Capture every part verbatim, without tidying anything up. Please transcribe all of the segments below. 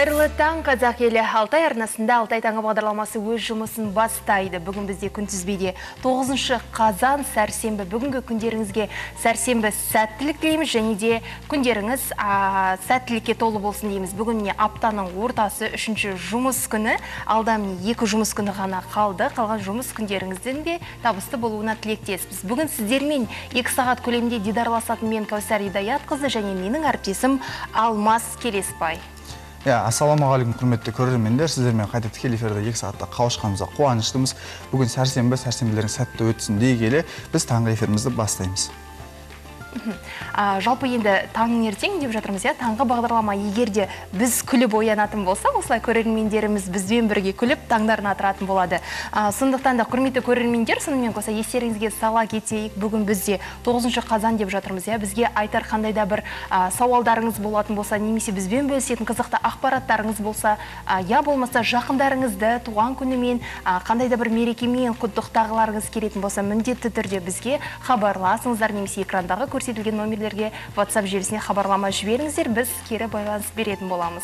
Қайырлы таң, қазақ елі. Алтай арнасында Алтай таңы бағдарламасы өз жұмысын бастайды. Бүгін бізде күнтізбеде тоғызыншы қазан сәрсенбі. Бүгінгі күндеріңізге сәрсенбі сәттілік тілейміз, және де күндеріңіз а, сәттілікке толы болсын дейміз. Бүгін не аптаның ортасы үшінші жұмыс күні. Алда міне екі жұмыс күні ғана қалды. Қалған жұмыс күндеріңіздің де табысты болуына тілектеспіз. Бүгін сіздермен екі сағат көлемінде дидарласатын мен Кәусар Идаятқызы және менің әріптесім Алмас Келеспай. Я, ассаламағалейкум, құрметті көрермендер, сіздермен қайта тікелей эфирде екі сағатта қауышқанымызға қуаныштымыз. Бүгін сәрсенбі, сәрсенбілерің сәтті өтсін дей келе, біз таңғы эфирімізді бастаймыз. А, жалпы енді таңертең деп жатырмыз, я, таңғы бағдарлама егерде біз күліп оянатын болса, осылай көрермендеріміз бізбен бірге күліп таңдарын атыратын болады. А, сондықтан да құрметті көрермендер, сонымен қоса естеріңізге сала кетейік, бүгін бізде тоғызыншы қазан деп жатырмыз, я, бізге айтар қандай да бір а, сауалдарыңыз болатын болса, немесе бізбен бөлісетін қызықты ақпараттарыңыз болса, а, я болмаса жақындарыңызды туған күнімен, а, қандай да бір мерекемен құттықтағыларыңыз келетін болса, міндетті түрде бізге хабарласыңыздар, немесе экрандағы көрсетілген номерлерге WhatsApp желісіне хабарлама жіберіңіздер, біз кері байланыс беретін боламыз.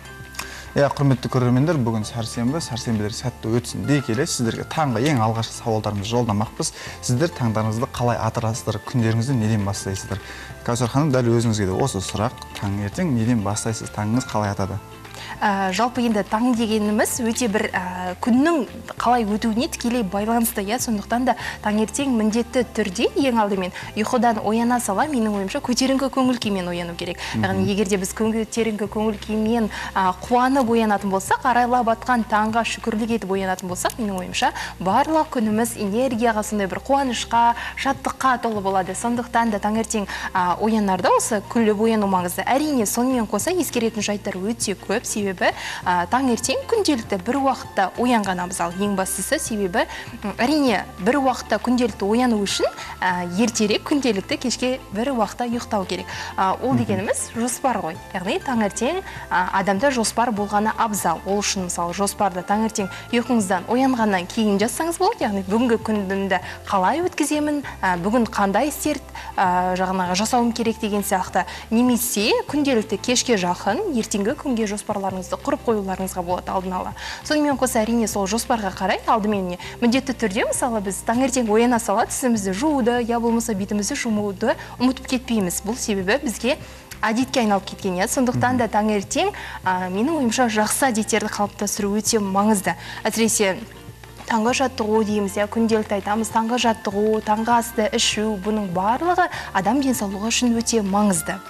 Я, құрметті көрермендер, бүгін сәрсенбі, сәрсенбілер сәтті өтсін дей келе, сіздерге таңғы ең алғашқы сауалдарымызды жолдамақпыз. Сіздер таңдарыңызды қалай атырасыздар, күндеріңізді неден бастайсыздар? Кәусар ханым, дәл өзіңізге де осы сұрақ, таңертең неден бастайсыз, таңыңыз қалай атады? Ә, жалпы енді таң дегеніміз өте бір ә, күннің қалай өтуіне тікелей байланысты, я, сондықтан да таңертең міндетті түрде ең алдымен ұйқыдан ояна сала, менің ойымша көтеріңкі көңіл күймен ояну керек. Яғни егерде біз көтеріңкі көңіл күймен ә, қуанып оянатын болсақ, арайлап атқан таңға шүкірлік етіп оянатын болсақ, менің ойымша барлық күніміз энергияға, сондай бір қуанышқа, шаттыққа толы болады. Сондықтан да таңертең ә, оянарда осы күліп ояну маңызды. Әрине сонымен қоса ескеретін жайттар өте көп, себебі ә, таңертең күнделікті бір уақытта оянған абзал. Ең бастысы себебі әрине бір уақытта күнделікті ояну үшін ә, ертерек күнделікті кешке бір уақытта ұйықтау керек. Ә, ол дегеніміз жоспар ғой. Яғни таңертең ә, адамда жоспар болғаны абзал. Ол үшін мысалы жоспарды таңертең ұйқыңыздан оянғаннан кейін жазсаңыз болады. Яғни бүгінгі күнімді қалай өткіземін, ә, бүгін қандай істер ә, жағынан жасауым керек деген сияқты. Немесе күнделікті кешке жақын ертеңгі күнге жоспарларыңызды құрып қоюларыңызға болады алдын ала. Сонымен қоса әрине сол жоспарға қарай алдымен міндетті түрде мысалы біз таңертең ояна сала тісімізді жууды, я болмаса бетімізді жумауды ұмытып кетпейміз. Бұл себебі бізге әдетке айналып кеткен, я. Сондықтан да таңертең ә, менің ойымша жақсы әдеттерді қалыптастыру өте маңызды. Әсіресе таңғы жаттығу дейміз, я, күнделікті айтамыз, таңғы жаттығу, таңғы асты ішу, бұның барлығы адам денсаулығы үшін өте маңызды.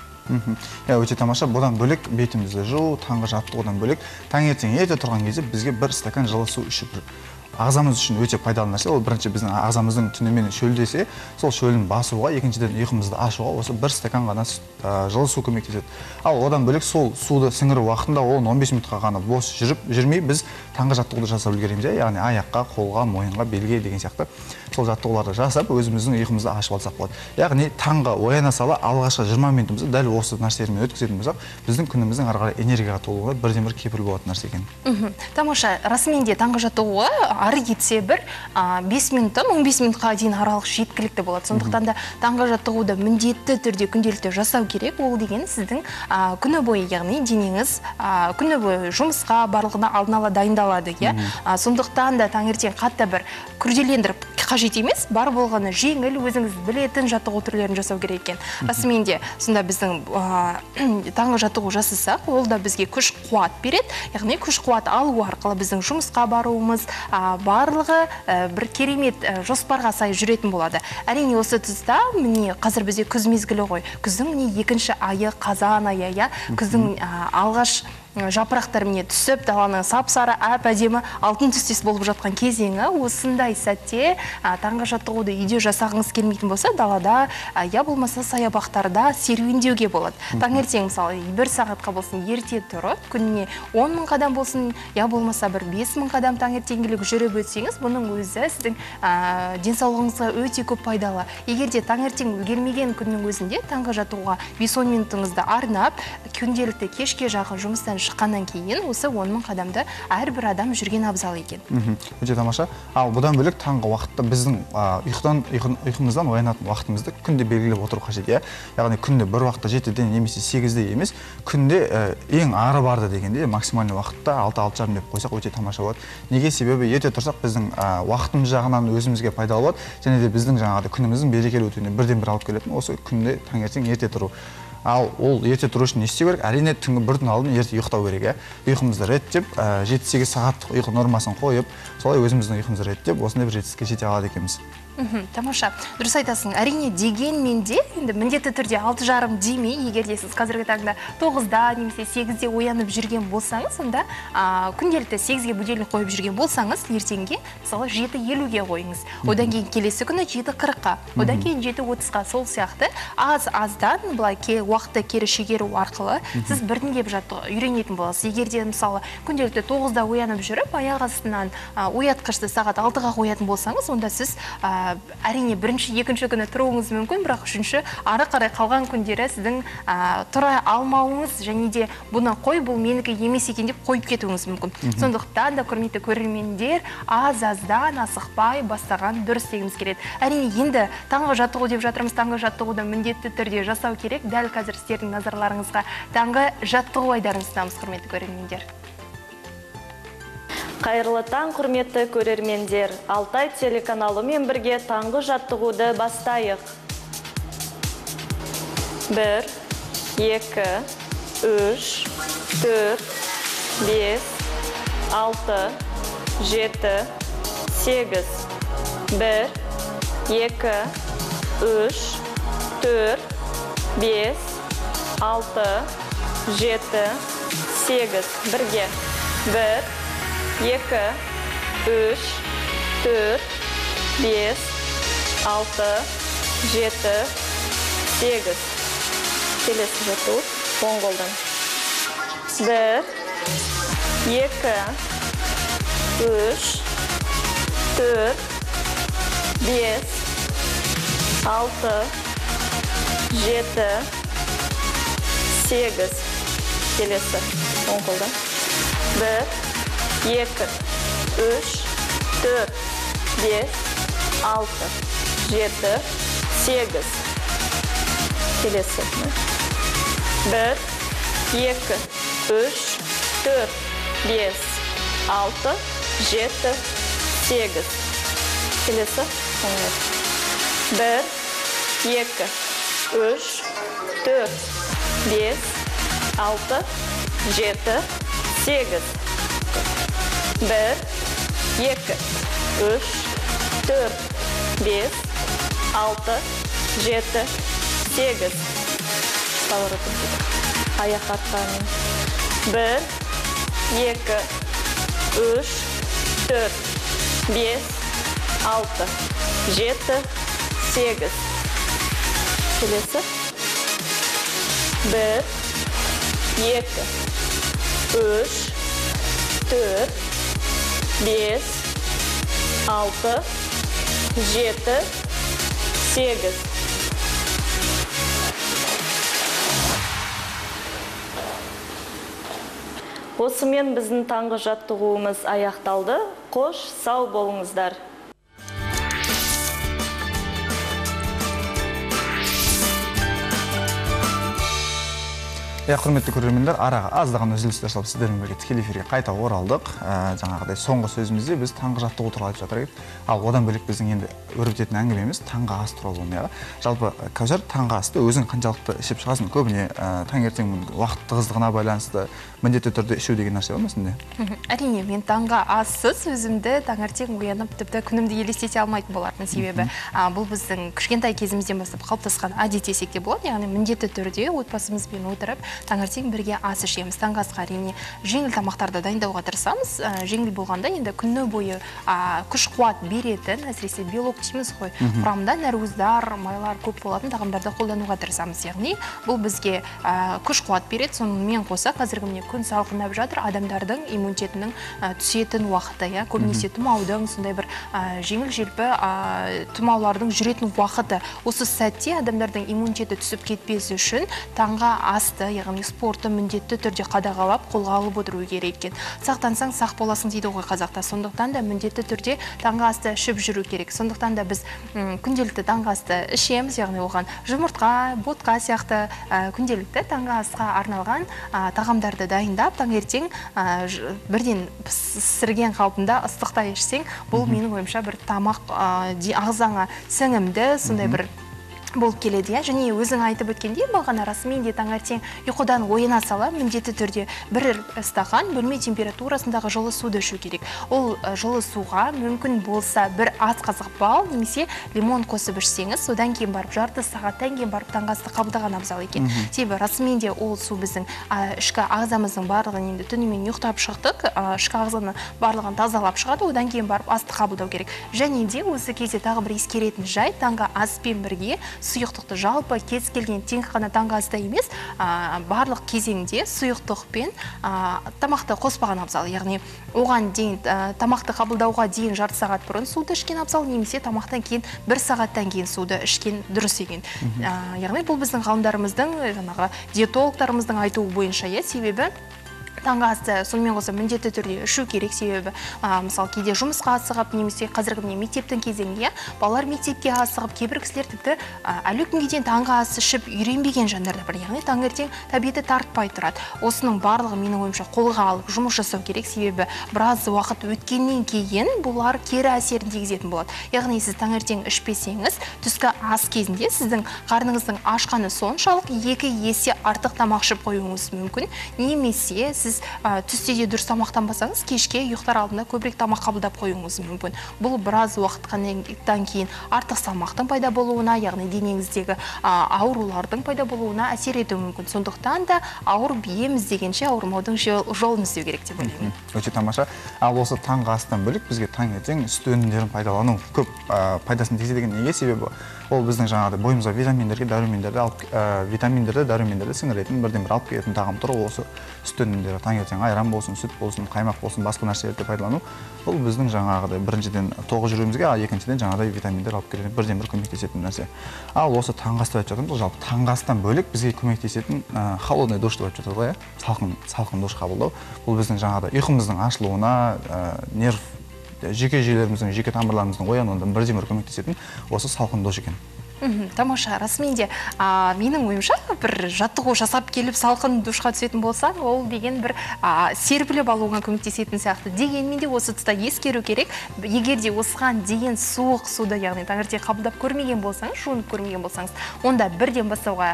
Я, өте тамаша. Бұдан бөлек бетімізді жуу, таңғы жаттығудан бөлек таңертең ерте тұрған кезде бізге бір стакан жылы су ішіп ағзамыз үшін өте пайдалы нәрсе. Ол бірінші біздің ағзамыздың түнімен шөлдесе, сол шөлін басуға, екіншіден ұйқымызды ашуға осы бір стакан ғана жылы су көмектеседі. Ал одан бөлек сол суды сіңіру уақытында он он бес минутқа ғана бос жүріп жүрмей біз таңғы жаттығуды жасап үлгереміз. Яғни аяққа, қолға, мойынға, белге деген сияқты сол жаттығуларды жасап өзіміздің ұйқымызды ашып алсақ болады. Яғни таңғы ояна сала алғашқы жиырма минутымызды дәл осы нәрселермен өткізетін болсақ, біздің күніміздің ары қарай энергияға толуына бірден бір кепіл болатын нәрсе екен. Тамаша, расымен де таңғы жаттығуға ары кетсе бір бес минуттан он бес минутқа дейін аралық жеткілікті болады. Сондықтан да таңғы жаттығуды міндетті түрде күнделікті жасау керек. Ол деген сіздің күні бойы, яғни денеңіз күні бойы жұмысқа барлығына алдын ала дайындалады, я. Сондықтан да таңертең қатты бір күрделендіріп қажет емес, бар болғаны жеңіл, өзіңіз білетін жаттығу түрлерін жасау керек екен. Расымен де сонда біздің таңғы жаттығу жасасақ, ол да бізге күш қуат береді. Яғни күш қуат алу арқылы біздің жұмысқа баруымыз барлығы бір керемет жоспарға сай жүретін болады. Әрине осы тұста міне қазір бізде күз мезгілі ғой. Күздің міне екінші айы қазан айы, я. Күздің алғаш жапырақтар міне түсіп, даланың сап-сары әп-әдемі алтын түстес болып жатқан кезеңі. Осындай сәтте таңғы жаттығуды үйде жасағыңыз келмейтін болса, далада, я болмаса саябақтарда серуендеуге болады. Таңертең мысалы бір сағатқа болсын ерте тұрып, күніне он мың қадам болсын, я болмаса бір бес мың қадам таңертеңгілік жүріп өтсеңіз, бұның өзі сіздің денсаулығыңызға өте көп пайдалы. Егерде таңертең үлгермеген күннің өзінде таңғы жаттығуға бес он минутыңызды арнап, күнделікті кешке жақын жұмыстан шыққаннан кейін осы он мың қадамды әрбір адам жүрген абзал екен. Өте тамаша. Ал бұдан бөлек таңғы уақытта біздің ұйқыдан ұйқымыздан оянатын уақытымызды күнде белгілеп отыру қажет, иә. Яғни күнде бір уақытта жетіден немесе сегізде емес, күнде ең ары барды дегенде максимальный уақытта алты алты жарым деп қойсақ өте тамаша болады. Неге? Себебі ерте тұрсақ біздің уақытымыз жағынан өзімізге пайдалы болады, және де біздің жаңағыдай күніміздің берекелі өтуіне бірден бір алып келетін осы күнде таңертең ерте тұру. Ал ол ерте тұру үшін не істеу керек? Әрине түнгі бір түн алдын ерте ұйықтау керек, иә. Ұйқымызды реттеп, жеті сегіз сағаттық ұйқы нормасын қойып, солай өзіміздің ұйқымызды реттеп, осындай бір жетістікке жете алады екенбіз. Тамаша. Дұрыс айтасың. Әрине дегенмен де енді міндетті түрде алты жарым демей, егер де сіз қазіргі таңда тоғызда немесе сегізде оянып жүрген болсаңыз, сонда күнделікті сегізге будильник қойып жүрген болсаңыз, ертеңге мысалы жеті елуге қойыңыз. Одан кейін келесі күні жеті қырыққа, одан кейін жеті отызға, сол сияқты аз-аздан былай уақытты кері шегеру арқылы сіз бірдеңе үйренетін боласыз. Егер де мысалы күнделікті тоғызда оянып жүріп, аяқ астынан оятқышты сағат алтыға қоятын болсаңыз, онда сіз әрине бірінші, екінші күні тұруыңыз мүмкін, бірақ үшінші ары қарай қалған күндері сіздің тұра алмауыңыз және де бұны қой, бұл менікі емес екен деп қойып кетуіңіз мүмкін. Сондықтан да құрметті көрермендер, аз-аздан асықпай бастаған дұрыс дегіміз келеді. Әрине енді таңғы жаттығу деп жатырмыз, таңғы жаттығуды міндетті түрде жасау керек. Дәл қазір сіздердің назарларыңызға таңғы жаттығу айдарын ұсынамыз, құрметті көрермендер. Қайырлы таң, құрметті көрермендер. Алтай телеканалымен бірге таңғы жаттығуды бастайық. Бір, екі, үш, төрт, бес, алты, жеті, сегіз. Бір, екі, үш, төрт, бес, алты, жеті, сегіз. Бірге. Бір, екі, үш, төрт, бес, алты, жеті, сегіз. Келесі жаттығу оң қолдан. Бір, екі, үш, төрт, бес, алты, жеті, сегіз. Келесі оң қолдан. Бір, екі, үш, төрт, бес, алты, жеті, сегіз. Келесі. Бір, екі, үш, төрт, бес, алты, жеті, сегіз. Келесі. Бір, екі, үш, төрт, бес, алты, жеті, сегіз. Бір, екі, үш, төрт, бес, алты, жеті, сегіз. Аяқ аттамен. Бір, екі, үш, төрт, бес, алты, жеті, сегіз. Келесі. Бір, екі, үш, төрт, бес, алты, жеті, сегіз. Осымен біздің таңғы жаттығуымыз аяқталды. Қош, сау болыңыздар. Иә, құрметті көрермендер, араға аздаған үзілістер салып сіздермен бірге тікелей эфирге қайта оралдық. Жаңағыдай соңғы сөзімізде біз таңғы жаттығу туралы айтып жатыр едік. Ал одан бөлек біздің енді өрбітетін әңгімеміз таңғы ас туралы болмайға. Жалпы Кәусар, таңғы асты өзің қаншалықты ішіп шығасың? Көбіне таңертең уақыт тығыздығына байланысты міндетті түрде ішу деген нәрсе бар ма сенде? Әрине, мен таңғы ассыз өзімді таңертең оянып тіпті күнімді елестете алмайтын болармын, себебі бұл біздің кішкентай кезімізден бастап қалыптасқан әдет десек те болады. Яғни міндетті түрде отбасымызбен отырып таңертең бірге ас ішеміз. Таңғы асқа әрине жеңіл тамақтарды дайындауға тырысамыз. Жеңіл болғанда енді күні бойы күш қуат беретін, әсіресе белок дейміз ғой, құрамында нәруыздар, майлар көп болатын тағамдарды қолдануға тырысамыз. Яғни бұл бізге күш қуат береді. Сонымен қоса қазіргі міне күн салқындап жатыр, адамдардың иммунитетінің түсетін уақыты, я көбінесе тұмаудың, сондай бір жеңіл желпі тұмаулардың жүретін уақыты. Осы сәтте адамдардың иммунитеті түсіп кетпесі үшін таңғы асты, яғни спортты міндетті түрде қадағалап қолға алып отыру керек екен. Сақтансаң сақ боласың дейді ғой қазақта. Сондықтан да міндетті түрде таңғы асты ішіп жүру керек. Сондықтан да біз күнделікті таңғы асты ішеміз, яғни оған жұмыртқа, ботқа сияқты күнделікті таңғы асқа арналған тағамдарды дайындап, таңертең бірден пісірген қалпында ыстықта ішсең, бұл менің ойымша бір тамақ ағзаңа сіңімді, сондай бір болып келеді, иә. Және өзің айтып өткендей, бағана расымен де таңертең ұйқыдан ояна сала міндетті түрде бір стақан бөлме температурасындағы жылы суды ішу керек. Ол жылы суға мүмкін болса бір ас қасық бал немесе лимон қосып ішсеңіз, содан кейін барып жарты сағаттан кейін барып таңғы асты қабылдаған абзал екен. Себебі расымен де ол су біздің ішкі ағзамыздың барлығын, енді түнімен ұйықтап шықтық, ішкі ағзаны барлығын тазалап шығады, одан кейін барып асты қабылдау керек. Және де осы кезде тағы бір ескеретін жай, таңғы аспен бірге сұйықтықты жалпы кез келген тек қана таңғы аста емес, барлық кезеңде сұйықтықпен тамақты қоспаған абзал. Яғни оған дейін тамақты қабылдауға дейін жарты сағат бұрын суды ішкен абзал, немесе тамақтан кейін бір сағаттан кейін суды ішкен дұрыс екен. Яғни бұл біздің ғалымдарымыздың, жаңағы диетологтарымыздың айтуы бойынша, е, себебі таңғы асты сонымен қоса міндетті түрде ішу керек. Себебі мысалы кейде жұмысқа асығып, немесе қазіргі міне мектептің кезеңінде балалар мектепке асығып, кейбір кісілер тіпті әлі күнге дейін таңғы ас ішіп үйренбеген жандар да бар. Яғни таңертең тәбеті тартпай тұрады. Осының барлығы менің ойымша қолға алып жұмыс жасау керек. Себебі біраз уақыт өткеннен кейін бұлар кері әсерін тигізетін болады. Яғни сіз таңертең ішпесеңіз, түскі ас кезінде сіздің қарныңыздың ашқаны соншалық екі есе артық тамақ ішіп қоюыңыз мүмкін. Немесе сіз түсте де дұрыс тамақтанбасаңыз, кешке ұйықтар алдында көбірек тамақ қабылдап қоюыңыз мүмкін. Бұл біраз уақыттан кейін артық салмақтың пайда болуына, яғни денеңіздегі аурулардың пайда болуына әсер етуі мүмкін. Сондықтан да ауыр биеміз дегенше ауырмаудың жолын іздеу керек деп ойлаймын. Өте тамаша. Ал осы таңғы астан бөлек бізге таңертең сүт өнімдерін пайдалану көп пайдасын тигізеді деген неге? Себебі ол біздің жаңағыдай бойымызға витаминдерге, дәрумендерді алып, витаминдерді, дәрумендерді сіңіретін, бірден бір алып келетін тағам тұр. Осы сүт өнімдері, таңертең айран болсын, сүт болсын, қаймақ болсын, басқа нәрселерді пайдалану. Бұл біздің жаңағыдай біріншіден тоғы жүруімізге, ал екіншіден жаңағыдай витаминдер алып келетін, бірден бір көмектесетін нәрсе. Ал осы таңғы асты айтып жатырмыз, жалпы таңғы астан бөлек бізге көмектесетін холодный душ деп айтып жатыр ғой, салқын, салқын душ қабылдау. Бұл біздің жаңағыдай ұйқымыздың ашылуына, нерв жеке жүйелеріміздің, жеке тамырларымыздың оянуына бірден бір көмектесетін осы салқын душ екен. Тамаша. Расымен де менің ойымша бір жаттығу жасап келіп салқын душқа түсетін болсаң, ол деген бір серпіліп алуға көмектесетін сияқты. Дегенмен де осы тұста ескеру керек. Егер де осыған дейін суық суды, яғни таңертең қабылдап көрмеген болсаңыз, жуынып көрмеген болсаңыз, онда бірден бастауға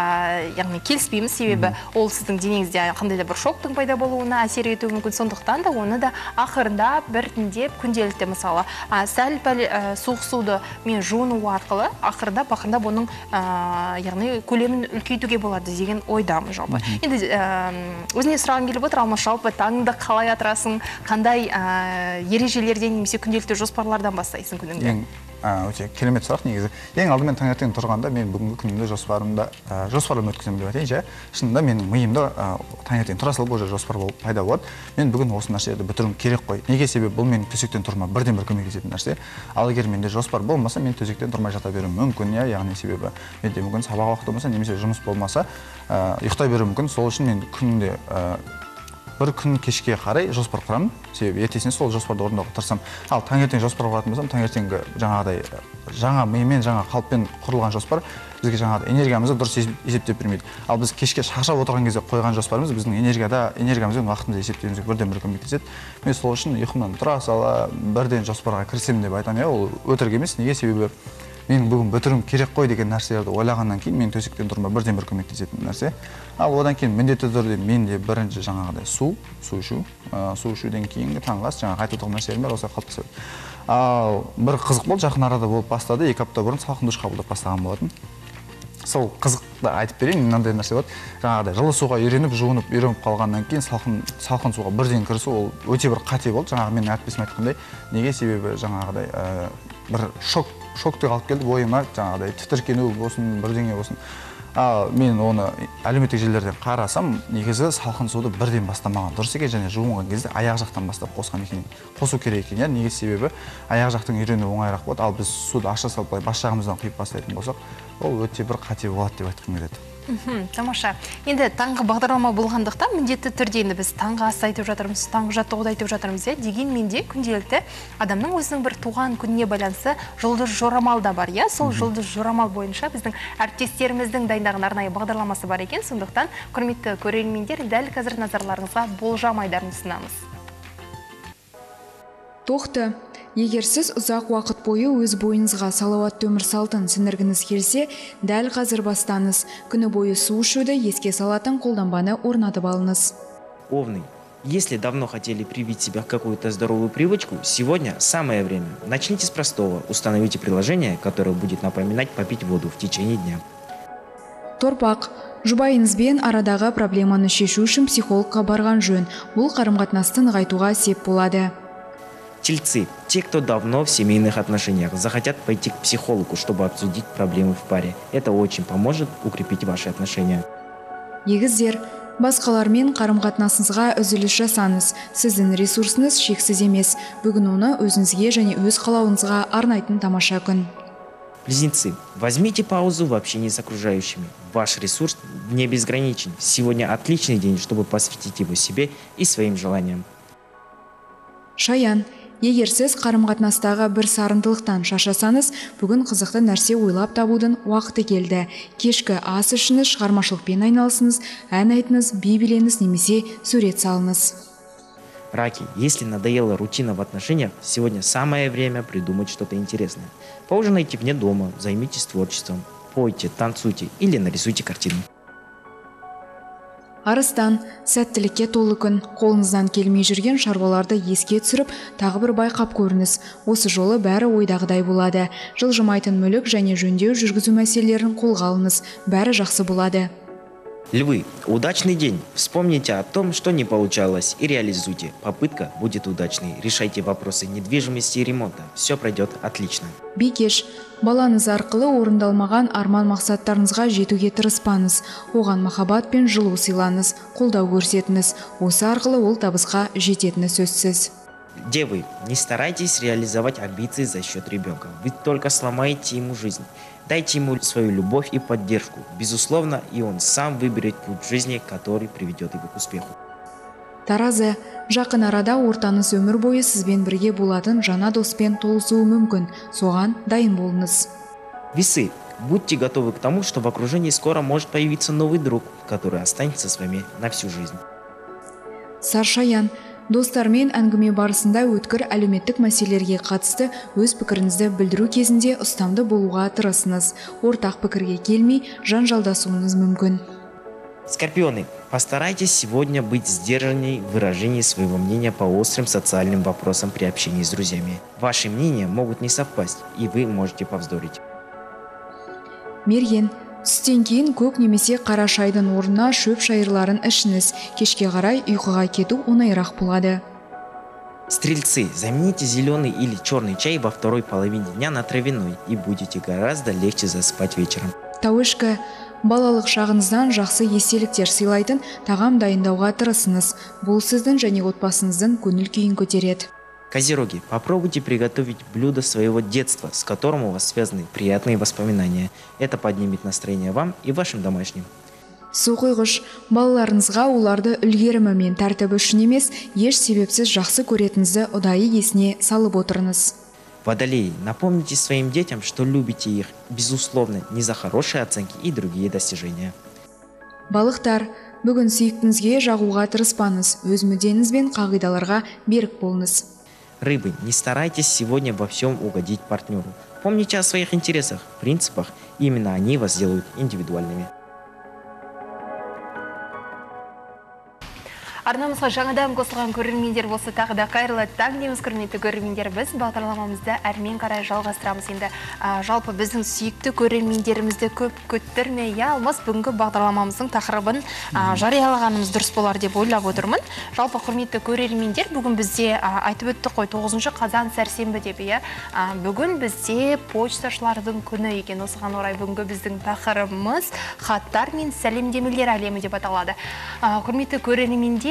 яғни келіспейміз. Себебі ол сіздің денеңізде қандай да бір шоктың пайда болуына әсер етуі мүмкін. Сондықтан да оны да ақырындап, біртіндеп, күнделікті мысалы сәл-пәл суық суды мен жуыну арқылы ақырындап ақырындап оның яғни көлемін үлкейтуге болады деген ойдамын жалпы. Енді өзіне сұрағым келіп отыр, Алмас, жалпы таңды қалай атырасың, қандай ережелерден немесе күнделікті жоспарлардан бастайсың күніңді? Өте керемет сұрақ негізі. Ең алдымен таңертең тұрғанда мен бүгінгі күнімді жоспарымда жоспарларым өткіземін деп айтайыншы. Шынында менің миымда таңертең тұра салып уже жоспар болып пайда болады. Мен бүгін осы нәрселерді бітіруім керек қой. Неге? Себебі бұл менің төсектен тұрма бірден бір көмектесетін нәрсе. Ал егер менде жоспар болмаса, мен төсектен тұрмай жата беруім мүмкін, иә, яғни себебі менде мүмкін сабақ уақыты болмаса, немесе жұмыс болмаса, ұйықтай беруім мүмкін. Сол үшін мен күнде бір күн кешке қарай жоспар құрамын. Себебі ертесіне сол жоспарды орындауға тырысамын. Ал таңертең жоспар құратын болсам, таңертеңгі жаңағыдай жаңа мимен, жаңа қалыппен құрылған жоспар бізге жаңағыдай энергиямызды дұрыс есептеп бермейді. Ал біз кешке шаршап отырған кезде қойған жоспарымыз біздің энергияда, энергиямызбен уақытымызды есептеуімізге бірден бір көмектеседі. Мен сол үшін ұйқымнан тұра сала бірден жоспарға кірісемін деп айтамын. Ол өтірік емес. Неге? Себебі мен бүгін бітіруім керек қой деген нәрселерді ойлағаннан кейін мен төсектен тұрмай бірден бір көмектесетін нәрсе. Ал одан кейін міндетті түрде менде бірінші жаңағыдай су, су ішу, су ішуден кейінгі таңғы ас, жаңағы айтып отырған нәрселерім бар, осылай қалыптасады. Ал бір қызық болды, жақын арада болып бастады, екі апта бұрын салқын душ қабылдап бастаған болатын. Сол қызықты айтып берейін, мынандай нәрсе болады. Жаңағыдай жылы суға үйреніп, жуынып, үйреніп қалғаннан кейін салқын салқын суға бірден кірісу ол өте бір қате болды. Жаңағы менің әріптесім айтқандай, неге? Себебі жаңағыдай бір шок шокты қалып келді бойыма, жаңағыдай тітіркену болсын, бірдеңе болсын. Ал мен оны әлеуметтік желілерден қарасам, негізі салқын суды бірден бастамаған дұрыс екен, және жуынған кезде аяқ жақтан бастап қосқан екен, қосу керек екен. Неге? Себебі аяқ жақтың үйрену оңайырақ болады. Ал біз суды аша салып бас жағымыздан құйып бастайтын болсақ, ол өте бір қате болады деп айтқым келеді. Мхм, тамаша. Енді таңғы бағдарлама болғандықтан міндетті түрде енді біз таңғы ас айтып жатырмыз, таңғы жаттығуды айтып жатырмыз. Иә, дегенмен де күнделікті адамның өзінің бір туған күніне байланысты жұлдыз жорамал да бар. Иә, сол жұлдыз жорамал бойынша біздің әріптестеріміздің дайындаған арнайы бағдарламасы бар екен. Сондықтан құрметті көрермендер, дәл қазір назарларыңызға болжам айдарын ұсынамыз. Тоқты, егер сіз ұзақ уақыт бойы өз бойыңызға салауатты өмір салтын сіңіргіңіз келсе, дәл қазір бастаңыз. Күні бойы су ішуді еске салатын қолданбаны орнатып алыңыз. Овны, если давно хотели привить себе какую-то здоровую привычку, сегодня самое время. Начните с простого. Установите приложение, которое будет напоминать попить воду в течение дня. Торпақ, жұбайыңызбен арадағы проблеманы шешу үшін психологқа барған жөн. Бұл қарым-қатынасты нығайтуға сеп болады. Тельцы, те, кто давно в семейных отношениях, захотят пойти к психологу, чтобы обсудить проблемы в паре. Это очень поможет укрепить ваши отношения. Егіздер, басқалармен қарым-қатынасыңызға үзіліс жасаңыз. Сіздің ресурсыңыз шексіз емес. Бүгін оны өзіңізге және өз қалауыңызға арнайтын тамаша күн. Близнецы, возьмите паузу в общении с окружающими. Ваш ресурс не безграничен. Сегодня отличный день, чтобы посвятить его себе и своим желаниям. Шаян, егер сіз қарым-қатынастағы бір сарындылықтан шаршасаңыз, бүгін қызықты нәрсе ойлап табудың уақыты келді. Кешкі ас ішіңіз, шығармашылықпен айналысыңыз, ән айтыңыз, би билеңіз немесе сурет салыңыз. Раки, если надоела рутина в отношениях, сегодня самое время придумать что-то интересное. Поужинайте вне дома, займитесь творчеством, пойте, танцуйте или нарисуйте картину. Арыстан, сәттілікке толы күн, қолыңыздан келмей жүрген шаруаларды еске түсіріп, тағы бір байқап көріңіз. Осы жолы бәрі ойдағыдай болады. Жылжымайтын мүлік және жөндеу жүргізу мәселелерін қолға алыңыз. Бәрі жақсы болады. Львы, удачный день. Вспомните о том, что не получалось, и реализуйте. Попытка будет удачной. Решайте вопросы недвижимости и ремонта. Все пройдет отлично. Бикеш, балаңыз арқылы орындалмаған арман мақсаттарыңызға жетуге тырыспаңыз. Оған махаббат пен жылу сыйлаңыз, қолдау көрсетіңіз. Осы арқылы ол табысқа жететіні сөзсіз. Девы, не старайтесь реализовать амбиции за счет ребенка. Вы только сломаете ему жизнь. Дайте ему свою любовь и поддержку. Безусловно, и он сам выберет путь жизни, который приведет его к успеху. Таразы, жақын арада ортаңыз өмір бойы сізбен бірге болатын жаңа доспен толысуы мүмкін. Соған дайын болыңыз. Весы, будьте готовы к тому, что в окружении скоро может появиться новый друг, который останется с вами на всю жизнь. Саршаян, достармен әңгіме барысында өткір әлеуметтік мәселелерге қатысты өз пікіріңізді білдіру кезінде ұстамды болуға тырысыңыз. Ортақ пікірге келмей, жанжалдасуыңыз мүмкін. Скорпионы, постарайтесь сегодня быть сдержанней в выражении своего мнения по острым социальным вопросам при общении с друзьями. Ваши мнения могут не совпасть, и вы можете повздорить. Мерген, түстен кейін көк немесе қара шайдың орнына шөп шайырларын ішіңіз. Кешке қарай ұйқыға кету оңайырақ болады. Стрельцы, замените зеленый или черный чай во второй половине дня на травяной, и будете гораздо легче засыпать вечером. Тауышқы, балалық шағыңыздан жақсы естеліктер сыйлайтын тағам дайындауға тырысыңыз. Бұл сіздің және отбасыңыздың көңіл күйін көтереді. Козероги, попробуйте приготовить блюдо своего детства, с которым у вас связаны приятные воспоминания. Это поднимет настроение вам и вашим домашним. Су құйғыш, балаларыңызға оларды үлгерімі мен тәртібі үшін емес, еш себепсіз жақсы көретінізді ұдайы есіне салып отырыңыз. Водолеи, напомните своим детям, что любите их, безусловно, не за хорошие оценки и другие достижения. Балықтар, бүгін сүйіктіңізге жағуға тырыспаңыз, өз мүддеңіз бен қағидаларға берік болыңыз. Рыбы, не старайтесь сегодня во всем угодить партнеру. Помните о своих интересах, принципах, именно они вас сделают индивидуальными. Арнамызға жаңадан қосылған көрермендер болса тағы да қайырлы таң дейміз. Құрметті көрермендер, біз бағдарламамызды әрмен қарай жалғастырамыз. Енді жалпы біздің сүйікті көрермендерімізді көп күттірмей, алмас бүгінгі бағдарламамыздың тақырыбын жариялағанымыз дұрыс болар деп ойлап отырмын. Жалпы құрметті көрермендер, бүгін бізде айтып өтті қой тоғызыншы қазан сәрсенбі деп, иә. Бүгін бізде почташылардың күні екен. Осыған орай бүгінгі біздің тақырыбымыз хаттар мен сәлемдемелер әлемі деп аталады. Құрметті көрермендер,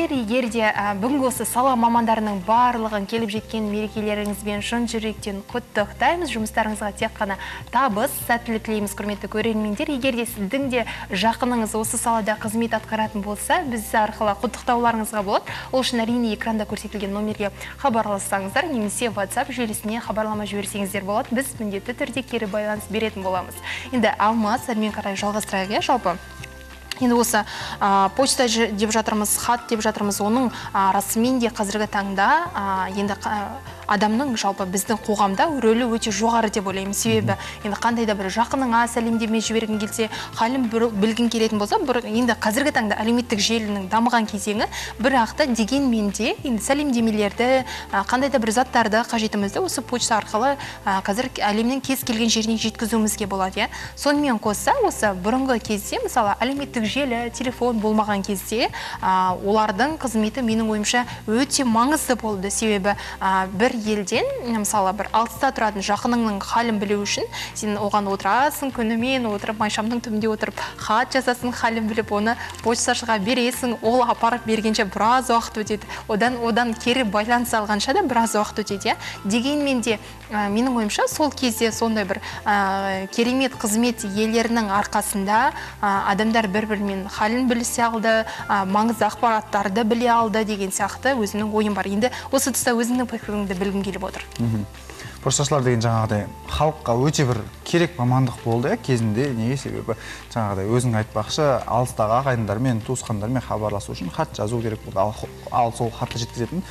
көрермендер, егер де бүгінгі осы сала мамандарының барлығын келіп жеткен мерекелеріңізбен шын жүректен құттықтаймыз. Жұмыстарыңызға тек қана табыс, сәттілік тілейміз, құрметті көрермендер. Егер де сіздің де жақыныңыз осы салада қызмет атқаратын болса, біз арқылы құттықтауларыңызға болады. Ол үшін әрине экранда көрсетілген номерге хабарлассаңыздар, немесе WhatsApp желісіне хабарлама жіберсеңіздер болады. Біз міндетті түрде кері байланыс беретін боламыз. Енді Алмас, әрмен қарай жалғастырайық, иә, жалпы. Енді осы почта деп жатырмыз, хат деп жатырмыз, оның расымен де қазіргі таңда енді адамның жалпы біздің қоғамда рөлі өте жоғары деп ойлаймын. Себебі енді қандай да бір жақыныңа сәлемдеме жібергің келсе, халін білгің келетін болса, енді қазіргі таңда әлеуметтік желінің дамыған кезеңі, бірақ та дегенмен де енді сәлемдемелерді, қандай да бір заттарды қажетімізді осы почта арқылы қазір әлемнің кез келген жеріне жеткізуімізге болады. Сонымен қоса, осы бұрынғы кезде, мысалы, әлеуметтік желі, телефон болмаған кезде, олардың қызметі менің ойымша өте маңызды болды. Себебі бір елден, мысалы, бір алыста тұратын жақыныңның халін білу үшін, сен оған отырасың, күнімен отырып, майшамның түбінде отырып, хат жазасын, халін біліп, оны почташыға бересің, ол апарып бергенше біраз уақыт өтеді. Одан одан кері байланыс алғанша да біраз уақыт өтеді. Дегенмен де менің ойымша сол кезде сондай бір керемет қызмет иелерінің арқасында адамдар бір-бірімен халін білісе алды, маңызды ақпараттарды біле алды деген сияқты өзімнің ойым бар. Енді осы тұста өзіңнің пікіріңді білгім келіп отыр. Пошташылар деген жаңағыдай халыққа өте бір керек мамандық болды кезінде. Неге? Себебі жаңағыдай өзің айтпақшы, алыстағы ағайындармен, туысқандармен хабарласу үшін хат жазу керек болды. Ал сол хатты жеткізетін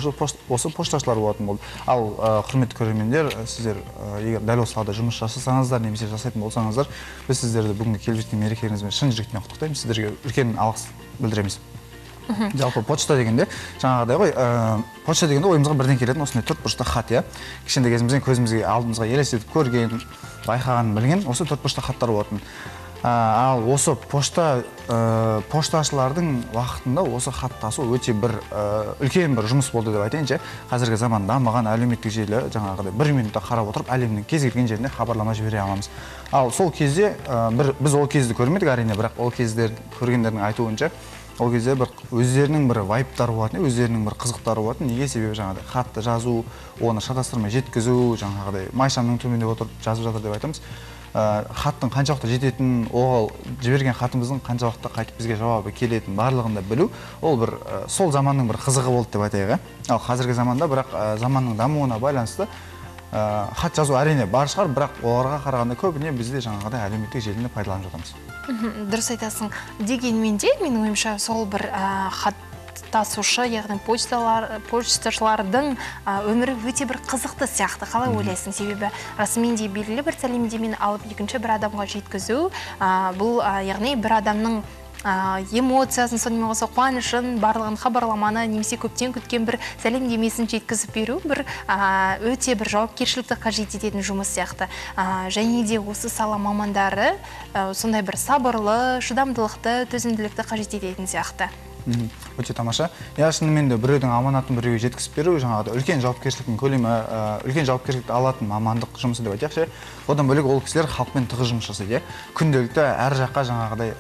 осы пошташылар болатын болды. Ал құрметті көрермендер, сіздер егер дәл осы салада жұмыс жасасаңыздар, немесе жасайтын болсаңыздар, біз сіздерді бүгінгі келіп жеткен мерекелеріңізбен шын жүректен құттықтаймыз. Сіздерге үлкен алғыс білдіреміз. Жалпы почта дегенде, жаңағыдай ғой, почта дегенде ойымызға бірден келетін осындай төрт бұрышты хат, иә. Кішкентай кезімізден көзімізге алдымызға елестетіп көрген, байқаған, білген осы төрт бұрышты хаттар болатын. Ал осы почта пошташылардың уақытында осы хат тасу өте бір үлкен бір жұмыс болды деп айтайыншы. Қазіргі заманда дамыған әлеуметтік желі жаңағыдай бір минутта қарап отырып әлемнің кез келген жеріне хабарлама жібере аламыз. Ал сол кезде біз ол кезді көрмедік әрине, бірақ ол кездер көргендердің айтуынша ол кезде бір өздерінің бір вайптары болатын, өздерінің бір қызықтары болатын. Неге? Себебі жаңағыдай хатты жазу, оны шатастырмай жеткізу, жаңағыдай майшамның төменде отырып жазып жатыр деп айтамыз. Хаттың қаншалықты жететін, ол жіберген хатымыздың қаншалықты қайтып бізге жауабы келетін барлығын да білу, ол бір сол заманның бір қызығы болды деп айтайық. Ал қазіргі заманда бірақ заманның дамуына байланысты хат жазу әрине бар шығар, бірақ оларға қарағанда көбіне бізде жаңағыдай әлеуметтік желіні пайдаланып жатамыз. Дұрыс айтасың. Дегенмен де менің ойымша сол бір хат тасушы, яғни пошташылардың өмірі өте бір қызықты сияқты. Қалай ойлайсың? Себебі расымен де белгілі бір сәлемдемені алып екінші бір адамға жеткізу, бұл яғни бір адамның эмоциясын, сонымен қоса қуанышын, барлығын хабарламаны, немесе көптен күткен бір сәлемдемесін жеткізіп беру бір өте бір жауапкершілікті қажет ететін жұмыс сияқты. Және де осы сала мамандары сондай бір сабырлы, шыдамдылықты, төзімділікті қажет ететін сияқты. Өте тамаша. Я шынымен де біреудің аманатын біреуге жеткізіп беру, жаңағыда үлкен жауапкершіліктің көлемі, үлкен жауапкершілікті алатын мамандық жұмысы деп айтайықшы. Одан бөлек ол кісілер халықпен тығыз жұмыс жасайды. Күнделікті әр жаққа жаңағыдай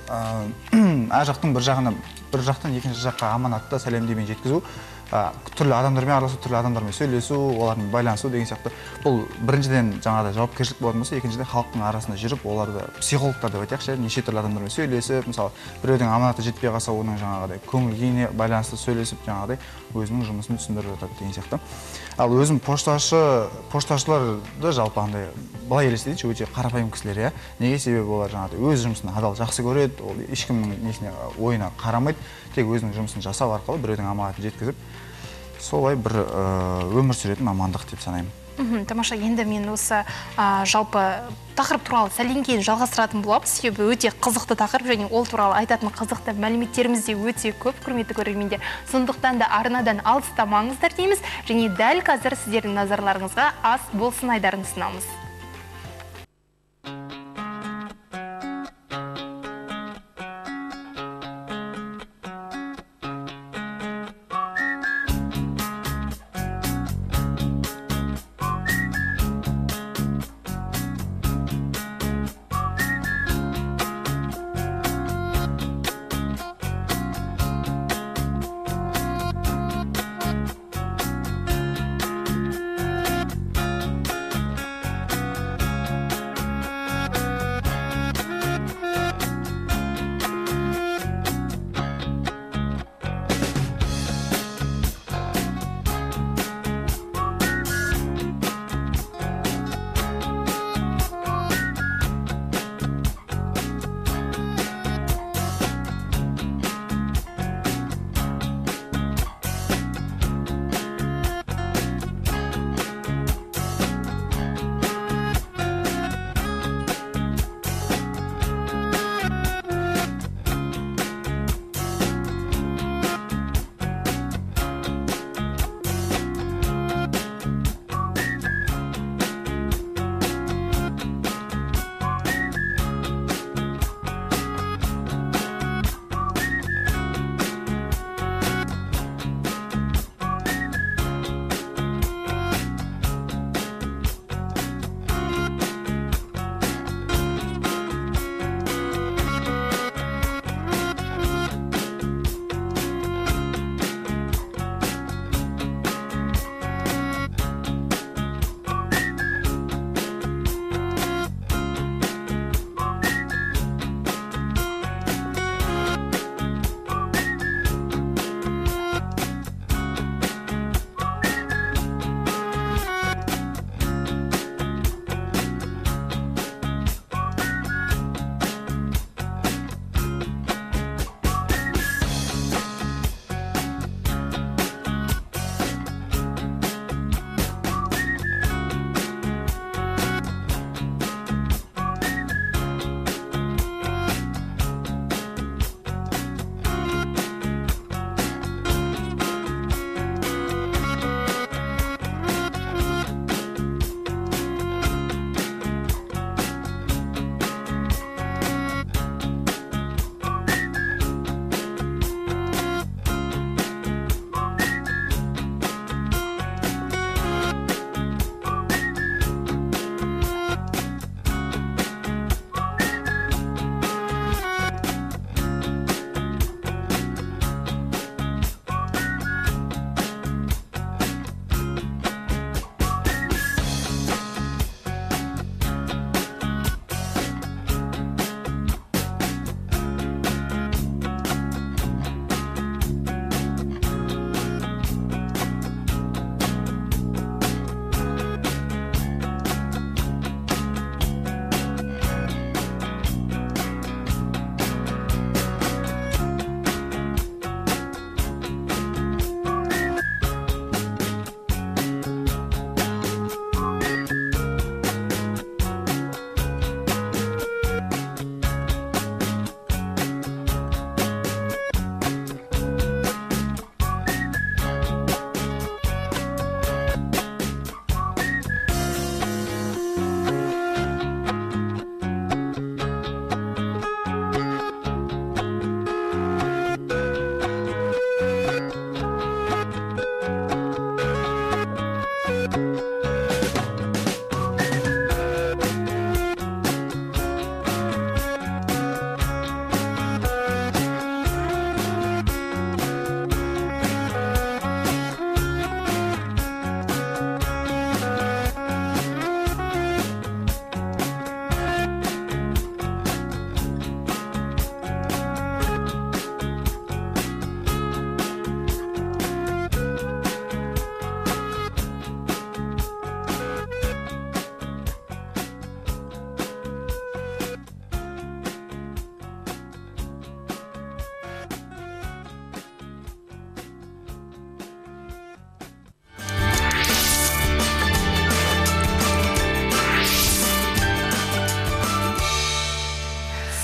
әр жақтың бір жағына, бір жақтан екінші жаққа аманатты сәлемдемен жеткізу, түрлі адамдармен араласу, түрлі адамдармен сөйлесу, олармен байланысу деген сияқты. Бұл біріншіден жаңағыдай жауапкершілік болатын болса, екіншіден халықтың арасында жүріп, оларды психологтар деп айтайықшы, неше түрлі адамдармен сөйлесіп, мысалы, біреудің аманаты жетпей қалса, оның жаңағыдай көңіл күйіне байланысты сөйлесіп, жаңағыдай өзінің жұмысын түсіндіріп жатады деген сияқты. Ал өзім пошташы, пошташыларды жалпы андай былай елестейді, өте қарапайым кісілер, иә. Неге? Себебі олар жаңағыдай өз жұмысын адал жақсы көреді, ол ешкімнің несіне ойына қарамайды, тек өзінің жұмысын жасау арқылы біреудің аманатын жеткізіп, солай бір өмір сүретін мамандық деп санаймын. Тамаша, енді мен осы жалпы тақырып туралы сәлден кейін жалғастыратын боламыз. Себебі өте қызықты тақырып, және ол туралы айтатын қызықты мәліметтеріміз де өте көп, құрметті көрермендер. Сондықтан да арнадан алыстамаңыздар дейміз, және дәл қазір сіздердің назарларыңызға ас болсын айдарын ұсынамыз.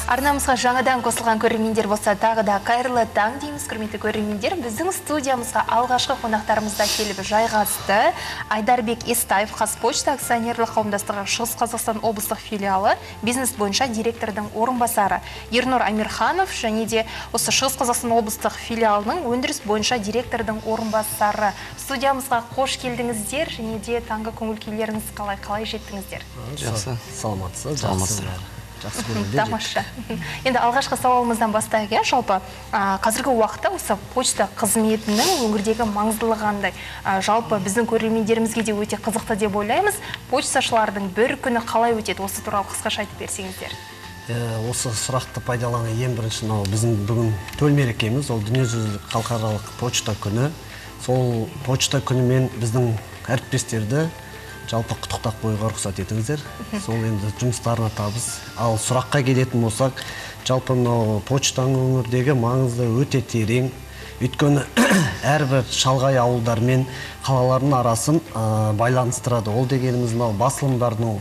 Арнамызға жаңадан қосылған көрермендер болса, тағы да қайырлы таң дейміз, құрметті көрермендер. Біздің студиямызға алғашқы қонақтарымызда келіп жайғасты. Айдарбек Естаев, Қазпошта акционерлік қауымдастығы Шығыс Қазақстан облыстық филиалы бизнес бойынша директордың орынбасары Ернұр Амирханов, және де осы Шығыс Қазақстан облыстық филиалының өндіріс бойынша директордың орынбасары. Студиямызға қош келдіңіздер, және де таңғы көңіл күйлеріңіз қалай қалай жеттіңіздер? Жақсы, саламатсыз, жақсысыздар. Тамаша. Енді алғашқы сауалымыздан бастайық, иә, жалпы қазіргі уақытта осы почта қызметінің өңірдегі маңыздылығы қандай? Жалпы біздің көрермендерімізге де өте қызықты деп ойлаймыз. Почташылардың бір күні қалай өтеді? Осы туралы қысқаша айтып берсеңіздер. Осы сұрақты пайдаланы ең бірінші біздің бүгін төл мерекеміз, ол дүниежүзілік халықаралық почта күні. Сол почта күнімен біздің әріптестерді жалпы құттықтап қоюға рұқсат етіңіздер. Сол енді жұмыстарына табыс. Ал сұраққа келетін болсақ, жалпы почтаның өңірдегі маңызды өте терең. Өйткені әрбір шалғай ауылдар мен қалалардың арасын байланыстырады. Ол дегеніміз басылымдардың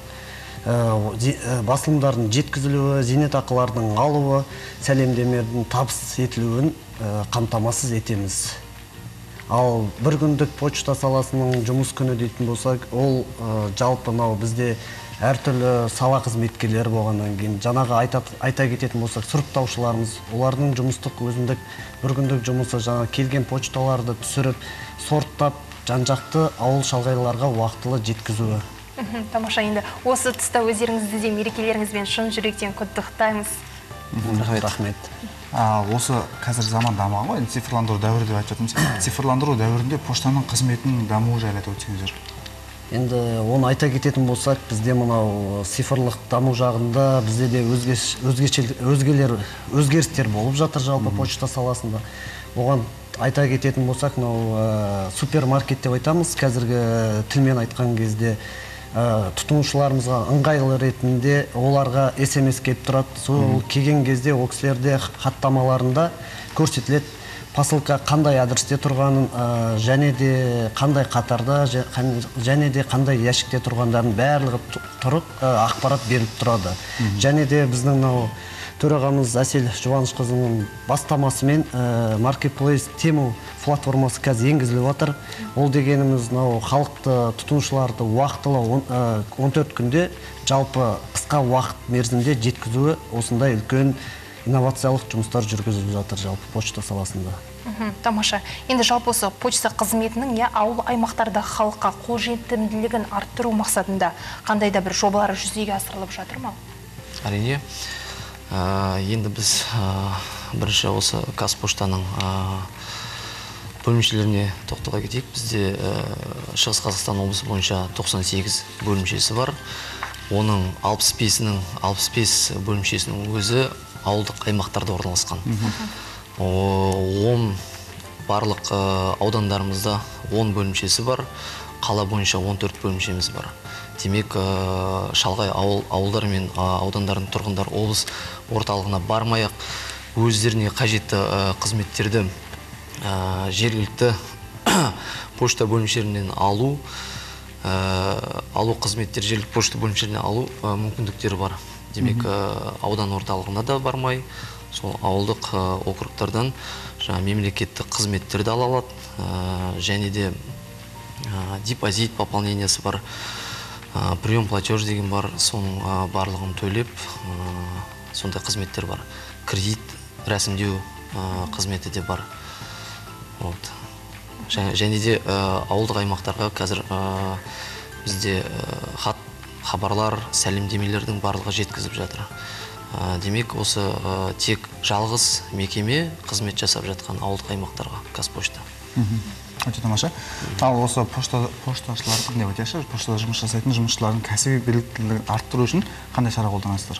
басылымдардың жеткізілуі, зейнетақылардың алуы, сәлемдемелердің табыс етілуін қамтамасыз етеміз. Ал бір күндік почта саласының жұмыс күні дейтін болсақ, ол жалпы бізде әртүрлі сала қызметкерлері болғаннан кейін, жаңағы айта кететін болсақ, сұрыптаушыларымыз, олардың жұмыстық өзіндік бір күндік жұмысы жаңа келген почталарды түсіріп, сорттап, жан-жақты ауыл шалғайларға уақытылы жеткізуі. Тамаша, енді осы тұста өздеріңізді де мерекелеріңізбен шын жүректен құттықтаймыз. Рахмет. Осы қазір заман дамыған ғой, цифрландыру дәуірі деп айтып жатырмыз. Цифрландыру дәуірінде поштаның қызметінің дамуы жайлы айтып өтсеңіздер. Енді оны айта кететін болсақ, бізде мынау цифрлық даму жағында бізде де өзгелер өзгерістер болып жатыр жалпы почта саласында. Оған айта кететін болсақ, мынау супермаркет деп айтамыз, қазіргі тілмен айтқан кезде тұтынушыларымызға ыңғайлы ретінде оларға эс эм эс келіп тұрады. Сол келген кезде ол кісілерде хаттамаларында көрсетіледі посылка қандай адресте тұрғанын, және де қандай қатарда, және де қандай ящикте тұрғандарын барлығы тұрып ақпарат беріліп тұрады. Және де біздің төрағамыз Әсел Жұбанышқызының бастамасымен маркетплейс Тему платформасы қазір енгізіліп жатыр. Ол дегеніміз халықты, тұтынушыларды уақытылы он төрт күнде жалпы қысқа уақыт мерзімде жеткізуі осындай үлкен инновациялық жұмыстар жүргізіліп жатыр жалпы почта саласында. Тамаша. Енді жалпы осы почта қызметінің ауыл аймақтарда халыққа қолжетімділігін арттыру мақсатында қандай да бір жобалар жүзеге асырылып жатыр ма? Әрине. Енді біз бірінші осы Қазпоштаның бөлімшелеріне тоқтала кетейік. Бізде Шығыс Қазақстан облысы бойынша тоқсан сегіз бөлімшесі бар. Оның алпыс бесінің алпыс бес бөлімшесінің өзі ауылдық аймақтарда орналасқан. он барлық аудандарымызда он бөлімшесі бар. Қала бойынша он төрт бөлімшеміз бар. Демек, шалғай ауылдар мен аудандардың тұрғындар облыс орталығына бармай-ақ өздеріне қажетті қызметтерді жергілікті почта бөлімшелерінен алу, алу қызметтер жергілікті почта бөлімшелерінен алу мүмкіндіктері бар. Демек, аудан орталығына да бармай, сол ауылдық округтардан мемлекеттік қызметтерді ала алады, және де депозит пополнениесі бар, прием платеж деген бар, соның барлығын төлеп, сондай қызметтер бар. Кредит рәсімдеу қызметі де бар. Және де ауылдық аймақтарға қазір бізде хат, хабарлар, сәлемдемелердің барлығы жеткізіп жатыр. Демек, осы тек жалғыз мекеме қызмет жасап жатқан ауылдық аймақтарға Қазпошта. Өте тамаша. Ал осы пошташылардың деп айтайықшы, поштада жұмыс жасайтын жұмысшылардың кәсіби біліктілігін арттыру үшін қандай шара қолданасыздар?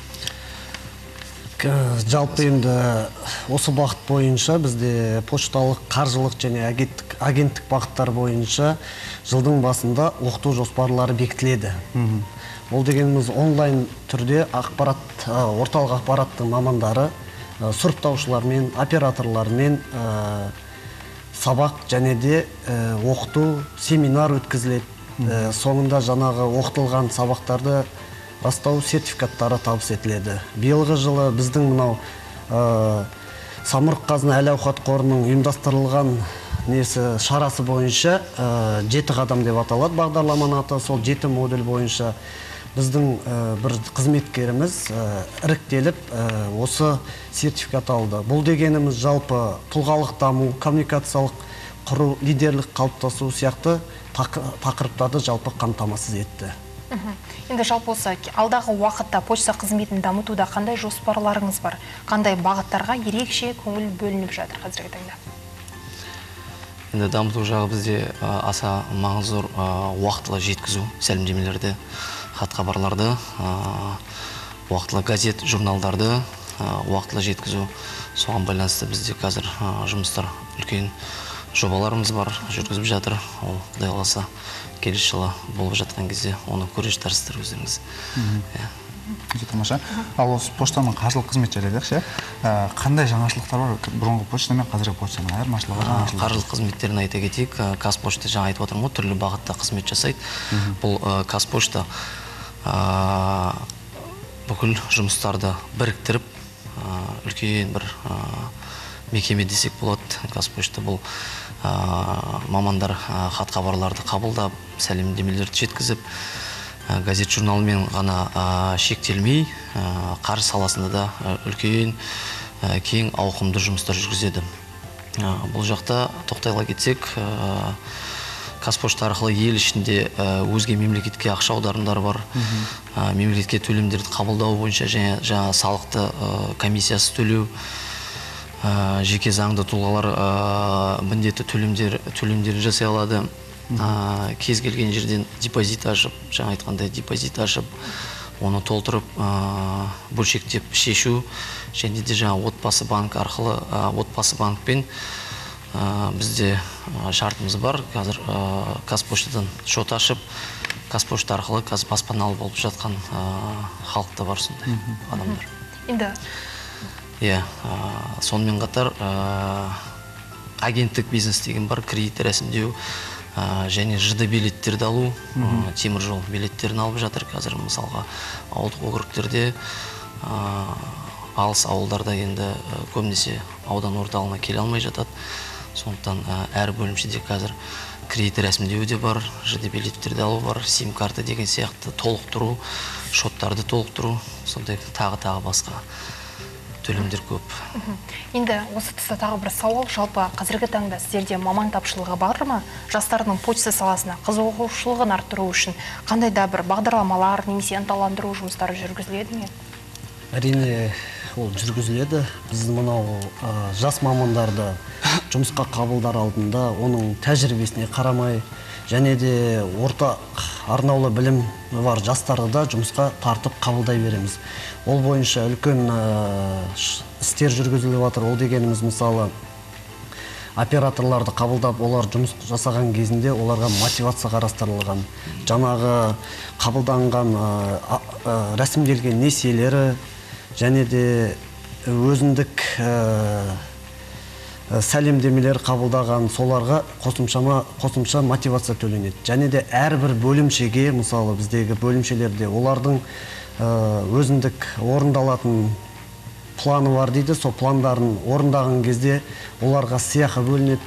Жалпы енді осы бағыт бойынша бізде пошталық, қаржылық және агенттік бағыттар бойынша жылдың басында оқыту жоспарлары бекітіледі. Ол дегеніміз онлайн түрде ақпарат, орталық ақпараттың мамандары, сұрыптаушылармен, операторлармен сабақ және де оқыту, семинар өткізіледі. Соңында жаңағы оқытылған сабақтарды растау сертификаттары табыс етіледі. Биылғы жылы біздің мынау Самұрық Қазына әл-ауқат қорының ұйымдастырылған несі шарасы бойынша жеті қадам деп аталады бағдарламаның аты. Сол жеті модуль бойынша біздің бір қызметкеріміз іріктеліп осы сертификат алды. Бұл дегеніміз жалпы тұлғалық даму, коммуникациялық құру, лидерлік қалыптасу сияқты тақырыптарды жалпы қамтамасыз етті. Енді жалпы осы алдағы уақытта почта қызметін дамытуда қандай жоспарларыңыз бар? Қандай бағыттарға ерекше көңіл бөлініп жатыр қазіргі таңда? Енді дамыту жағы бізде аса маңызды уақытылы жеткізу, сәлемдемелерді, хат-хабарларды, уақытылы газет, журналдарды уақытылы жеткізу. Соған байланысты бізде қазір жұмыстар үлкен жобаларымыз бар, жүргізіп жатыр. Ол Құдай қаласа келесі жылы болып жатқан кезде оны көре жатарсыздар өздеріңіз. Өте тамаша. Ал осы поштаның қаржылық қызмет жайлы айтайықшы, қандай жаңашылықтар бар? Бұрынғы почта мен қазіргі поштаның айырмашылығы, жаңашылығы? Қаржылық қызметтерін айта кетейік. Қазпошта жаңа айтып отырмын ғой, түрлі бағытта қызмет жасайды. Бұл Қазпошта бүкіл жұмыстарды біріктіріп, үлкен бір мекеме десек болады. Қазпошта бұл мамандар хат-хабарларды қабылдап, сәлемдемелерді жеткізіп, газет журналмен ғана шектелмей, қаржы саласында да үлкен, кең ауқымды жұмыстар жүргізеді. Бұл жақта тоқтайла кетсек, Қазпошта арқылы ел ішінде өзге мемлекетке ақша аударымдар бар, мемлекетке төлемдерді қабылдау бойынша және жаңа салықты комиссиясы төлеу, жеке заңды тұлғалар міндетті төлемдерін жасай алады. Кез келген жерден депозит ашып, жаңа айтқандай депозит ашып, оны толтырып, бөлшектеп шешу, және де жаңа отбасы банк арқылы, отбасы банкпен бізде шартымыз бар. Қазір Қазпоштадан шот ашып, Қазпошта арқылы қазір баспаналы болып жатқан халықта бар сондай адамдар. Енді Иә, сонымен қатар агенттік бизнес деген бар, кредит рәсімдеу және ЖД билеттерді алу, темір жол билеттерін алып жатыр. Қазір мысалға ауылдық округтерде, алыс ауылдарда енді көбінесе аудан орталығына келе алмай жатады. Сондықтан әр бөлімшеде қазір кредит рәсімдеу де бар, ЖД билеттерді алу бар, сим карта деген сияқты толықтыру, шоттарды толықтыру, сондай тағы-тағы басқа төлемдер көп. Енді осы тұста тағы бір сауал, жалпы қазіргі таңда сіздерде маман тапшылығы бар ма? Жастардың почта саласына қызығушылығын арттыру үшін қандай да бір бағдарламалар немесе ынталандыру жұмыстары жүргізіледі ме? Әрине, ол жүргізіледі. Біз мынау жас мамандарды жұмысқа қабылдар алдында оның тәжірибесіне қарамай, және де орта арнаулы білім бар жастарды да жұмысқа тартып қабылдай береміз. Ол бойынша үлкен істер жүргізіліп жатыр. Ол дегеніміз мысалы операторларды қабылдап, олар жұмыс жасаған кезінде оларға мотивация қарастырылған. Жаңағы қабылданған рәсімделген несиелері және де өзіндік сәлемдемелер қабылдаған соларға қосымша мотивация төленеді. Және де әрбір бөлімшеге, мысалы біздегі бөлімшелерде олардың өзіндік орындалатын планы бар дейді. Сол пландарын орындаған кезде оларға сыйақы бөлінеді,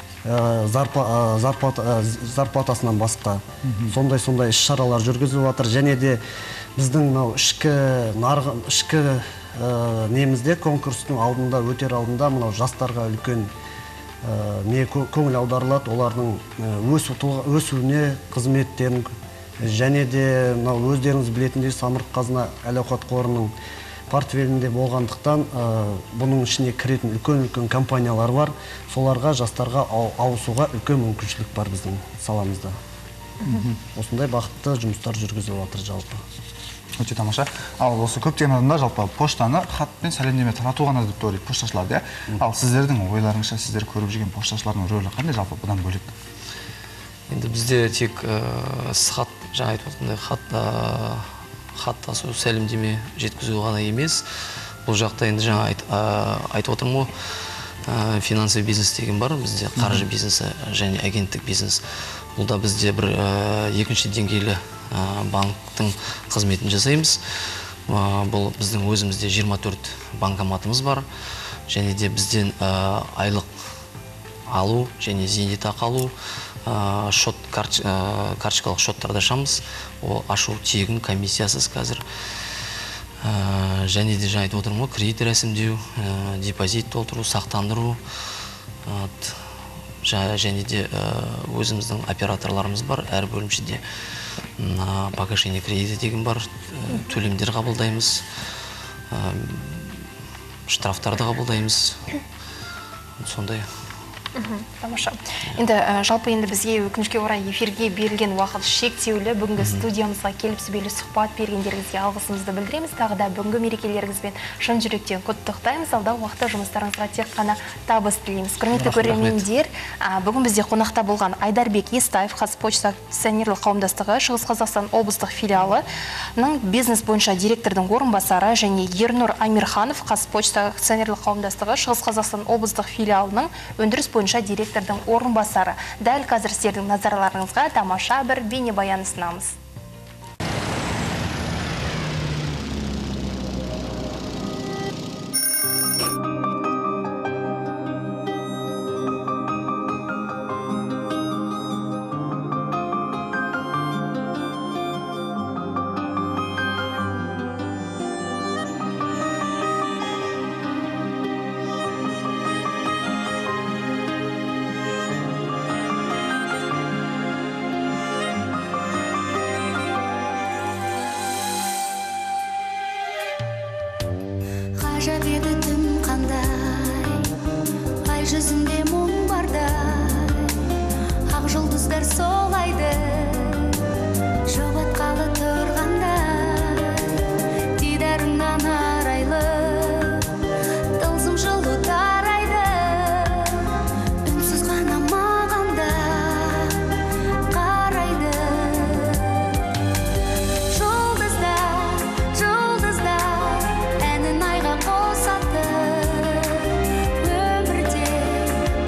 зарплатасынан басқа. Сондай-сондай іс-шаралар жүргізіліп жатыр. Және де біздің ішкі нарығы, ішкі немізде конкурстың алдында, өтер алдында мынау жастарға үлкен не көңіл аударылады, олардың өсуіне, қызметтерін және де өздеріңіз білетіндей Самұрық Қазына әл-ауқат қорының портфелінде болғандықтан бұның ішіне кіретін үлкен-үлкен компаниялар бар. Соларға жастарға ауысуға үлкен мүмкіншілік бар біздің саламызда. Осындай бақытты жұмыстар жүргізіліп жатыр жалпы. Өте тамаша. Ал осы көптеген адамдар жалпы поштаны хатпен сәлемдеме тарату ғана деп ойлайды пошташылар. Ал сіздердің ойларыңызша, сіздер көріп жүрген пошташылардың рөлі қандай жалпы бұдан бөлек? Енді бізде тек хат, жаңа айтып отырғандай, хаттасу, сәлемдеме жеткізу ғана емес. Бұл жақта енді жаңа айтып отырмын ғой, финансовый бизнес деген бар, бізде қаржы бизнесі және агенттік бизнес. Бұл да бізде бір екінші деңгейлі банктың қызметін жасаймыз. Бұл біздің өзімізде жиырма төрт банкоматымыз бар. Және де бізден айлық алу және зейнетақы алу, шот, карточкалық шоттарды ашамыз. Ол ашу тегін, комиссиясыз қазір. Және де жаңа айтып отырмын ғой, кредит рәсімдеу, депозит толтыру, сақтандыру. Және де өзіміздің операторларымыз бар, әр бөлімшеде погашение кредиті деген бар, төлемдер қабылдаймыз, штрафтарды қабылдаймыз, сондай. Тамаша. Енді жалпы енді бізге өкінішке орай эфирге берілген уақыт шектеулі. Бүгінгі студиямызға келіп сүбелі сұхбат бергендеріңізге алғысымызды білдіреміз. Тағы да бүгінгі мерекелеріңізбен шын жүректен құттықтаймыз. Алдағы уақытта жұмыстарыңызға тек қана табыс тілейміз. Құрметті көрермендер, бүгін бізде қонақта болған Айдарбек Естаев, Қазпочта акционерлік қауымдастығы Шығыс Қазақстан облыстық филиалының бизнес бойынша директордың орынбасары және Ернұр Амирханов, Қазпочта акционерлік қауымдастығы Шығыс Қазақстан облыстық филиалының өндіріс бойынша директордың орынбасары. Дәл қазір сіздердің назарларыңызға тамаша бір бейнебаян ұсынамыз. Ғажап еді түн қандай, ай жүзінде мұң бардай, ақ жұлдыздар солайды, жұбатқалы тұрғандай, дидарыңнан арайлы, тылсым жылу тарайды, үнсіз ғана маған да қарайды. Жұлдыздар, жұлдыздар, әнін айға қосады, өмірде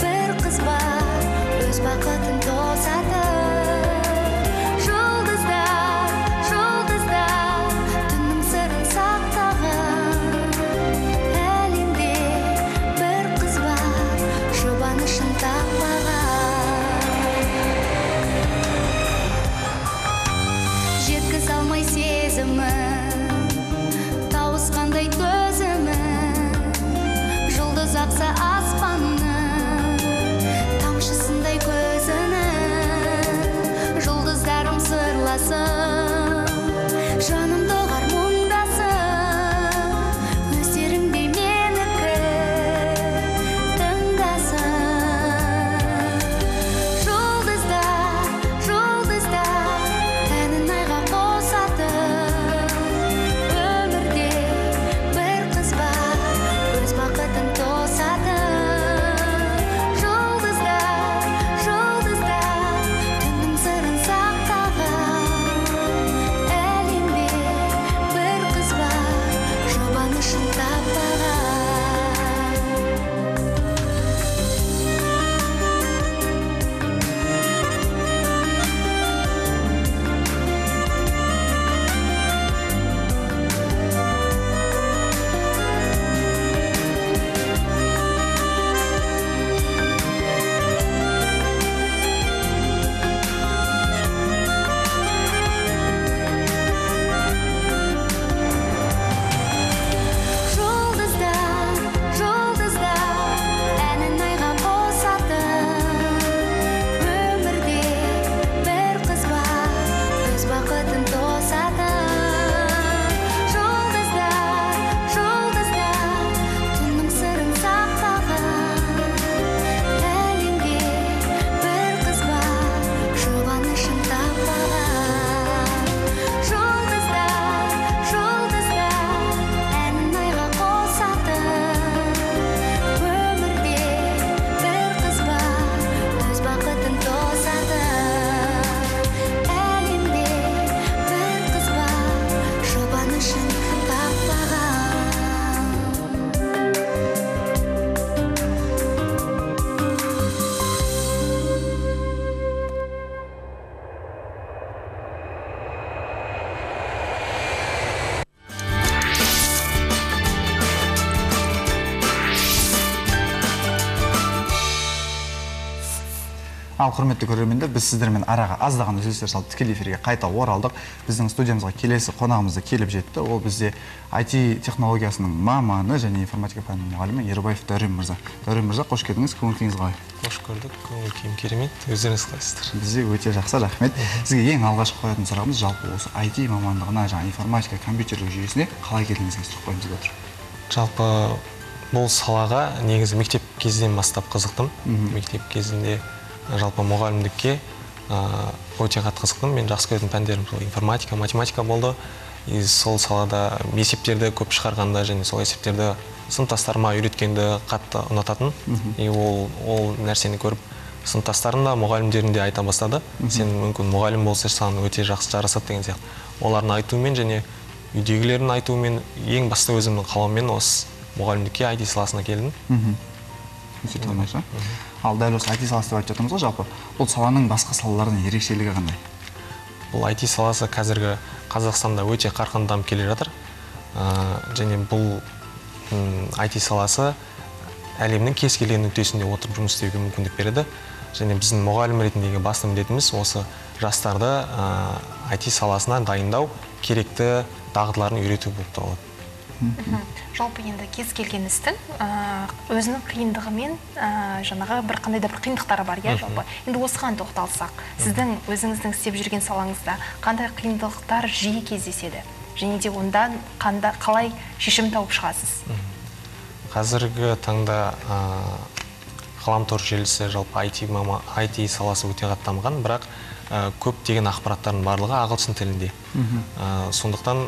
Ал құрметті көрермендер, біз сіздермен араға аздаған үзілістер салып тікелей эфирге қайта оралдық. Біздің студиямызға келесі қонағымыз келіп жетті. Ол бізде ай ти технологиясының маманы және информатика пәнінің мұғалімі Ерубаев Дәурен мырза. Дәурен мырза, қош келдіңіз. Көңіл-күйіңіз қалай? Қош көрдік. Көңіл-күйім керемет. Өздеріңіз қалайсыздар? Бізде өте жақсы, рахмет. Сізге ең алғашқы қоятын сұрағымыз жалпы осы ай ти мамандығына, жаңа информатика, компьютерлік жүйесіне қалай келдіңізге сұрақ қойғымыз келіп отыр. Жалпы бұл салаға негізі мектеп кезінен бастап қызықтым. Мектеп кезінде жалпы мұғалімдікке өте қатты қызықтым. Мен жақсы көретін пәндерім информатика, математика болды. И сол салада есептерді көп шығарғанда және сол есептерді сыныптастарыма үйреткенді қатты ұнататын. И ол ол нәрсені көріп сыныптастарым да мұғалімдерім де айта бастады. Сен мүмкін мұғалім болса саған өте жақсы жарасады деген сияқты. Олардың айтуымен және үйдегілердің айтуымен ең басты өзімнің қалауыммен осы мұғалімдікке ай ти саласына келдім. Өте тамаша. Ал дәл осы ай ти саласы деп айтып жатырмыз ғой, жалпы бұл саланың басқа салалардан ерекшелігі қандай? Бұл ай ти саласы қазіргі Қазақстанда өте қарқынды дамып келе жатыр. Және бұл ай ти саласы әлемнің кез келген нүктесінде отырып жұмыс істеуге мүмкіндік береді. Және біздің мұғалім ретіндегі басты міндетіміз осы жастарды ай ти саласына дайындау, керекті дағдыларын үйрету болып табылады. Жалпы енді кез келген істің өзінің қиындығымен жаңағы бір қандай да бір қиындықтары бар, иә, жалпы. Енді осыған тоқталсақ, сіздің өзіңіздің істеп жүрген салаңызда қандай қиындықтар жиі кездеседі? Және де ондан қалай шешім тауып шығасыз? Қазіргі таңда ғаламтор желісі жалпы ай ти саласы өте қатты дамыған, бірақ көптеген ақпараттардың барлығы ағылшын тілінде. Сондықтан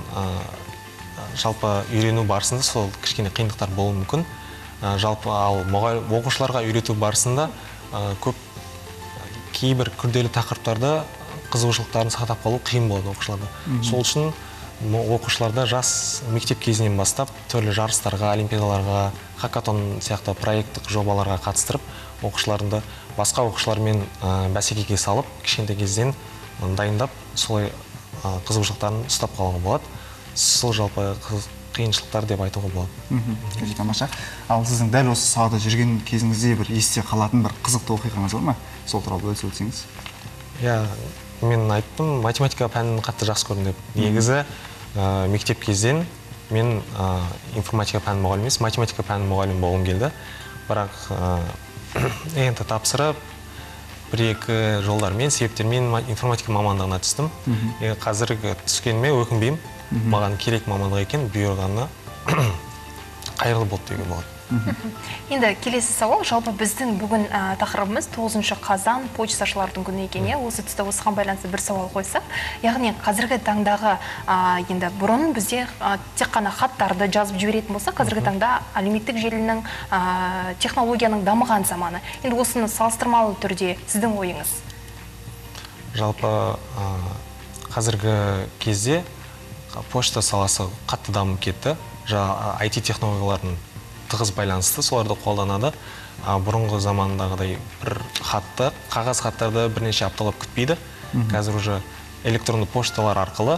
жалпы үйрену барысында сол кішкене қиындықтар болуы мүмкін. Жалпы ал оқушыларға үйрету барысында көп кейбір күрделі тақырыптарды қызығушылықтарын сақтап қалу қиын болады оқушыларда. Сол үшін оқушыларда жас мектеп кезінен бастап түрлі жарыстарға, олимпиадаларға, хакатон сияқты проекттік жобаларға қатыстырып, оқушыларында басқа оқушылармен бәсекеге салып, кішкентай кезден дайындап, солай қызығушылықтарын ұстап қалуға болады. Сол жалпы қиыншылықтар деп айтуға болады. Өте тамаша. Ал сіздің дәл осы салада жүрген кезіңізде бір есте қалатын бір қызықты оқиғаңыз бар ма? Сол туралы бөлісе өтсеңіз. Иә, мен айттым, математика пәнін қатты жақсы көрдім деп. Негізі мектеп кезден мен информатика пәнін мұғалім емес, математика пәнін мұғалім болғым келді. Бірақ енді тапсырып, бір-екі жолдармен, себептермен информатика мамандығына түстім. Қазіргі түскеніме өкінбеймін. Маған керек мамандық екен, бұйырғаны қайырлы болды деуге болады. Енді келесі сауал, жалпы біздің бүгін тақырыбымыз тоғызыншы қазан почташылардың күні екен, иә? Осы тұста осыған байланысты бір сауал қойсақ, яғни қазіргі таңдағы енді бұрын бізде тек қана хаттарды жазып жіберетін болса, қазіргі таңда әлеуметтік желінің технологияның дамыған заманы. Енді осыны салыстырмалы түрде сіздің ойыңыз? Жалпы қазіргі кезде почта саласы қатты дамып кетті. ай ти технологиялардың тығыз байланысты, соларды қолданады. Бұрынғы замандағыдай бір хатты, қағаз хаттарды бірнеше апталап күтпейді. Қазір уже электронды пошталар арқылы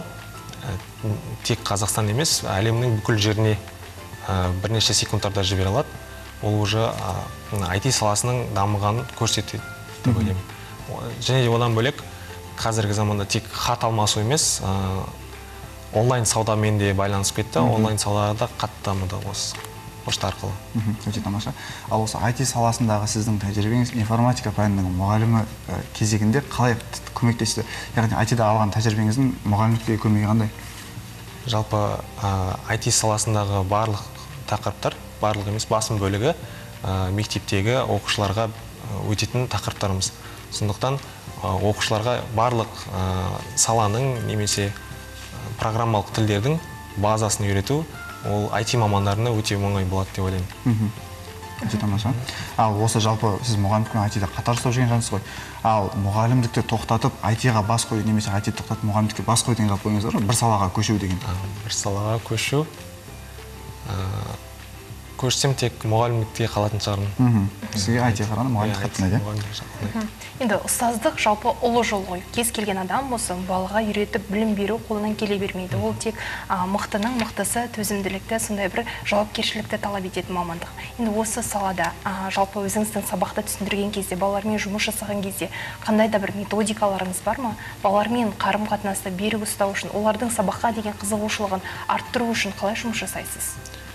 тек Қазақстан емес, әлемнің бүкіл жеріне бірнеше секундтарда жібере алады. Ол уже ай ти саласының дамығанын көрсетеді деп ойлаймын. Және одан бөлек қазіргі заманда тек хат алмасу емес, онлайн саудамен де байланысып кетті. Онлайн саудада қатты дамыды осы пошта арқылы. Өте тамаша. Ал осы ай ти саласындағы сіздің тәжірибеңіз информатика пәнінің мұғалімі кезегінде қалай көмектесті? Яғни ай ти-да алған тәжірибеңіздің мұғалімдікке көмегі қандай? Жалпы ай ти саласындағы барлық тақырыптар, барлық емес, басым бөлігі мектептегі оқушыларға өтетін тақырыптарымыз. Сондықтан оқушыларға барлық саланың немесе программалық тілдердің базасын үйрету, ол ай ти мамандарына өте оңай болады деп ойлаймын. Өте тамаша. Ал осы жалпы сіз мұғалімдікпен ай ти-да қатар ұстап жүрген жансыз ғой. Ал мұғалімдікті тоқтатып, ай ти-ға бас қою немесе ай ти-ді тоқтатып мұғалімдікке бас қою деген жалпы ойыңыз бар ма? Бір салаға көшу деген. Бір салаға көшу. Көрсем тек мұғалімдікте қалатын шығармын. Мхм. Сізге ай ти қарағанда мұғалімдік қатты ұнайды. Енді ұстаздық жалпы ұлы жол ғой. Кез келген адам осы балаға үйретіп білім беру қолынан келе бермейді. Ол тек мықтының мықтысы, төзімділікті, сондай бір жауапкершілікті талап ететін мамандық. Енді осы салада жалпы өзіңіздің сабақты түсіндірген кезде, балалармен жұмыс жасаған кезде қандай да бір методикаларыңыз бар ма? Балалармен қарым-қатынасты берік ұстау үшін, олардың сабаққа деген қызығушылығын арттыру үшін қалай жұмыс жасайсыз?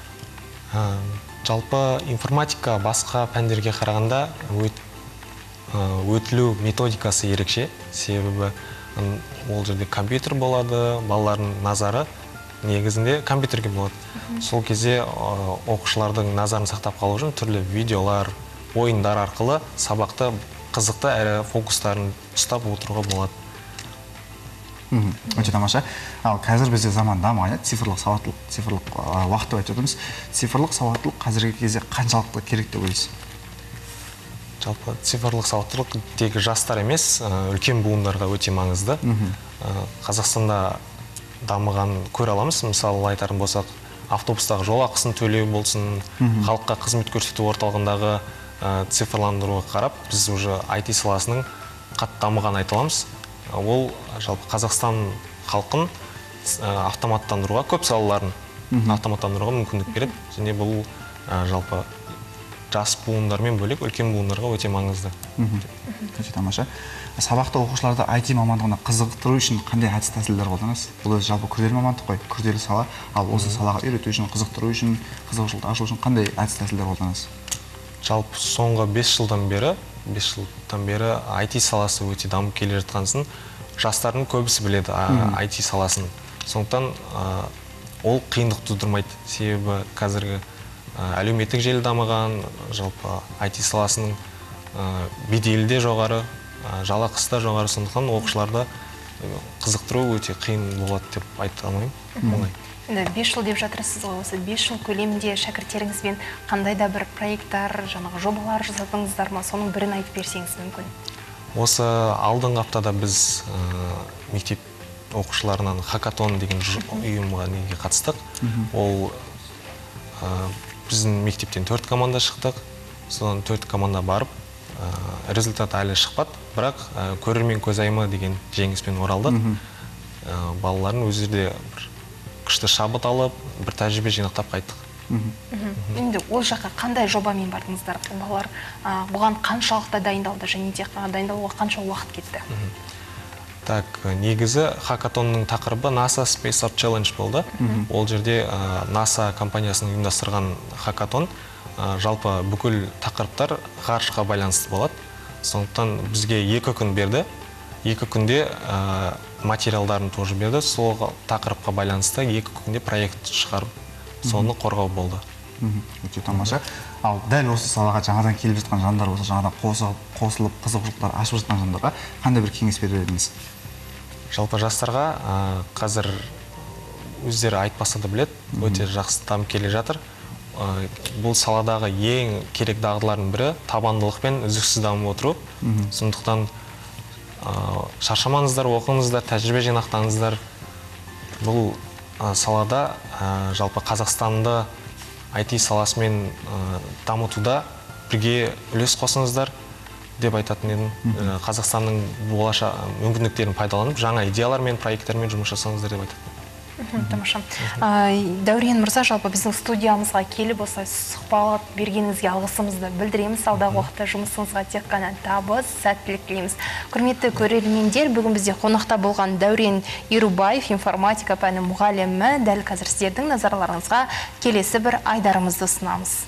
Жалпы информатика басқа пәндерге қарағанда өтілу методикасы ерекше. Себебі ол жерде компьютер болады, балалардың назары негізінде компьютерге болады. Сол кезде оқушылардың назарын сақтап қалу үшін түрлі видеолар, ойындар арқылы сабақты қызықты әрі фокустарын ұстап отыруға болады. Өте тамаша. Ал қазір бізде заман дамыған, цифрлық сауаттылық, цифрлық уақыт деп айтып отырмыз. Цифрлық сауаттылық қазіргі кезде қаншалықты керек деп ойлайсыз? Жалпы цифрлық сауаттылық тек жастар емес, үлкен буындарға өте маңызды. Қазақстанда дамыған көре аламыз. Мысалы айтарын болсақ, автобустағы жол ақысын төлеу болсын, халыққа қызмет көрсету орталығындағы цифрландыруға қарап, біз уже ай ти саласының қатты дамыған айта аламыз. Ол жалпы Қазақстан халқын автоматтандыруға, көп салаларын автоматтандыруға мүмкіндік береді. Және бұл жалпы жас буындармен бөлек үлкен буындарға өте маңызды. Өте тамаша. Сабақты оқушыларды ай ти мамандығына қызықтыру үшін қандай әдіс тәсілдер қолданасыз? Бұл өзі жалпы күрделі мамандық қой, күрделі сала. Ал осы салаға үйрету үшін, қызықтыру үшін, қызығушылықты ашу үшін қандай әдіс тәсілдер қолданасыз? Жалпы соңғы бес жылдан бері бес жылдан бері ай ти саласы өте дамып келе жатқансын, жастардың көбісі біледі ай ти саласын. Сондықтан ол қиындық тудырмайды. Себебі қазіргі әлеуметтік желі дамыған, жалпы ай ти саласының беделі де жоғары, жалақысы да жоғары. Сондықтан оқушыларды қызықтыру өте қиын болады деп айта алмаймын. бес жыл деп жатырсыз ғой, осы бес жыл көлемінде шәкірттеріңізбен қандай да бір проекттар, жаңағы жобалар жасадыңыздар ма? Соның бірін айтып берсеңіз мүмкін. Осы алдыңғы аптада біз мектеп оқушыларынан хакатон деген ұйымға неге қатыстық. Ол біздің мектептен төрт команда шықтық. Содан төрт команда барып, результат әлі шықпады, бірақ көрермен көзайымы деген жеңіспен оралдық. Балалардың өздері күшті шабыт алып, бір тәжірибе жинақтап қайттық. Енді ол жаққа қандай жобамен бардыңыздар? Балалар бұған қаншалықты дайындалды және де дайындалуға қанша уақыт кетті? Так, негізі хакатонның тақырыбы NASA Space Art Challenge болды. Ол жерде NASA компаниясының ұйымдастырған хакатон. Жалпы бүкіл тақырыптар ғарышқа байланысты болады. Сондықтан бізге екі күн берді. Екі күнде материалдарын тоже берді. Сол тақырыпқа байланысты екі күнде проект шығарып, соны қорғау болды. Өте тамаша. Ал дәл осы салаға жаңадан келіп жатқан жандар болса, жаңадан қосылып, қызығушылықтар ашып жатқан жандарға қандай бір кеңес берер едіңіз? Жалпы жастарға қазір өздері айтпаса да біледі, өте жақсы дамып келе жатыр. Бұл саладағы ең керек дағдылардың бірі табандылық пен үздіксіз дамып отыру. Сондықтан шаршамаңыздар, оқыңыздар, тәжірибе жинақтаңыздар. Бұл салада жалпы Қазақстанды ай ти саласымен дамытуда бірге үлес қосыңыздар деп айтатын едім. Қазақстанның болашақ мүмкіндіктерін пайдаланып, жаңа идеялар мен проекттермен жұмыс жасаңыздар деп айтатын. Тамаша. Дәурен мырза, жалпы біздің студиямызға келіп осылай сұхбат бергеніңізге алғысымызды білдіреміз. Алдағы уақытта жұмысыңызға тек қана табыс, сәттілік тілейміз. Құрметті көрермендер, бүгін бізде қонақта болған Дәурен Ерубаев, информатика пәні мұғалімі, дәл қазір сіздердің назарларыңызға келесі бір айдарымызды ұсынамыз.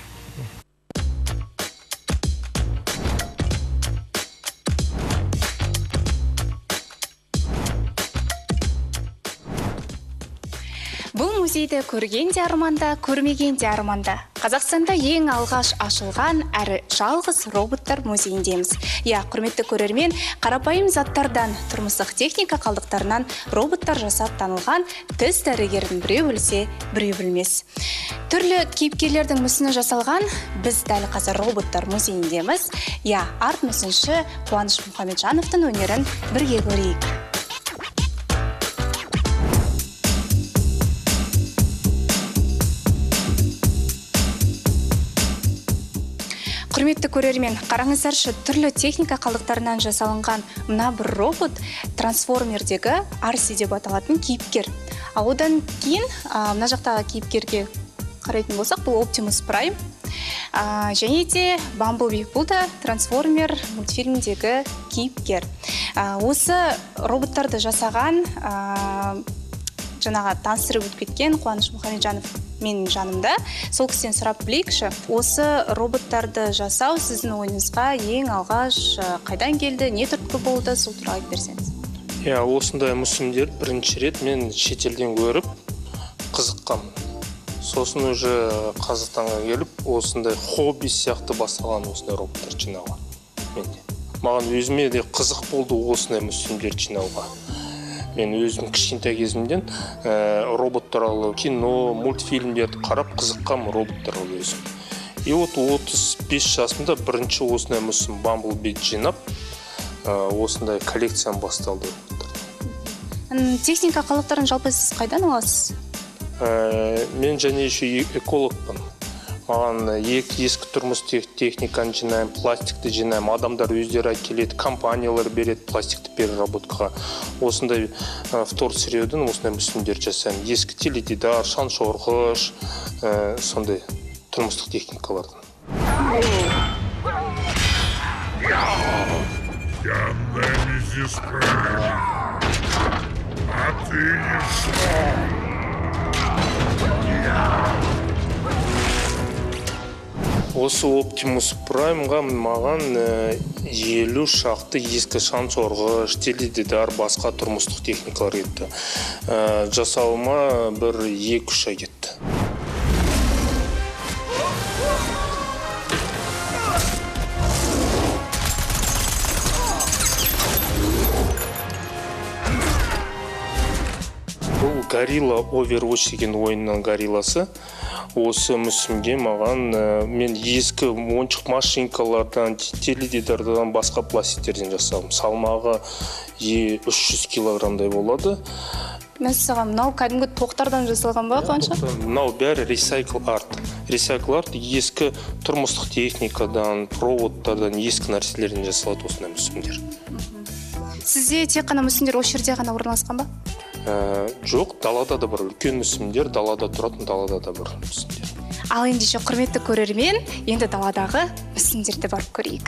Бұл музейді көрген де арманда, көрмеген де арманда. Қазақстанда ең алғаш ашылған әрі жалғыз роботтар музейіндеміз. Я, құрметті көрермен, қарапайым заттардан, тұрмыстық техника қалдықтарынан роботтар жасап танылған тіс дәрігердің біреу білсе, біреу білмес. Түрлі кейіпкерлердің мүсіні жасалған, біз дәл қазір роботтар музейіндеміз. Я, арт мүсінші Қуаныш Мұхамеджановтың өнерін бірге көрейік. Құрметті көрермен, қараңыздаршы, түрлі техника қалдықтарынан жасалынған мына бір робот трансформердегі Арси деп аталатын кейіпкер. А одан кейін мына жақтағы кейіпкерге қарайтын болсақ, бұл Optimus Prime. А, және де Bumblebee, бұл да трансформер мультфильмдегі кейіпкер. А, осы роботтарды жасаған а, жаңағы таныстырып өтіп кеткен Қуаныш Мұхамеджанов менің жанымда. Сол кісіден сұрап білейікші, осы роботтарды жасау сіздің ойыңызға ең алғаш қайдан келді, не түрткі болды, сол туралы айтып берсеңіз. Иә, осындай мүсіндер бірінші рет мен шетелден көріп қызыққанмын. Сосын уже Қазақстанға келіп, осындай хобби сияқты басталған осындай роботтар жинауға. Маған өзіме де қызық болды осындай мүсіндер жинауға. Мен өзім кішкентай кезімден робот туралы кино, мультфильмдерді қарап қызыққанмын роботтарға өзім. И вот отыз бес жасымда бірінші осындай мүсін Bumblebee жинап, осындай коллекциям басталды. Техника қалдықтарын жалпы сіз қайдан аласыз? Мен және еще экологпын. Маған ескі тұрмыс техниканы жинаймын, пластикті жинаймын. Адамдар өздері келеді, компаниялар береді пластикті переработкаға. Осындай вторсырьеден осындай мүсіндер жасаймын. Ескі теледидар, шаншорғыш, сондай тұрмыстық техникалардан. Я Немезис Прайм. А ты ничто. Осы Optimus Prime'ға маған елу шақты ескі шаншорғыш, теледидар, басқа тұрмыстық техникалар кетті. Жасауыма бір екі-үш ай кетті. Бұл Gorilla Overwatch деген ойыннан горилласы. Осы мүсінге маған мен ескі ойыншық машинкалардан, теледидардан, басқа пластиктерден жасадым. Салмағы үш жүз килограммдай болады. Мәселен, мынау кәдімгі тоқтардан жасалған ба, қанша? Мынау бәрі recycle art. Recycle art ескі тұрмыстық техникадан, проводтардан, ескі нәрселерден жасалады осындай мүсіндер. Сізде тек қана мүсіндер осы жерде ғана орналасқан ба? Жоқ, далада да бар, үлкен мүсіндер, далада тұратын далада да бар мүсіндер. Ал ендеше құрметті көрермен, енді даладағы мүсіндерді барып көрейік.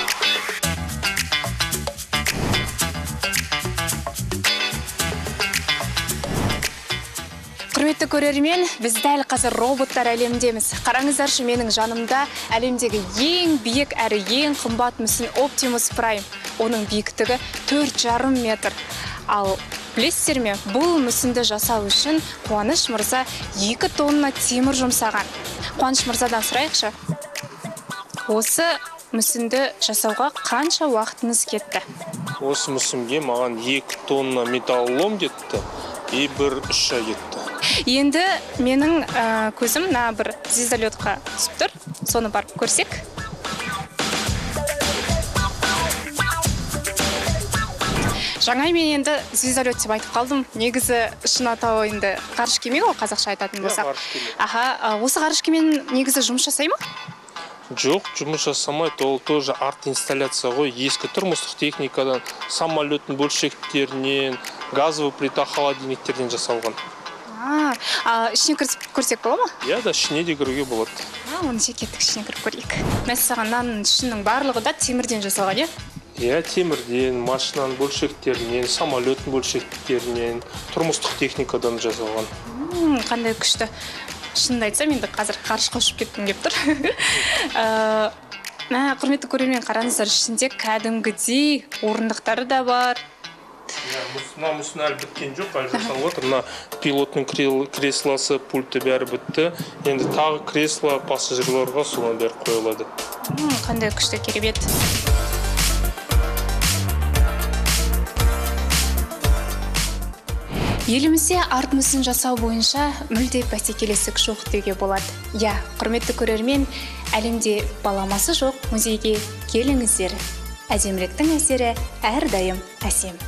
Құрметті көрермен, біз дәл қазір роботтар әлемдеміз. Қараңыздаршы, менің жанымда әлемдегі ең биік әрі ең қымбат мүсін Optimus Prime. Оның биіктігі төрт жарым метр. Ал білесіздер ме, бұл мүсінді жасау үшін Қуаныш мырза екі тонна темір жұмсаған. Қуаныш мырзадан сұрайықшы, осы мүсінді жасауға қанша уақытыңыз кетті? Осы мүсінге маған екі тонна металлолом кетті, и бір үш ай кетті. Енді менің көзім на бір звездолетқа түсіп тұр, соны барып көрсек. Жаңа мен енді звездолет деп айтып қалдым. Негізі шын атауы енді ғарыш кеме ғой, қазақша айтатын болсақ. Аха, осы ғарыш кемен негізі жұмыс жасай ма? Жоқ, жұмыс жасамайды. Ол тоже арт-инсталляция ғой. Ескі тұрмыстық техникадан, самолеттің бөлшектерінен, газовый плита, холодильниктерден жасалған. А, ішіне көрсек бола ма? Иә, да, ішіне де кіруге болады. Оны кеттік, ішіне кіріп көрейік. Мәселен, ішінің барлығы да темірден жасалған, иә? Иә, темірден, машинаның бөлшектерінен, самолеттің бөлшектерінен, тұрмыстық техникадан жасалған. Қандай күшті. Шынымды айтсам, енді қазір ғарышқа ұшып кеткім келіп тұр. Құрметті көрермен, қараңыздар, ішінде кәдімгідей орындықтары да бар. Мына мүсін әлі біткен жоқ, әлі жасалып отыр. Мына пилоттың креслосы, пульті бәрі бітті. Енді тағы кресло пассажирларға соған бәрі қойылады. Қандай күшті, керемет. Елімізде арт мүсін жасау бойынша мүлде бәсекелестік жоқ деуге болады. Я, құрметті көрермен, әлемде баламасы жоқ музейге келіңіздер. Әдеміліктің әсері әрдайым әсем.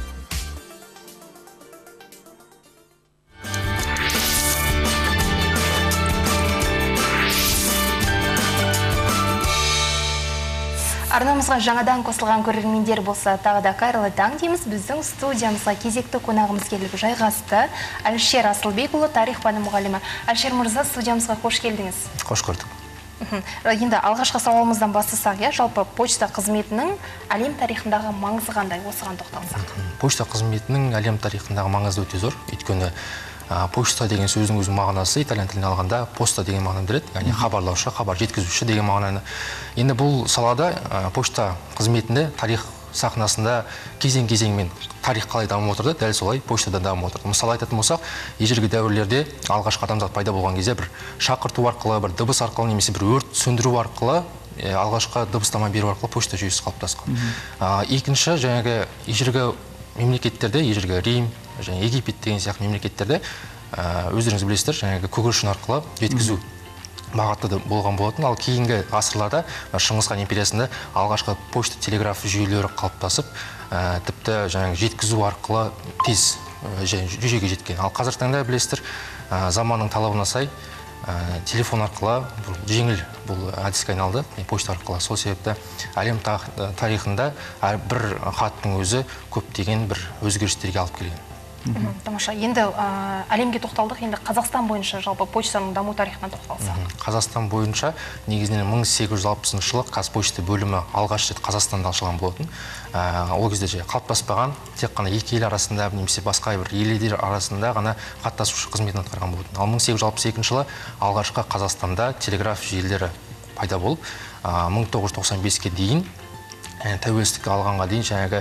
Арнамызға жаңадан қосылған көрермендер болса, тағы да қайырлы таң дейміз. Біздің студиямызға кезекті қонағымыз келіп жайғасты. Әлішер Асылбекұлы, тарих пәні мұғалімі. Әлішер мырза, студиямызға қош келдіңіз. Қош көрдік. Енді алғашқы сауалымыздан бастасақ, жалпы почта қызметінің әлем тарихындағы маңызы қандай, осыған тоқталсақ? Почта қызметінің әлем тарихындағы маңызы өте зор. Өйткені почта деген сөздің өзінің мағынасы итальян тілінен алғанда поста деген мағынаны береді, яғни хабарлаушы, хабар жеткізуші деген мағынаны. Енді бұл салада почта қызметінде тарих сахнасында кезең-кезеңмен тарих қалай дамып отырды, дәл солай почтада дамып отырды. Мысалы айтатын болсақ, ежелгі дәуірлерде алғашқы адамзат пайда болған кезде бір шақырту арқылы, бір дыбыс арқылы немесе бір өрт сөндіру арқылы, алғашқы дыбыстама беру арқылы почта жүйесі қалыптасқан. Екінші, жаңағы ежелгі мемлекеттерде, ежелгі Рим және Египет деген сияқты мемлекеттерде өздеріңіз білесіздер, жаңағы көгершін арқылы жеткізу бағыты болған болатын. Ал кейінгі ғасырларда Шыңғыс хан империясында алғашқы почта телеграф жүйелері қалыптасып, тіпті жаңағы жеткізу арқылы тез жүзеге жеткен. Ал қазіргі таңда білесіздер, заманның талабына сай телефон арқылы жеңіл бұл әдіске айналды, почта арқылы. Сол себепті әлем тарихында бір хаттың өзі көптеген бір өзгерістерге алып келген. Тамаша, енді әлемге тоқталдық, енді Қазақстан бойынша жалпы почтаның даму тарихынан тоқталсақ. Қазақстан бойынша негізінен мың сегіз жүз алпысыншы жылы Қазпошта бөлімі алғаш рет Қазақстанда ашылған болатын. Ол кезде қалыптаспаған, тек қана екі ел арасында немесе басқа бір елдер арасында ғана хаттасушы қызметін атқарған болатын. Ал мың сегіз жүз алпыс екінші жылы алғашқы Қазақстанда телеграф желілері пайда болып, мың тоғыз жүз тоқсан беске дейін тәуелсіздікті алғанға дейін жаңағы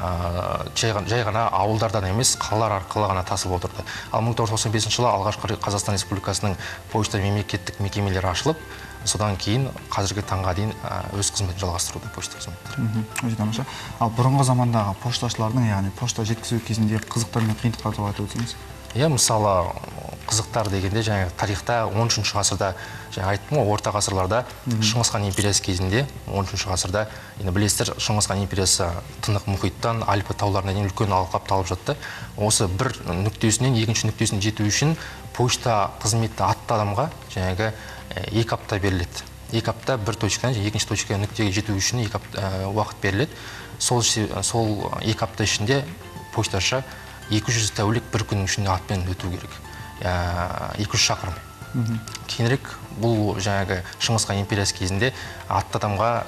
жай ғана ауылдардан емес, қалалар арқылы ғана тасып отырды. Ал мың тоғыз жүз тоқсан бесінші жылы алғашқы Қазақстан Республикасының почта мемлекеттік мекемелері ашылып, содан кейін қазіргі таңға дейін өз қызметін жалғастыруда почта қызметтері. Өте тамаша. Ал бұрынғы замандағы пошташылардың, яғни почта жеткізу кезінде қызықтар мен қиындықтар туралы айтып өтсеңіз? Иә, мысалы қызықтар дегенде жаңағы тарихта он үшінші ғасырда, жаңа айттым ғой, орта ғасырларда Шыңғыс хан империясы кезінде он үшінші ғасырда, енді білесіздер, Шыңғыс хан империясы Тынық мұхиттан Альпі тауларына дейін үлкен алқапты алып жатты. Осы бір нүктесінен екінші нүктесіне жету үшін почта қызметі атты адамға жаңағы екі апта беріледі. Екі апта бір точкадан екінші точкаға нүктеге жету үшін екі уақыт беріледі. Сол екі апта ішінде пошташы екі жүз тәулік бір күннің ішінде атпен өту керек. екі жүз шақырым. Кейінірек бұл жаңағы Шыңғыс хан империясы кезінде атты адамға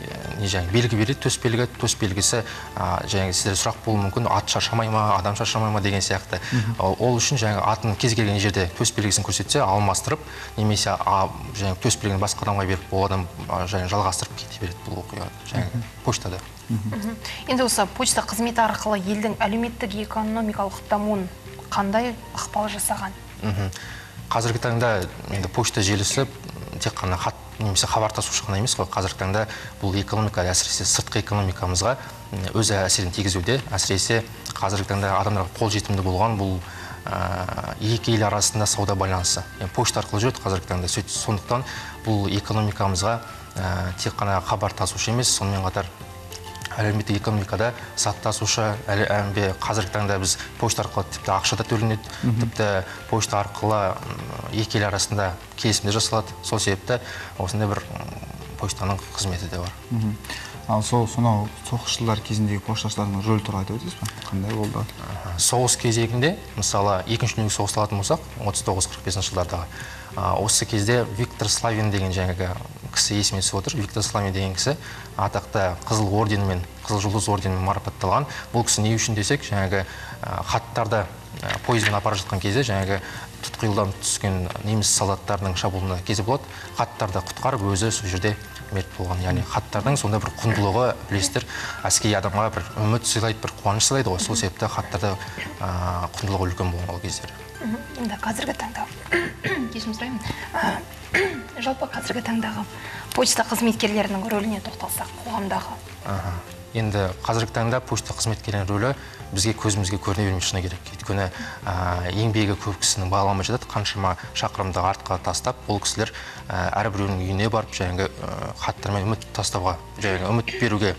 белгі береді, төс белгі, төс белгісі жаңағы сіздер сұрақ болуы мүмкін, ат шаршамай ма, адам шаршамай ма деген сияқты. Ол үшін жаңағы атын кез келген жерде төс белгісін көрсетсе, алмастырып, немесе жаңағы төс белгіні басқа адамға беріп, ол адам жалғастырып кете береді бұл оқиға жаңағы поштада. Енді осы почта қызметі арқылы елдің әлеуметтік экономикалық дамуын қандай ықпал жасаған? Қазіргі таңда енді почта желісі тек қана хат немесе хабар тасушы ғана емес қой. Қазіргі таңда бұл экономика, әсіресе сыртқы экономикамызға өз әсерін тигізуде. Әсіресе қазіргі таңда адамдарға қол жетімді болған бұл екі ел арасында сауда байланысы. Почта арқылы жүреді қазіргі таңда. Сондықтан бұл экономикамызға тек қана хабар тасушы емес, сонымен қатар әлеуметтік экономикада сат тасушы, қазіргі таңда біз почта арқылы тіпті ақшада төленеді, тіпті почта арқылы екі ел арасында келісімдер жасалады. Сол себепті осындай бір поштаның қызметі де бар. Ал сол сонау соғыс жылдар кезіндегі пошташылардың рөлі туралы айтып өтесіз бе? Қандай болды? Соғыс кезегінде, мысалы екінші дүниежүзілік соғыс алатын болсақ, отыз тоғыз қырық бесінші жылдардағы. Осы кезде Виктор Славин деген жаңағы кісі есіме түсіп отыр. Виктор Славин деген кісі атақты Қызыл орденімен, Қызыл жұлдыз орденімен марапатталған. Бұл кісі не үшін десек, жаңағы хаттарды пойызбен апара жатқан кезде жаңағы тұтқиылдан түскен неміс солдаттарының шабуылына кезі болады. Хаттарды құтқарып өзі сол жерде мерт болған. Яғни хаттардың сонда бір құндылығы, білесіздер, әскери адамға бір үміт сыйлайды, бір қуаныш сыйлайды ғой. Сол себепті хаттарда құндылығы үлкен болған ол кездері. Енді қазіргі таңда, кешірім сұраймын, жалпы қазіргі таңдағы почта қызметкерлерінің рөліне тоқталсақ қоғамдағы? Енді қазіргі таңда почта қызметкерлерінің рөлі бізге көзімізге көріне бермей шыны керек. Өйткені еңбегі көп кісінің бағаланбай жатады, қаншама шақырымды артқа тастап, ол кісілер әрбіреуінің үйіне барып, жаңағы хаттармен үміт тастауға, жаңағы үміт беруге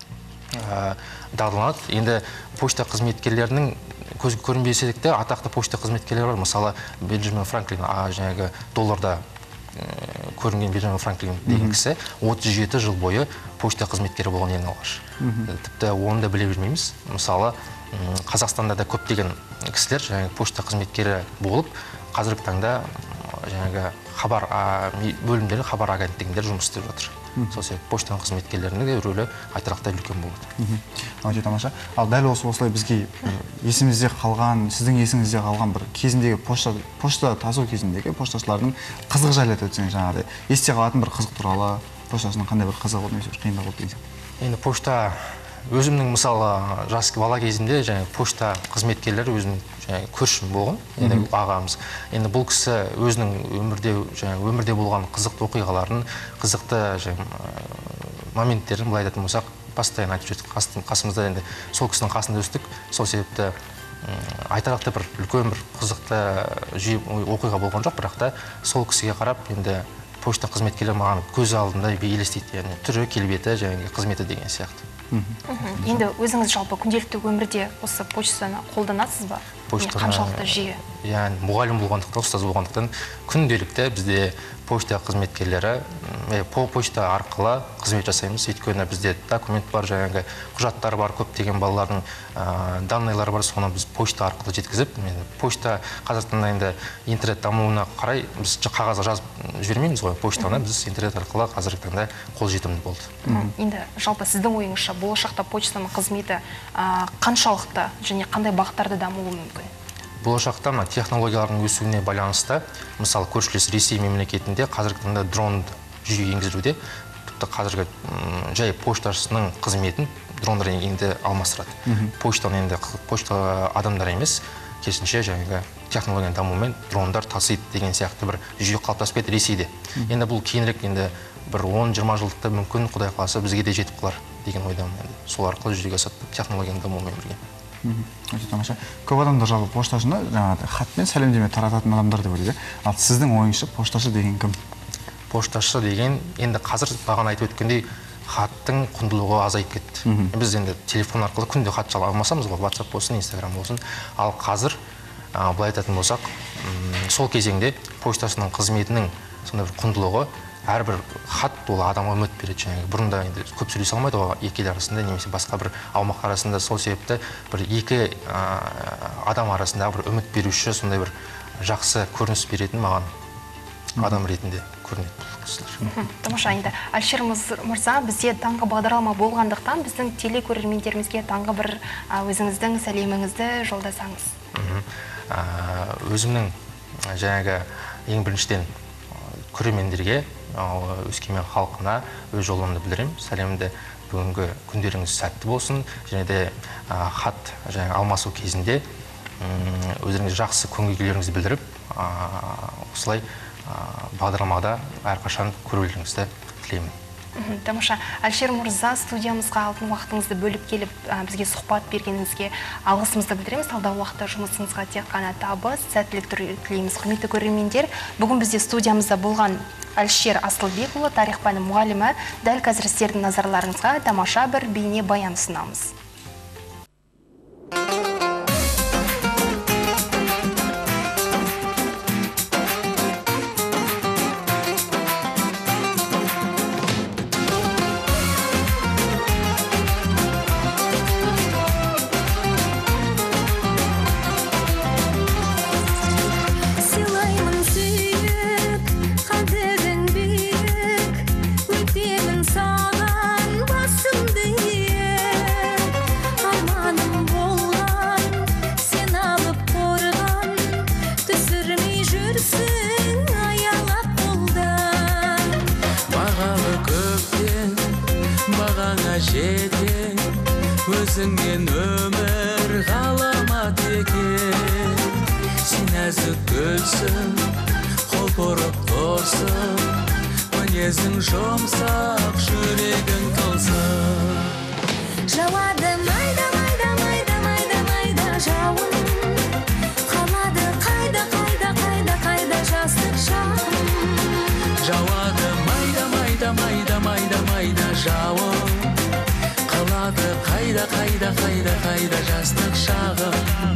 дағдыланады. Енді почта қызметкерлерінің көзге көрінбесе де атақты почта қызметкерлері бар. Мысалы, Бенджамин Франклин жаңағы долларда көрінген Бенджамин Франклин деген кісі отыз жеті жыл бойы почта қызметкері болған ең алғаш. Тіпті оны да біле бермейміз. Мысалы, Қазақстанда да көптеген кісілер жаңағы почта қызметкері болып, қазіргі таңда жаңағы хабар бөлімдері, хабар агенттігінде жұмыс істеп жатыр. Сол себепті поштаның қызметкерлерінің де рөлі айтарлықтай үлкен болады. Өте тамаша. Ал дәл осы осылай бізге есімізде қалған, сіздің есіңізде қалған бір кезіндегі почта почта тасу кезіндегі пошташылардың қызық жайлы айтып өтсеңіз, жаңағыдай есте қалатын бір қызық туралы, пошташының қандай бір қызығы болды, немесе қиындығы болды деген. Енді пошта өзімнің мысалы жас бала кезімде жаңағы пошта қызметкерлері өзінің жаңағы көршім болған, енді ағамыз. Енді бұл кісі өзінің өмірде жаңағы өмірде болған қызықты оқиғаларын, қызықты жаңағы моменттерін былай айтатын болсақ, постоянно айтып жүрдік. Қасымызда енді сол кісінің қасында өстік. Сол себепті айтарлықтай бір үлкен бір қызықты оқиға болған жоқ, бірақ та сол кісіге қарап енді пошта қызметкерлері маған көз алдында елестейді, яғни түрі, келбеті, жаңағы қызметі деген сияқты. Енді өзіңіз жалпы күнделікті өмірде осы почтаны қолданасыз ба? Қаншалықты жиі? Яғни мұғалім болғандықтан, ұстаз болғандықтан күнделікті бізде почта қызметкерлері почта арқылы қызмет жасаймыз. Өйткені бізде документ бар, жаңағы құжаттар бар, көптеген балалардың данныйлары бар, соны біз почта арқылы жеткізіп, почта қазіргі таңда енді интернет дамуына қарай біз қағазға жазып жібермейміз ғой, почтаны біз интернет арқылы қазіргі таңда қолжетімді болды. Енді жалпы сіздің ойыңызша болашақта почтаның қызметі қаншалықты және қандай бағыттарда дамуы мүмкін? Болашақта технологиялардың өсуіне байланысты, мысалы көршілес Ресей мемлекетінде қазіргі таңда дрон жүйе енгізілуде, тіпті қазіргі жай пошташының қызметін дрондар енді алмастырады. Поштаны енді почта адамдар емес, керісінше жаңағы технологияның дамуымен дрондар тасиды деген сияқты бір жүйе қалыптасып кетті Ресейде. Енді бұл кейінірек енді бір он-жиырма жылдықта мүмкін Құдай қаласа бізге де жетіп қалар деген ойдамын. Сол арқылы жүзеге асады технологияның дамуымен бірге. Өте тамаша. Көп адамдар жалпы пошташыны жаңағы хатпен сәлемдеме тарататын адамдар деп ойлайды. Ал сіздің ойыңызша пошташы деген кім? Пошташы деген енді қазір бағана айтып өткендей хаттың құндылығы азайып кетті. Біз енді телефон арқылы күнде хат жала алмасамыз ғой, WhatsApp болсын, Instagram болсын. Ал қазір былай айтатын болсақ, сол кезеңде пошташының қызметінің сондай бір құндылығы әрбір хат ол адамға үміт береді. Жаңағы бұрында енді көп сөйлесе алмайды ғой екі ел арасында, немесе басқа бір аумақ арасында. Сол себепті бір екі адам арасында бір үміт беруші, сондай бір жақсы көрініс беретін маған адам ретінде көрінеді бұл кісілер. Тамаша, енді Әлшер мырза, бізде таңғы бағдарлама болғандықтан біздің телекөрермендерімізге таңғы бір өзіңіздің сәлеміңізді жолдасаңыз. Өзімнің жаңағы ең біріншіден көрермендерге, Өскемен халқына өз жолымды білдіремін. Сәлемді бүгінгі күндеріңіз сәтті болсын, және де хат алмасу кезінде өздеріңіз жақсы көңіл күйлеріңізді білдіріп, осылай бағдарламада әрқашан көрулеріңізді тілеймін. Тамаша, Әлшер мырза, студиямызға алтын уақытыңызды бөліп келіп, бізге сұхбат бергеніңізге алғысымызды білдіреміз. Алдағы уақытта жұмысыңызға тек қана табыс, сәттілік тілейміз. Құрметті көрермендер, бүгін бізде студиямызда болған Әлшер Асылбекұлы, тарих пәні мұғалімі, дәл қазір сіздердің назарларыңызға тамаша бір бейне баян ұсынамыз. Өзіңнен өмір ғаламат екен, сен нәзік гүлсің, құлпырып тұрсың, мінезің жұмсақ, жүрегің тылсың. Жауады майда, майда, майда, майда, майда жауын, қалады қайда, қайда, қайда, қайда жастық шағым. Жауады майда, майда, майда, майда, майда жауын, қалады қайда, қайда, қайда, қайда жастық шағым.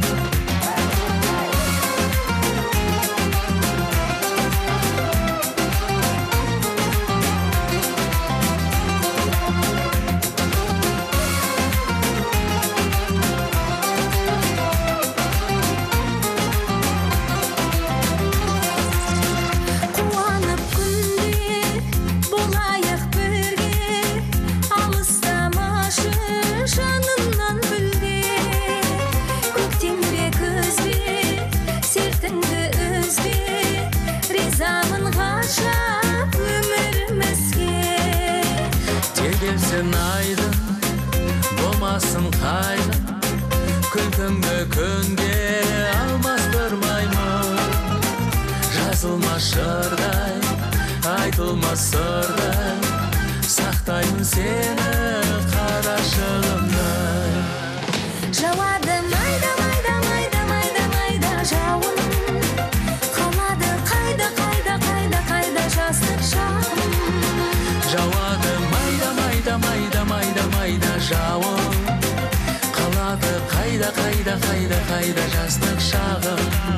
өзіңді күнде алмастырмаймын. Жазылмас жырдай, айтылмас сырдай, сақтаймын сені қарашығымда. Жауады майда майда майда майда майда жауын, қалады қайда қайда қайда қайда жастық шағым. Жауады майда майда майда майда майда жауын, қалады қайда қайда қайда қайда жастық шағым.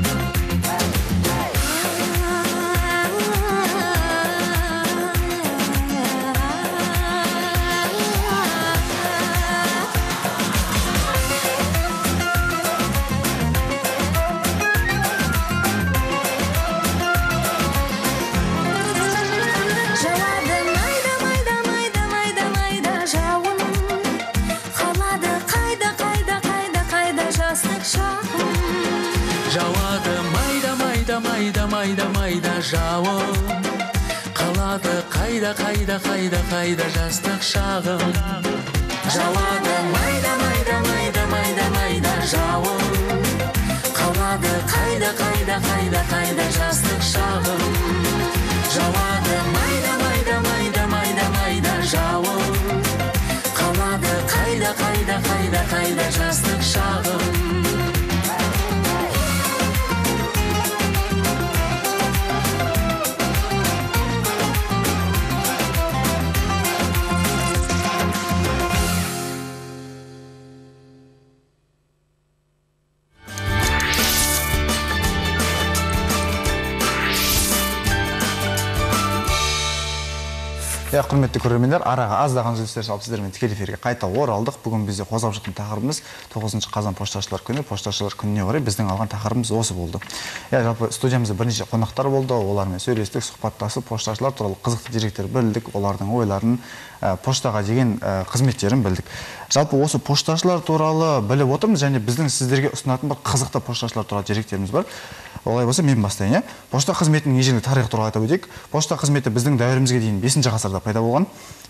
Жауады майда майда майда майда майда жауын, қалады қайда қайда қайда қайда жастық шағым. Жауады майда майда майда майда майда жауын, қалады қайда қайда қайда қайда жастық шағым. Жауады майда майда майда майда майда жауын, қалады қайда қайда қайда қайда жастық шағым. Я құрметті көрермендер, араға аздаған үзілістер салып сіздермен тікелей эфирге қайта оралдық. Бүгін бізде қозғап жатқан тақырыбымыз тоғызыншы қазан пошташылар күні. Пошташылар күніне орай біздің алған тақырыбымыз осы болды. Я жалпы студиямызда бірнеше қонақтар болды. Олармен сөйлестік, сұхбаттасып, пошташылар туралы қызықты деректер білдік, олардың ойларын, поштаға деген қызметтерін білдік. Жалпы осы пошташылар туралы біліп отырмыз, және біздің сіздерге ұсынатын бір қызықты пошташылар туралы деректеріміз бар. Олай болса мен бастайын. Пошта қызметінің ежелгі тарихы туралы айтып өтейік. Пошта қызметі біздің дәуірімізге дейін бесінші ғасырда пайда болған.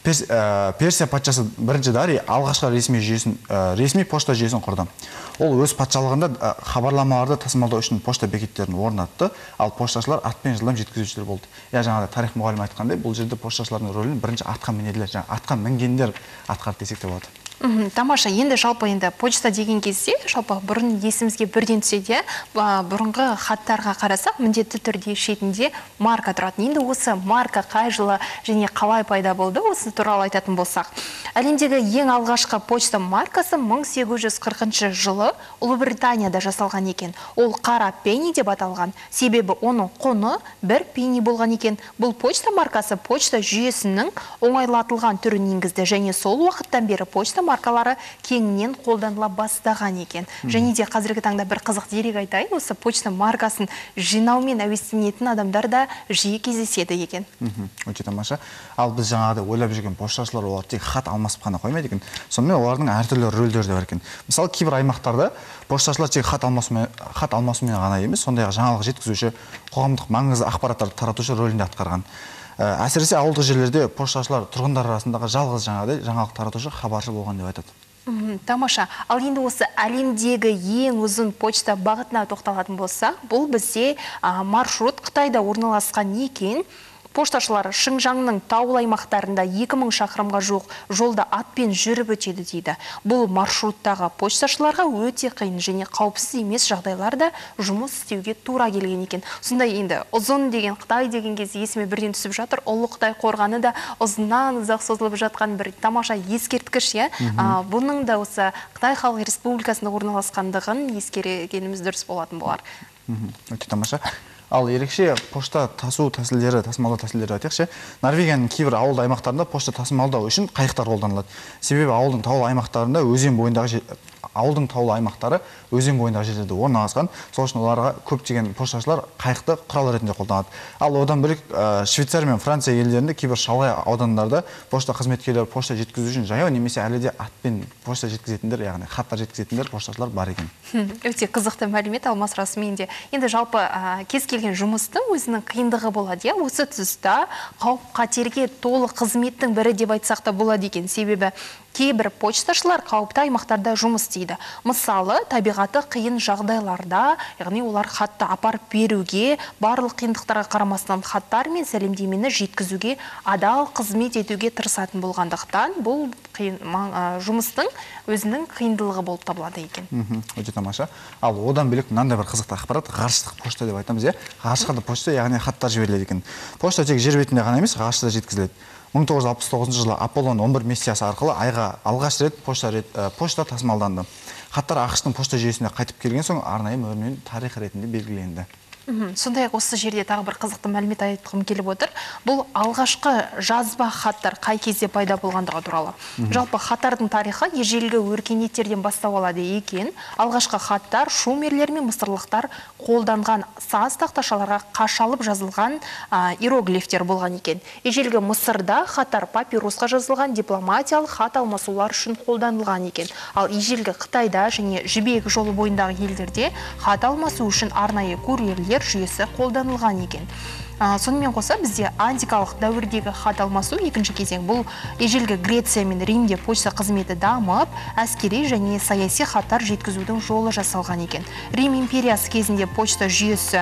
Персия патшасы бірінші Дарий алғашқы ресми жүйесін, ресми пошта жүйесін құрды. Ол өз патшалығында хабарламаларды тасымалдау үшін пошта бекеттерін орнатты, ал пошташылар атпен жылдам жеткізушілер болды. Я жаңағыдай тарих мұғалімі айтқандай, бұл жерде пошташылардың рөлін бірінші атқа мінерлер, жаңа атқа мінгендер атқарды десек те болады. Тамаша, енді жалпы енді почта деген кезде жалпы бұрын есімізге бірден түседі, бұрынғы хаттарға қарасақ, міндетті түрде шетінде марка тұратын. Енді осы марка қай жылы және қалай пайда болды, осы туралы айтатын болсақ. Әлемдегі ең алғашқы почта маркасы мың сегіз жүз қырқыншы жылы Ұлыбританияда жасалған екен. Ол қара пенни деп аталған. Себебі оның құны бір пенни болған екен. Бұл почта маркасы почта жүйесінің оңайлатылған түрін енгізді, және сол уақыттан бері почта маркалары кеңінен қолданыла бастаған екен. Және де қазіргі таңда бір қызық дерек айтайын, осы почта маркасын жинаумен әуестенетін адамдар да жиі кездеседі екен. Өте тамаша. Ал біз жаңағыда ойлап жүрген пошташылар олар тек хат алмасып қана қоймайды екен. Сонымен олардың әртүрлі рөлдері де бар екен. Мысалы, кейбір аймақтарда пошташылар тек хат алмасумен хат алмасумен ғана емес, сондай-ақ жаңалық жеткізуші, қоғамдық маңызды ақпараттарды таратушы рөлінде атқарған. Әсіресе ауылдық жерлерде пошташылар тұрғындар арасындағы жалғыз жаңағыдай жаңалық таратушы, хабаршы болған деп айтады. Тамаша. Ал енді осы әлемдегі ең ұзын почта бағытына тоқталатын болсақ, бұл бізде маршрут Қытайда орналасқан екен. Пошташылар Шыңжаңның таулы аймақтарында екі мың шақырымға жуық жолда атпен жүріп өтеді дейді. Бұл маршруттағы пошташыларға өте қиын және қауіпсіз емес жағдайларда жұмыс істеуге тура келген екен. Сондай енді ұзын деген Қытай деген кезде есіме бірден түсіп жатыр. Ұлы Қытай қорғаны да ұзыннан ұзақ созылып жатқан бір тамаша ескерткіш, иә. Бұның да осы Қытай Халық Республикасында орналасқандығын ескергеніміз дұрыс болатын болар. Өте тамаша. Ал ерекше пошта тасу тәсілдері, тасымалдау тәсілдері айтайықшы. Норвегияның кейбір ауылды аймақтарында пошта тасымалдау үшін қайықтар қолданылады. Себебі ауылдың таулы аймақтарында өзен бойындағы ауылдың таулы аймақтары өзен бойындағы жерлерде орналасқан. Сол үшін оларға көптеген пошташылар қайықты құрал ретінде қолданады. Ал одан бөлек Швейцария мен Франция елдерінде кейбір шалғай аудандарда пошта қызметкерлері пошта жеткізу үшін жаяу немесе әлі де атпен пошта жеткізетіндер, яғни хаттар жеткізетіндер пошташылар бар екен. Өте қызықты мәлімет, Алмас, расымен де. Енді жалпы кез келген жұмыстың өзінің қиындығы болады, иә. Осы тұста қауіп қатерге толы қызметтің бірі деп айтсақ та болады екен. Себебі кейбір почташылар қауіпті аймақтарда жұмыс істейді. дейді. Мысалы, табиғаты қиын жағдайларда, яғни олар хатты апарып беруге, барлық қиындықтарға қарамастан хаттар мен сәлемдемені жеткізуге, адал қызмет етуге тырысатын болғандықтан, бұл қиын, ма, жұмыстың өзінің қиындылығы болып табылады екен. Өте тамаша. Ал одан бөлек мынандай бір қызықты ақпарат, ғарыштық почта деп айтамыз, иә. Ғарышқа да почта, яғни хаттар жіберіледі екен. Почта тек жер бетінде ғана емес, ғарышта да жеткізіледі. мың тоғыз жүз алпыс тоғызыншы жылы Аполлон он бір миссиясы арқылы айға алғаш рет почта, рет, почта тасымалданды. Хаттар ақштың почта жүйесіне қайтып келген соң арнайы мөрмен тарих ретінде белгіленді. Сондай-ақ осы жерде тағы бір қызықты мәлімет айтқым келіп отыр. Бұл алғашқы жазба хаттар қай кезде пайда болғандығы туралы. Жалпы хаттардың тарихы ежелгі өркениеттерден бастау алады екен. Алғашқы хаттар шумерлер мен мысырлықтар қолданған саз тақташаларға қашалып жазылған иероглифтер болған екен. Ежелгі Мысырда хаттар папирусқа жазылған дипломатиялық хат алмасулар үшін қолданылған екен. Ал ежелгі Қытайда және Жібек жолы бойындағы елдерде хат алмасу үшін арнайы курьерлер жүйесі қолданылған екен. Сонымен қоса бізде антикалық дәуірдегі хат алмасу екінші кезең. Бұл ежелгі Греция мен Римде почта қызметі дамып, әскери және саяси хаттар жеткізудің жолы жасалған екен. Рим империясы кезінде почта жүйесі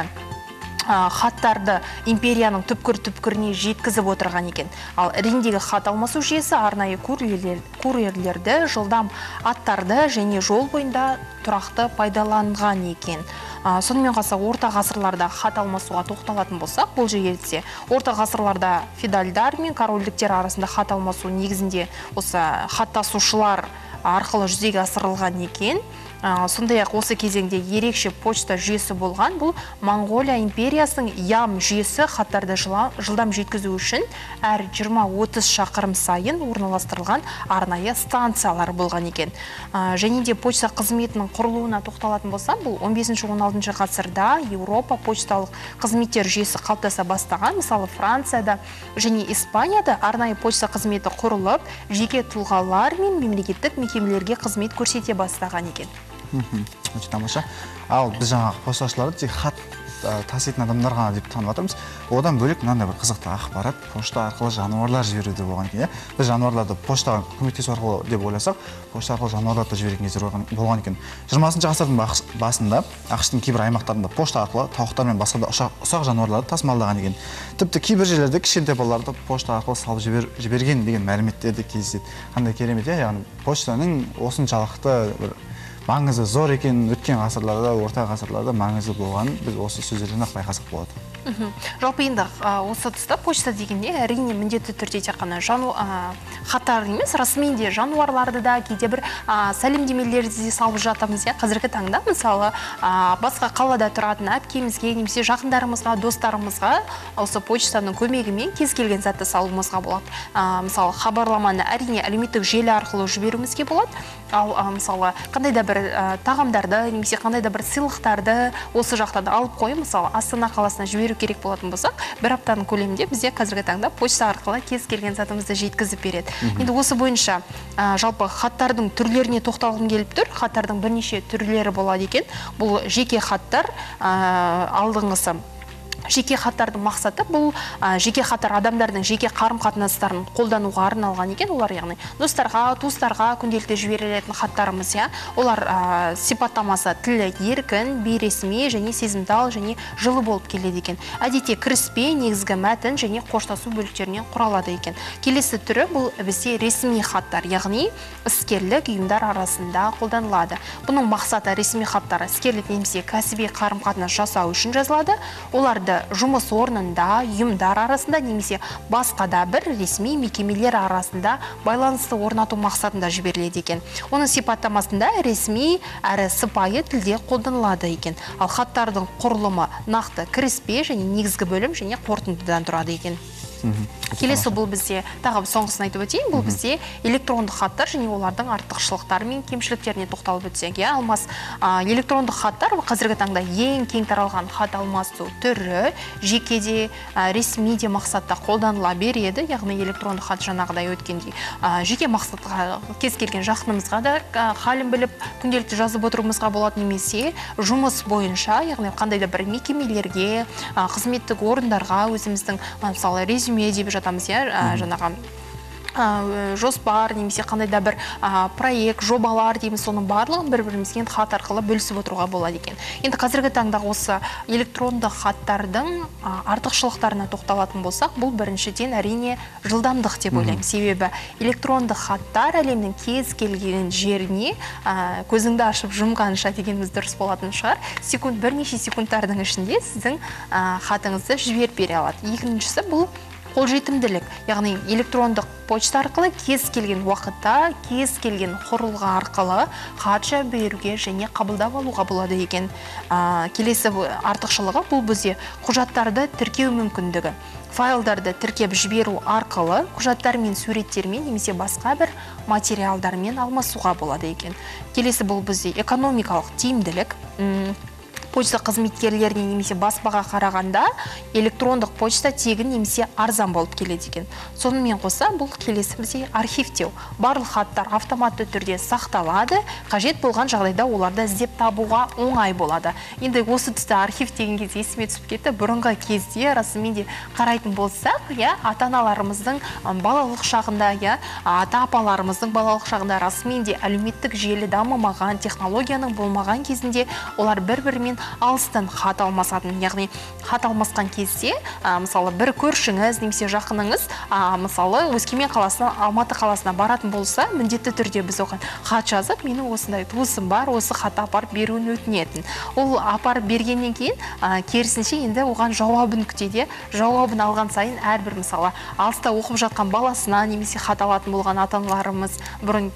хаттарды империяның түпкір-түпкіріне жеткізіп отырған екен. Ал Римдегі хат алмасу жүйесі арнайы курьерлерді, жылдам аттарды және жол бойында тұрақты пайдаланған екен. Сонымен қоса орта ғасырларда хат алмасуға тоқталатын болсақ, бұл жерде орта ғасырларда феодалдар мен корольдіктер арасында хат алмасу негізінде осы хаттасушылар арқылы жүзеге асырылған екен. Сондай-ақ осы кезеңде ерекше почта жүйесі болған. Бұл Монғолия империясының ям жүйесі хаттарды жылдам жеткізу үшін әр жиырма отыз шақырым сайын орналастырылған арнайы станциялар болған екен. Және де почта қызметінің құрылуына тоқталатын болсам, бұл он бесінші он алтыншы ғасырда Еуропа почталық қызметтер жүйесі қалыптаса бастаған. Мысалы, Францияда және Испанияда арнайы почта қызметі құрылып, жеке тұлғалар мен мемлекеттік мекемелерге қызмет көрсете бастаған екен. Өте тамаша. Ал біз жаңағы пошташыларды тек хат таситын адамдар ғана деп танып жатырмыз. Одан бөлек мынандай бір қызықты ақпарат почта арқылы жануарлар жіберуде болған екен. Біз жануарларды поштаға көмектесу арқылы деп ойласақ, почта арқылы жануарларды жіберген кездер болған екен. жиырмасыншы ғасырдың басында ақштың кейбір аймақтарында почта арқылы тауықтар мен басқа да ұсақ жануарларды тасымалдаған екен. Тіпті кейбір жерлерде кішкентай балаларды почта арқылы салып жіберген деген мәліметтер де кездеседі. Қандай керемет, яғни поштаның осыншалықты бір маңызы зор екен, өткен ғасырларда, орта ғасырларда маңызы болған біз осы сөздерден ақ байқасақ болады. Жалпы енді осы тұста почта дегенде әрине міндетті түрде тек қана хаттар емес, расымен де жануарларды да кейде бір сәлемдемелерді де салып жатамыз. Қазіргі таңда мысалы басқа қалада тұратын әпкемізге, немесе жақындарымызға, достарымызға осы почтаның көмегімен кез келген затты салуымызға болады. Мысалы, хабарламаны әрине әлеуметтік желі арқылы жіберуімізге болады. Ал мысалы, қандай да бір тағамдарды, немесе қандай да бір сыйлықтарды осы жақтан алып қойып, мысалы, Астана қаласына жіберу керек болатын болсақ, бір аптаның көлемінде бізде қазіргі таңда почта арқылы кез келген затымызды жеткізіп береді. Енді осы бойынша жалпы хаттардың түрлеріне тоқталғым келіп тұр. Хаттардың бірнеше түрлері болады екен. Бұл жеке хаттар, алдыңғысы жеке хаттардың мақсаты бұл жеке хаттар адамдардың жеке қарым-қатынастарын қолдануға арналған екен. Олар яғни достарға, туыстарға күнделікті жіберілетін хаттарымыз, я. Олар сипаттамасы тілі еркін, бейресми және сезімтал және жылы болып келеді екен. Әдетте кіріспе, негізгі мәтін және қоштасу бөліктерінен құралады екен. Келесі түрі бұл бізде ресми хаттар, яғни іскерлік ұйымдар арасында қолданылады. Бұның мақсаты ресми хаттар іскерлік немесе кәсіби қарым-қатынас жасау үшін жазылады. Оларды жұмыс орнында, ұйымдар арасында немесе басқа да бір ресми мекемелер арасында байланысты орнату мақсатында жіберіледі екен. Оның сипаттамасында ресми әрі сыпайы тілде қолданылады екен. Ал хаттардың құрылымы нақты кіріспе және негізгі бөлім және қорытындыдан тұрады екен. Келесі бұл бізде, тағы соңғысын айтып өтейін, бұл бізде электрондық хаттар және олардың артықшылықтары мен кемшіліктеріне тоқталып өтсек. Алмас электрондық хаттар қазіргі таңда ең кең таралған хат алмасу түрі, жекеде, ресми де мақсатта қолданыла береді. Яғни электрондық хат жаңағыдай өткендей жеке мақсатқа кез келген жақынымызға да халін біліп күнделікті жазып отыруымызға болады, немесе жұмыс бойынша, яғни қандай да бір мекемелерге, қызметтік орындарға өзіміздің мысалы резюме деп жатамыз, жаңағы жоспар немесе қандай да бір проект, жобалар дейміз, соның барлығын бір-бірімізге хат арқылы бөлісіп отыруға болады екен. Енді қазіргі таңда осы электронды хаттардың артықшылықтарына тоқталатын болсақ, бұл біріншіден әрине жылдамдық деп ойлаймын. Себебі электронды хаттар әлемнің кез келген жеріне көзіңді ашып жұмғанша дегеніміз дұрыс болатын шығар. Секунд, бірнеше секундтардың ішінде сіздің хатыңызды жіберіп бере алады. Екіншісі бұл қолжетімділік, яғни электрондық почта арқылы кез келген уақытта, кез келген құрылғы арқылы хат жіберуге және қабылдап алуға болады екен. Келесі артықшылығы бұл бізде құжаттарды тіркеу мүмкіндігі. Файлдарды тіркеп жіберу арқылы құжаттар мен суреттермен немесе басқа бір материалдармен алмасуға болады екен. Келесі бұл бізде экономикалық тиімділік. Почта қызметкерлеріне немесе баспаға қарағанда электрондық почта тегін немесе арзан болып келеді екен. Сонымен қоса бұл келесі бізде архивтеу. Барлық хаттар автоматты түрде сақталады, қажет болған жағдайда оларды іздеп табуға оңай болады. Енді осы тұста архив деген кезде есіме түсіп кетті. Бұрынғы кезде расымен де қарайтын болсақ, ата-аналарымыздың балалық шағында, ата-апаларымыздың балалық шағында расымен де әлеуметтік желі дамымаған, технологияның болмаған кезінде олар бір-бірімен алыстан хат алмасатын, яғни хат алмасқан кезде, мысалы бір көршіңіз немесе жақыныңыз, мысалы Өскемен қаласына, Алматы қаласына баратын болса, міндетті түрде біз оған хат жазып, менің осындай туысым бар, осы хат апарып беруін өтінетін. Ол апарып бергеннен кейін, керісінше енді оған жауабын күтеді. Жауабын алған сайын әрбір мысалы алыста оқып жатқан баласына немесе хат алатын болған ата-аналарымыз бұрын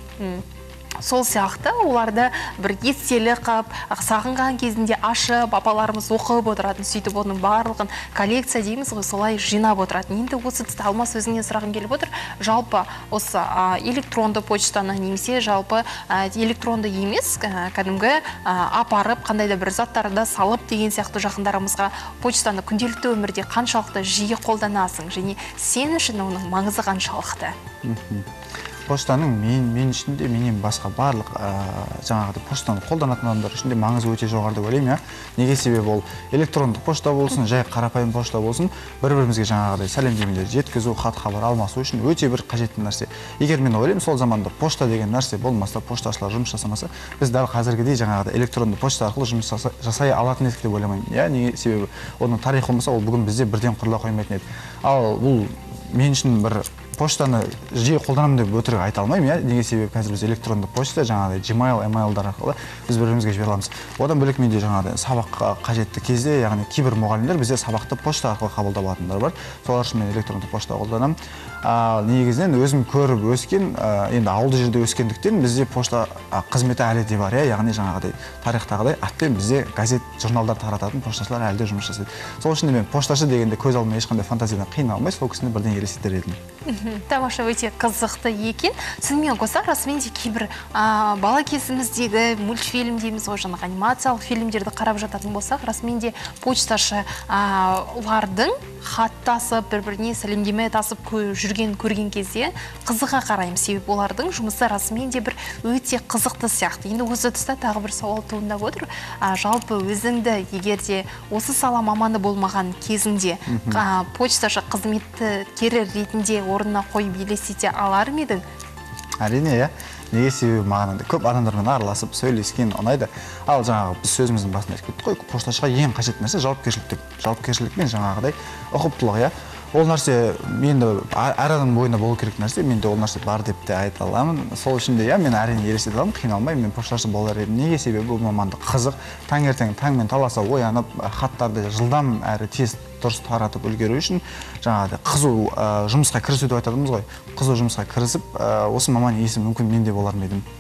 сол сияқты оларды бір естелі қап, сағынған кезінде ашып, апаларымыз оқып отыратын, сөйтіп оның барлығын коллекция дейміз ғой, солай жинап отыратын. Енді осы тұста Алмас өзіңнен сұрағым келіп отыр. Жалпы осы электронды почтаны немесе жалпы электронды емес, кәдімгі апарып, қандай да бір заттарды салып деген сияқты жақындарымызға почтаны күнделікті өмірде қаншалықты жиі қолданасың, және сен үшін оның маңызы қаншалықты? Поштаның мен мен ішінде менен басқа барлық жаңағыдай поштаны қолданатын адамдар үшін де маңызы өте жоғары деп ойлаймын, иә. Неге себебі ол электрондық пошта болсын, жай қарапайым пошта болсын, бір-бірімізге жаңағыдай сәлемдемелер жеткізу, хат хабар алмасу үшін өте бір қажетті нәрсе. Егер мен ойлаймын, сол заманда пошта деген нәрсе болмаса, пошташылар жұмыс жасамаса, біз дәл қазіргідей жаңағыдай электронды пошта арқылы жұмыс жасай алатын едік деп ойламаймын. Иә, неге себебі оның тарихы болмаса, ол бүгін бізде бірден құрыла қоймайтын еді. Ал бұл мен үшін бір поштаны жиі қолданамын деп өтірік айта алмаймын, иә. Неге себебі қазір біз электронды почта, жаңағыдай Gmail, emailдар арқылы біз бір-бірімізге жібере аламыз. Одан бөлек менде жаңағыдай сабаққа қажетті кезде, яғни кейбір мұғалімдер бізде сабақты почта арқылы қабылдап алатындар бар. Солар үшін мен электронды почта қолданамын. Ал негізінен өзім көріп өскен, енді ауылды жерде өскендіктен бізде пошта қызметі әлі де бар, иә. Яғни жаңағыдай тарихтағыдай атпен бізде газет, журналдар тарататын пошташылар әлі де жұмыс жасайды. Сол үшін мен пошташы дегенде көз алдыма ешқандай фантазиядан қиналмай, сол кісіні бірден елестетер едім. Тамаша, өте қызықты екен. Сонымен қоса расымен де кейбір бала кезіміздегі мультфильм дейміз ғой, жаңағы анимациялық фильмдерді қарап жататын болсақ, расымен де почташы олардың хаттасып, бір-біріне сәлемдеме тасып жүрген көрген кезде қызыға қараймыз. Себебі олардың жұмысы расымен де бір өте қызықты сияқты. Енді осы тұста тағы бір сауал туындап отыр. Жалпы өзіңді егер де осы сала маманы болмаған кезінде почташы қызметкері ретінде орнына қойып елестете алар ма едің? Әрине, иә. Неге себебі маған көп адамдармен араласып сөйлескен ұнайды. Ал жаңағы біз сөзіміздің басында айтып кеттік қой, пошташыға ең қажетті нәрсе жауапкершілік деп. Жауапкершілік мен жаңағыдай ұқыптылық, иә. Ол нәрсе менде әр адамның бойында болу керек нәрсе, менде ол нәрсе бар деп те айта аламын. Сол үшін де иә, мен әрине елестете аламын, қиналмай мен пошташы болар едім. Неге себебі бұл мамандық қызық, таңертең таңмен таласа оянып, хаттарды жылдам әрі тез дұрыс таратып үлгеру үшін жаңағыдай қызу жұмысқа кірісу деп айтатынбыз ғой. Қызу жұмысқа кірісіп, осы маман иесі мүмкін мен де болар ма едім.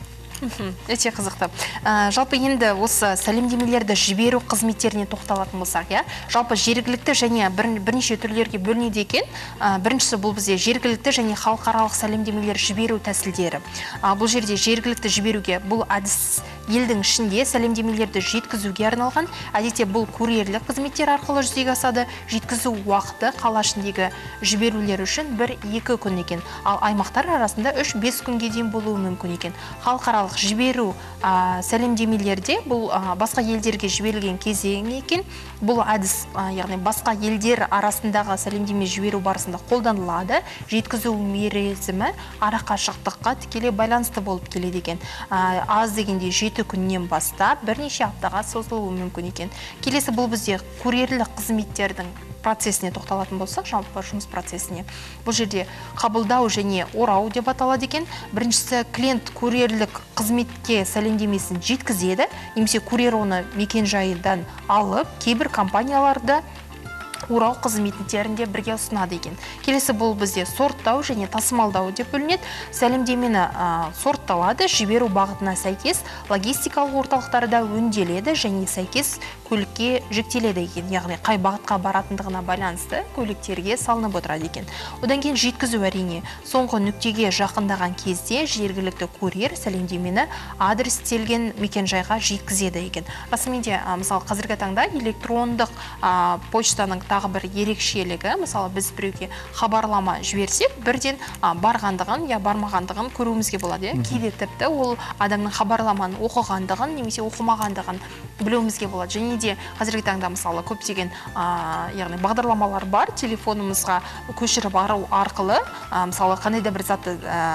Өте қызықты. Жалпы енді осы сәлемдемелерді жіберу қызметтеріне тоқталатын болсақ, иә. Жалпы жергілікті және бірнеше түрлерге бөлінеді екен. Біріншісі бұл бізде жергілікті және халықаралық сәлемдемелер жіберу тәсілдері. Бұл жерде жергілікті жіберуге бұл әдіс елдің ішінде сәлемдемелерді жеткізуге арналған. Әдетте бұл курьерлік қызметтер арқылы жүзеге асады. Жеткізу уақыты қала ішіндегі жіберулер үшін бір-екі күн екен. Ал аймақтар арасында үш-бес күнге дейін болуы мүмкін екен. Халықаралық жіберу сәлемдемелерде бұл басқа елдерге жіберілген кезең екен. Бұл әдіс, яғни басқа елдер арасындағы сәлемдеме жіберу барысында қолданылады. Жеткізу мерзімі арақашықтыққа тікелей байланысты болып келеді екен. Аз дегенде жеті күннен бастап бірнеше аптаға созылуы мүмкін екен. Келесі бұл бізде курьерлік қызметтердің процесіне тоқталатын болсақ, жалпы жұмыс процесіне. Бұл жерде қабылдау және орау деп аталады екен. Біріншісі, клиент курьерлік қызметке сәлемдемесін жеткізеді, немесе курьер оны мекен-жайдан алып, кейбір компанияларда орау қызметтерінде бірге ұсынады екен. Келесі бұл бізде сорттау және тасымалдау деп бөлінеді. Сәлемдемені сортталады, жіберу бағытына сәйкес логистикалық орталықтарда өңделеді және сәйкес көлікке жүктеледі екен. Яғни қай бағытқа баратындығына байланысты көліктерге салынып отырады екен. Одан кейін жеткізу әрине соңғы нүктеге жақындаған кезде жергілікті курьер сәлемдемені адрестелген мекен-жайға жеткізеді екен. Расымен де, мысалы, қазіргі таңда электрондық почтаның тағы бір ерекшелігі, мысалы, біз біреуге хабарлама жіберсек, бірден барғандығын, я бармағандығын көруімізге болады. Кейде тіпті ол адамның хабарламаны оқығандығын, немесе оқымағандығын білуімізге болады. Және де қазіргі таңда, мысалы, көптеген яғни бағдарламалар бар, телефонымызға көшіріп ару арқылы, мысалы, қандай да бір затты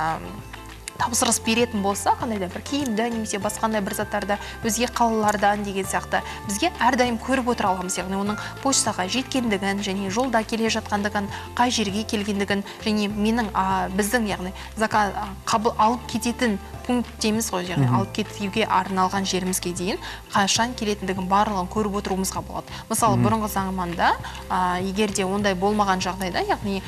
тапсырыс беретін болса, қандай да бір киімді, немесе басқандай бір заттарды өзге қалалардан деген сияқты бізге әрдайым көріп отыра аламыз. Яғни оның почтаға жеткендігін, және жолда келе жатқандығын, қай жерге келгендігін, және менің біздің, яғни заказ қабыл алып кететін пункт дейміз ғой, яғни алып кетуге арналған жерімізге дейін қашан келетіндігін барлығын көріп отыруымызға болады. Мысалы, бұрынғы заманда, егер де ондай болмаған жағдайда, яғни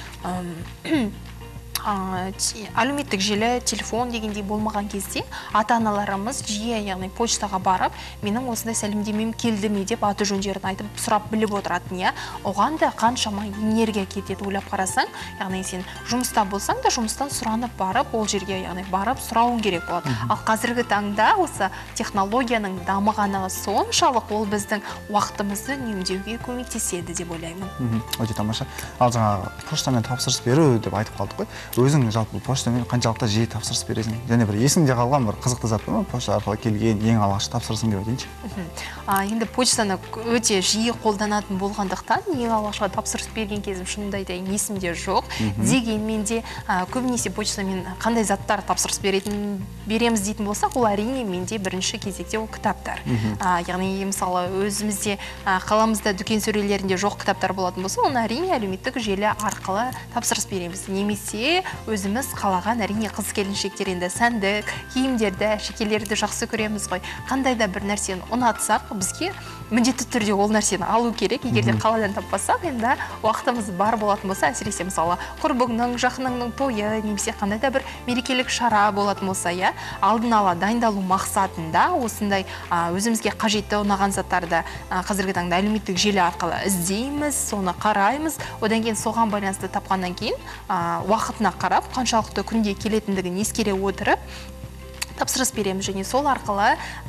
әлеуметтік желі, телефон дегендей болмаған кезде ата-аналарымыз жиі, яғни почтаға барып, менің осындай сәлемдемем келді ме деп аты жөндерін айтып сұрап біліп отыратын. Я оған да қаншама энергия кетеді, ойлап қарасаң, яғни сен жұмыста болсаң да жұмыстан сұранып барып, ол жерге, яғни барып сұрауың керек болады. Ал қазіргі таңда осы технологияның дамығаны соншалық ол біздің уақытымызды үнемдеуге көмектеседі деп ойлаймын. Өте тамаша. Ал жаңағы поштамен тапсырыс беру деп айтып қалдық қой. Өзің жалпы поштамен қаншалықты жиі тапсырыс бересің? Және бір есіңде қалған бір қызықты зат бар ма? Почта арқылы келген ең алғаш тапсырысың деп айтайыншы. Енді почтаны өте жиі қолданатын болғандықтан, ең алғашқа тапсырыс берген кезім шынымды айтайын есімде жоқ. Дегенмен де көбінесе почтамен қандай заттар тапсырыс беретін береміз дейтін болсақ, ол әрине менде бірінші кезекте ол кітаптар. Яғни мысалы өзімізде қаламызда дүкен сөрелерінде жоқ кітаптар болатын болса, оны әрине әлеуметтік желі арқылы тапсырыс береміз. Немесе өзіміз қалаған, әрине қыз келіншектер енді сәндік киімдерді, әшекейлерді жақсы көреміз ғой. Қандай да бір нәрсені ұнатсақ, бізге міндетті түрде ол нәрсені алу керек. Егер де қаладан таппасақ, енді уақытымыз бар болатын болса, әсіресе мысалы құрбыңның, жақыныңның тойы, немесе қандай да бір мерекелік шара болатын болса, я алдын ала дайындалу мақсатында осындай өзімізге қажетті ұнаған заттарды қазіргі таңда әлеуметтік желі арқылы іздейміз, соны қараймыз. Одан кейін соған байланысты тапқаннан кейін уақытына қарап, қаншалықты күнде келетіндігін ескере отырып тапсырыс береміз. Және сол арқылы,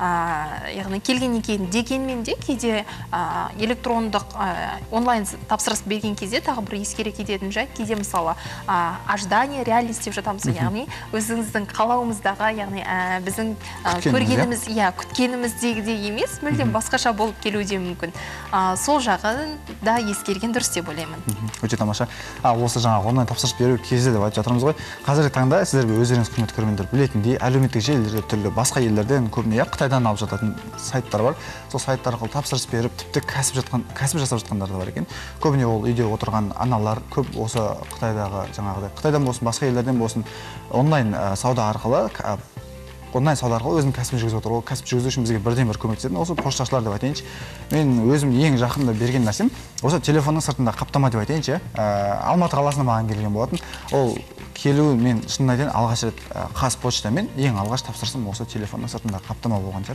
яғни келгеннен кейін дегенмен де кейде электрондық онлайн тапсырыс берген кезде тағы бір ескере кететін жай, кейде мысалы ожидание, реальность деп жатамыз, яғни өзіңіздің қалауымыздағы, яғни біздің көргеніміз, иә, күткеніміздегідей емес, мүлдем басқаша болып келуде мүмкін. Сол жағын да ескерген дұрыс деп ойлаймын. Өте тамаша. Осы жаңағы онлайн тапсырыс беру кезде деп айтып жатырмыз ғой. Қазіргі таңда сіздерге өздеріңіз құрметті көрермендер білетіндей, әлеуметтік желілерде түрлі басқа елдерден, көбіне Қытайдан алып жататын сайттар бар. Сол сайттар арқылы тапсырыс беріп, тіпті кәсіп жатқан, кәсіп жасап жатқандар да бар екен. Көбіне ол үйде отырған аналар көп осы Қытайдағы жаңағыдай, Қытайдан болсын, басқа елдерден болсын, онлайн сауда арқылы онлайн сауда арқылы өзінің кәсібін жүргізіп отыр. Ол кәсіп жүргізу үшін бізге бірден бір көмектесетін осы пошташылар деп айтайыншы. Мен өзім ең жақында берген нәрсем осы телефонның сыртында қаптама деп айтайыншы. Алматы қаласына маған келген болатын. Ол келу мен шынын айтайын алғаш рет Қазпоштамен ең алғаш тапсырысым осы телефонның сыртында қаптама болған шығар.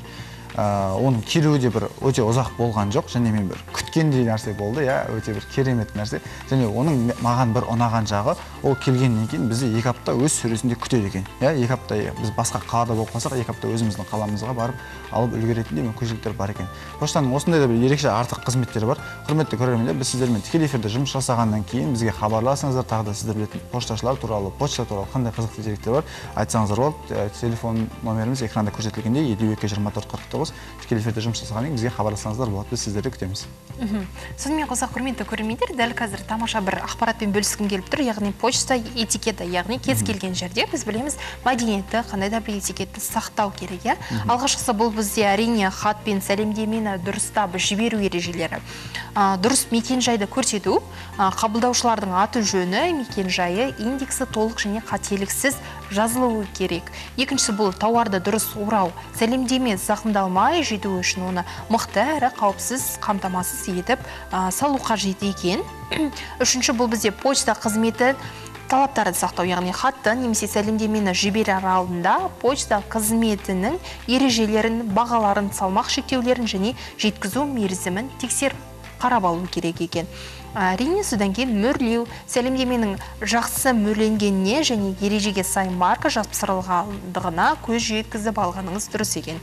оның келуі де бір өте ұзақ болған жоқ, және мен бір күткендей нәрсе болды, иә, өте бір керемет нәрсе. Және оның маған бір ұнаған жағы, ол келгеннен кейін бізді екі апта өз сөресінде күтеді екен. Иә, екі апта біз басқа қалада болып қалсақ, екі апта өзіміздің қаламызға барып алып үлгеретіндей мүмкіншіліктер бар екен. Поштаның осындай да бір ерекше артық қызметтері бар. Құрметті көрермендер, біз сіздермен тікелей эфирде жұмыс жасағаннан кейін бізге хабарласыңыздар, тағы да сіздер білетін пошташылар туралы, почта туралы қандай қызықты деректер бар, айтсаңыздар болады. Телефон номеріміз экранда көрсетілгендей елу екі жиырма төрт қырық тоғыз. Тікелей эфирде жұмыс жасағаннан кейін бізге хабарлассаңыздар болады. Біз сіздерді күтеміз. Сонымен қоса, құрметті көрермендер, дәл қазір тамаша бір ақпаратпен бөліскім келіп тұр, яғни почта этикеті, яғни кез келген жерде біз білеміз мәдениетті, қандай да бір этикетті сақтау керек, иә. Алғашқысы бұл бізде әрине хат пен сәлемдемені дұрыстап жіберу ережелері. Дұрыс мекен-жайды көрсету, қабылдаушылардың аты жөні, мекен-жайы, индексі толық және қателіксіз жазылуы керек. Екіншісі бұл тауарды дұрыс орау, сәлемдеме зақымдалмай жету үшін оны мықты әрі қауіпсіз қамтамасыз етіп салу қажет екен. Үшінші бұл бізде почта қызметі талаптарды сақтау, яғни хатты немесе сәлемдемені жіберер алдында почта қызметінің ережелерін, бағаларын, салмақ шектеулерін және жеткізу мерзімін тексеріп қарап алу керек екен. Әрине, содан кейін мөрлеу, сәлемдеменің жақсы мөрленгеніне және ережеге сай марка жапсырылғандығына көз жеткізіп алғаныңыз дұрыс екен.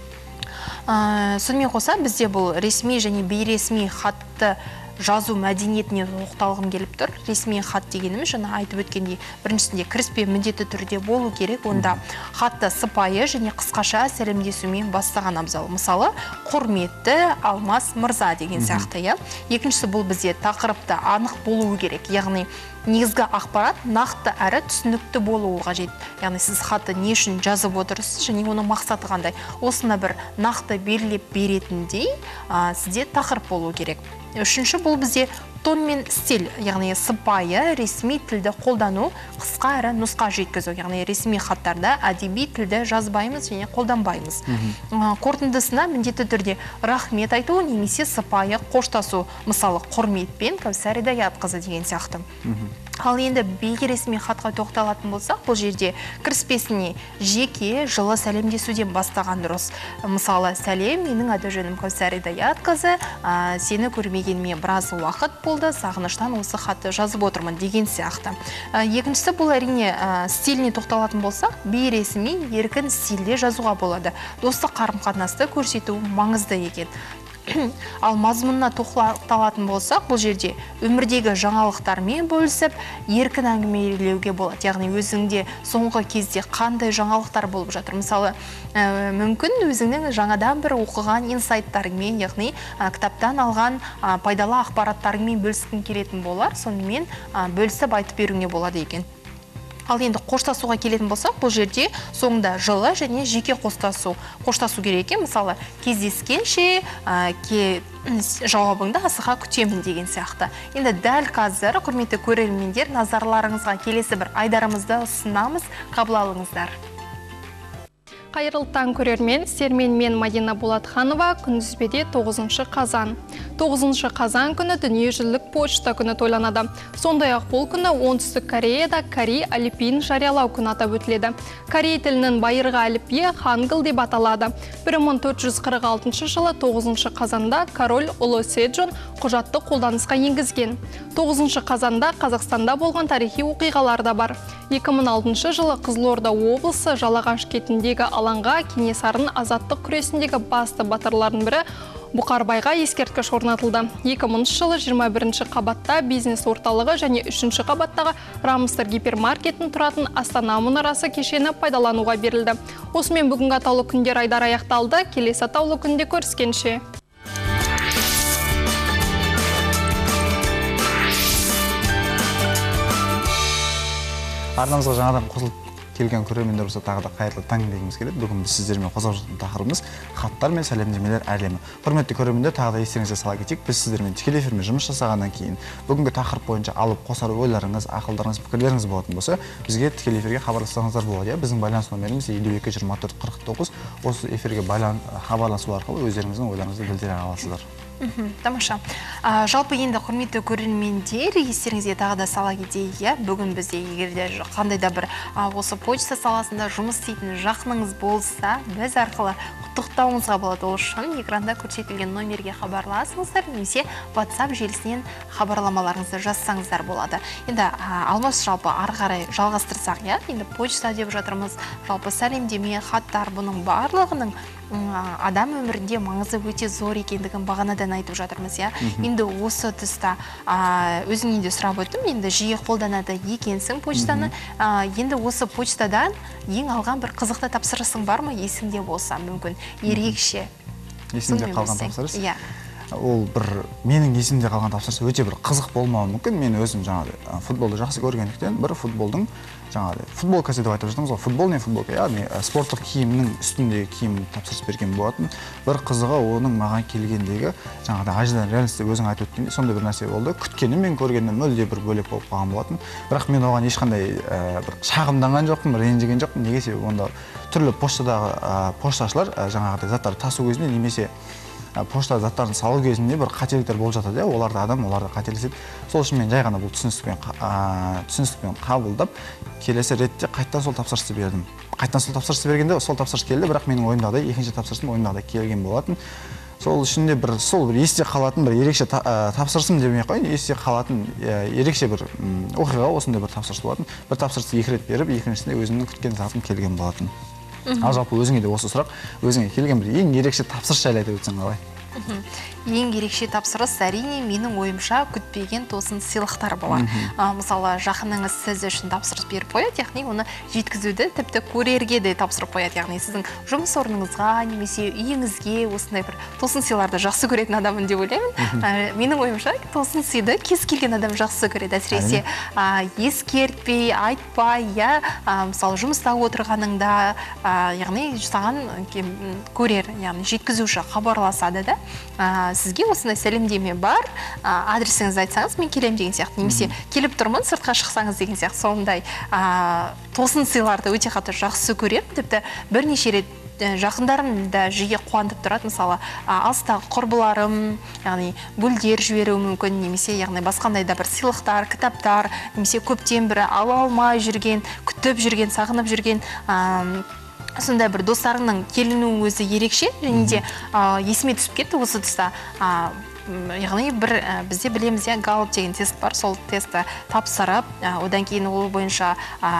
Сонымен қоса, бізде бұл ресми және бейресми хатты жазу мәдениетіне тоқталғым келіп тұр. Ресми хат дегеніміз жаңа айтып өткендей, біріншісінде кіріспе міндетті түрде болу керек. Онда хатты сыпайы және қысқаша сәлемдесумен бастаған абзал. Мысалы, құрметті Алмас мырза деген сияқты, иә. Екіншісі бұл бізде тақырыпты анық болуы керек. Яғни негізгі ақпарат нақты әрі түсінікті болуы қажет. Яғни сіз хатты не үшін жазып отырсыз және оның мақсаты қандай. Осыны бір нақты белгілеп беретіндей сізде тақырып болуы керек. Үшінші бұл бізде тон мен стиль, яғни сыпайы ресми тілді қолдану, қысқа әрі нұсқа жеткізу, яғни ресми хаттарда әдеби тілді жазбаймыз және қолданбаймыз. Қорытындысына міндетті түрде рахмет айту немесе сыпайы қоштасу, мысалы құрметпен Кәусар Идаятқызы деген сияқты. Ал енді бейресми хатқа тоқталатын болсақ, бұл жерде кіріспесіне жеке жылы сәлемдесуден бастаған дұрыс. Мысалы, сәлем, менің аты жөнім Кәусар Идаятқызы, сені көрмегеніме біраз уақыт болды, сағыныштан осы хатты жазып отырмын деген сияқты. Екіншісі бұл әрине стиліне тоқталатын болсақ, бейресми еркін стилде жазуға болады. Достық қарым-қатынасты көрсету маңызды екен. Ал мазмұнына тоқталатын болсақ, бұл жерде өмірдегі жаңалықтармен бөлісіп, еркін әңгімелеуге болады. Яғни өзіңде соңғы кезде қандай жаңалықтар болып жатыр. Мысалы, мүмкін өзіңнің жаңадан бір оқыған инсайттарыңмен, яғни кітаптан алған пайдалы ақпараттарыңмен бөліскің келетін болар. Сонымен бөлісіп айтып беруіңе болады екен. Ал енді қоштасуға келетін болсақ, бұл жерде соңында жылы және жеке қоштасу қоштасу керек екен. Мысалы, кездескенше жауабыңды асыға күтемін деген сияқты. Енді дәл қазір, құрметті көрермендер, назарларыңызға келесі бір айдарымызды ұсынамыз, қабыл алыңыздар. Қайырлы таң көрермен, сіздермен мен Мадина Болатханова, күнтізбеде тоғызыншы қазан. тоғызыншы қазан күні дүниежүзілік почта күні тойланады. Сондай-ақ бұл күні Оңтүстік Кореяда Корей әліпбиін жариялау күні атап өтіледі. Корей тілінің байырғы әліпбиі хангыл деп аталады. бір мың төрт жүз қырық алтыншы жылы тоғызыншы қазанда король Ұлы Седжон құжатты қолданысқа енгізген. тоғызыншы қазанда Қазақстанда болған тарихи оқиғалар да бар. екі мың алтыншы жылы Қызылорда облысы Жалағаш кетіндегі алаңға Кенесарының азаттық күресіндегі басты батырлардың бірі Бұқарбайға ескерткіш орнатылды. екі мыңыншы жылы жиырма бірінші қабатта бизнес орталығы және үшінші қабаттағы Рамстер гипермаркетін тұратын Астана мұнарасы кешені пайдалануға берілді. Осымен бүгінгі атаулы күндер айдар аяқталды. Келесі атаулы күнде көріскенше. Арнамызға жаңадан қосылып келген көрермендер болса тағы да қайырлы таң дегіміз келеді. Бүгін біз сіздермен қозғап жатқан тақырыбымыз хаттар мен сәлемдемелер әлемі. Құрметті көрермендер, тағы да естеріңізге сала кетейік, біз сіздермен тікелей эфирмен жұмыс жасағаннан кейін бүгінгі тақырып бойынша алып қосар ойларыңыз, ақылдарыңыз, пікірлеріңіз болатын болса, бізге тікелей эфирге хабарлассаңыздар болады. Біздің байланыс номеріміз елу екі жиырма төрт қырық тоғыз. Осы эфирге хабарласу арқылы өздеріңіздің ойларыңызды білдіре аласыздар. Тамаша. Жалпы енді құрметті көрермендер, естеріңізге тағы да сала кетейік, иә, бүгін бізде егерде қандай да бір осы почта саласында жұмыс істейтін жақыныңыз болса, біз арқылы құттықтауыңызға болады. Ол үшін экранда көрсетілген номерге хабарласыңыздар, немесе WhatsApp желісінен хабарламаларыңызды жазсаңыздар болады. Енді Алмас, жалпы ары қарай жалғастырсақ, иә, енді почта деп жатырмыз, жалпы сәлемдеме, хаттар, бұның барлығының адам өмірінде маңызы өте зор екендігін бағанадан айтып жатырмыз, иә. Енді осы тұста өзіңнен де сұрап өттім, енді жиі қолданады екенсің почтаны. Енді осы почтадан ең алған бір қызықты тапсырысың бар ма, есіңде болса, мүмкін ерекше? Есімде қалған тапсырыс? Иә. Ол бір менің есімде қалған тапсырыс өте бір қызық болмауы мүмкін. Мен өзім жаңағы футболды жақсы көргендіктен бір футболдың жаңағы футболкасы деп айтып жатырмыз ғой, футбол не футболка, яғни спорттық киімнің үстіндегі киім тапсырыс берген болатын. Бір қызығы оның маған келгендегі жаңағыдай аждан реальностьте өзің айтып өткендей сондай бір нәрсе болды. Күткенім мен көргенім мүлде бір бөлек болып қалған болатын. Бірақ мен оған ешқандай бір шағымданған жоқпын, ренжіген жоқпын. Неге себебі онда түрлі поштадағы пошташылар жаңағыдай заттарды тасу кезінде немесе пошта заттарын салу кезінде бір қателіктер болып жатады, оларды адам, оларды қателеседі. Сол үшін мен жай ғана бұл түсіністікпен түсіністікпен қабылдап, келесі ретте қайттан сол тапсырысты бердім. Қайттан сол тапсырысты бергенде сол тапсырыс келді, бірақ менің ойымдағыдай екінші тапсырысым ойымдағыдай келген болатын. Сол үшін де бір сол бір есте қалатын бір ерекше тапсырысым демей ақ қояйын, есте қалатын ерекше бір оқиға осындай бір тапсырыс болатын. Бір тапсырысты екі рет беріп, екіншісінде өзімнің күткен затым келген болатын. Ал жалпы өзіңе де осы сұрақ, өзіңе келген бір ең ерекше тапсырыс жайлы айтып өтсең қалай? Ең ерекше тапсырыс әрине менің ойымша күтпеген тосын сыйлықтар болар. Мысалы, жақыныңыз сіз үшін тапсырыс беріп қояды, яғни оны жеткізуді тіпті көрерге де тапсырып қояды, яғни сіздің жұмыс орныңызға немесе үйіңізге осындай бір тосын сыйларды жақсы көретін адамын деп ойлаймын. Менің ойымша тосын сыйды кез келген адам жақсы көреді, әсіресе ескертпей, айтпай, я мысалы жұмыста отырғаныңда, яғни саған көрер, яғни жеткізуші хабарласады да, сізге осындай сәлемдеме бар, адресіңізді айтсаңыз, мен келем деген сияқты, немесе келіп тұрмын, сыртқа шықсаңыз деген сияқты, сондай тосын сыйларды өте қатты жақсы көрем. Тіпті бірнеше рет жақындарым да жиі қуантып тұрады, мысалы, алыстағы құрбыларым, яғни гүлдер жіберуі мүмкін, немесе яғни басқандай да бір сыйлықтар, кітаптар, немесе көптен бірі ала алмай жүрген, күтіп жүрген, сағынып жүрген сондай бір достарыңның келінуі өзі ерекше, және де есіме түсіп кетті осы тұста. Яғни бір бізде білеміз, галлоп деген тест бар, сол тестті тапсырып, одан кейін ол бойынша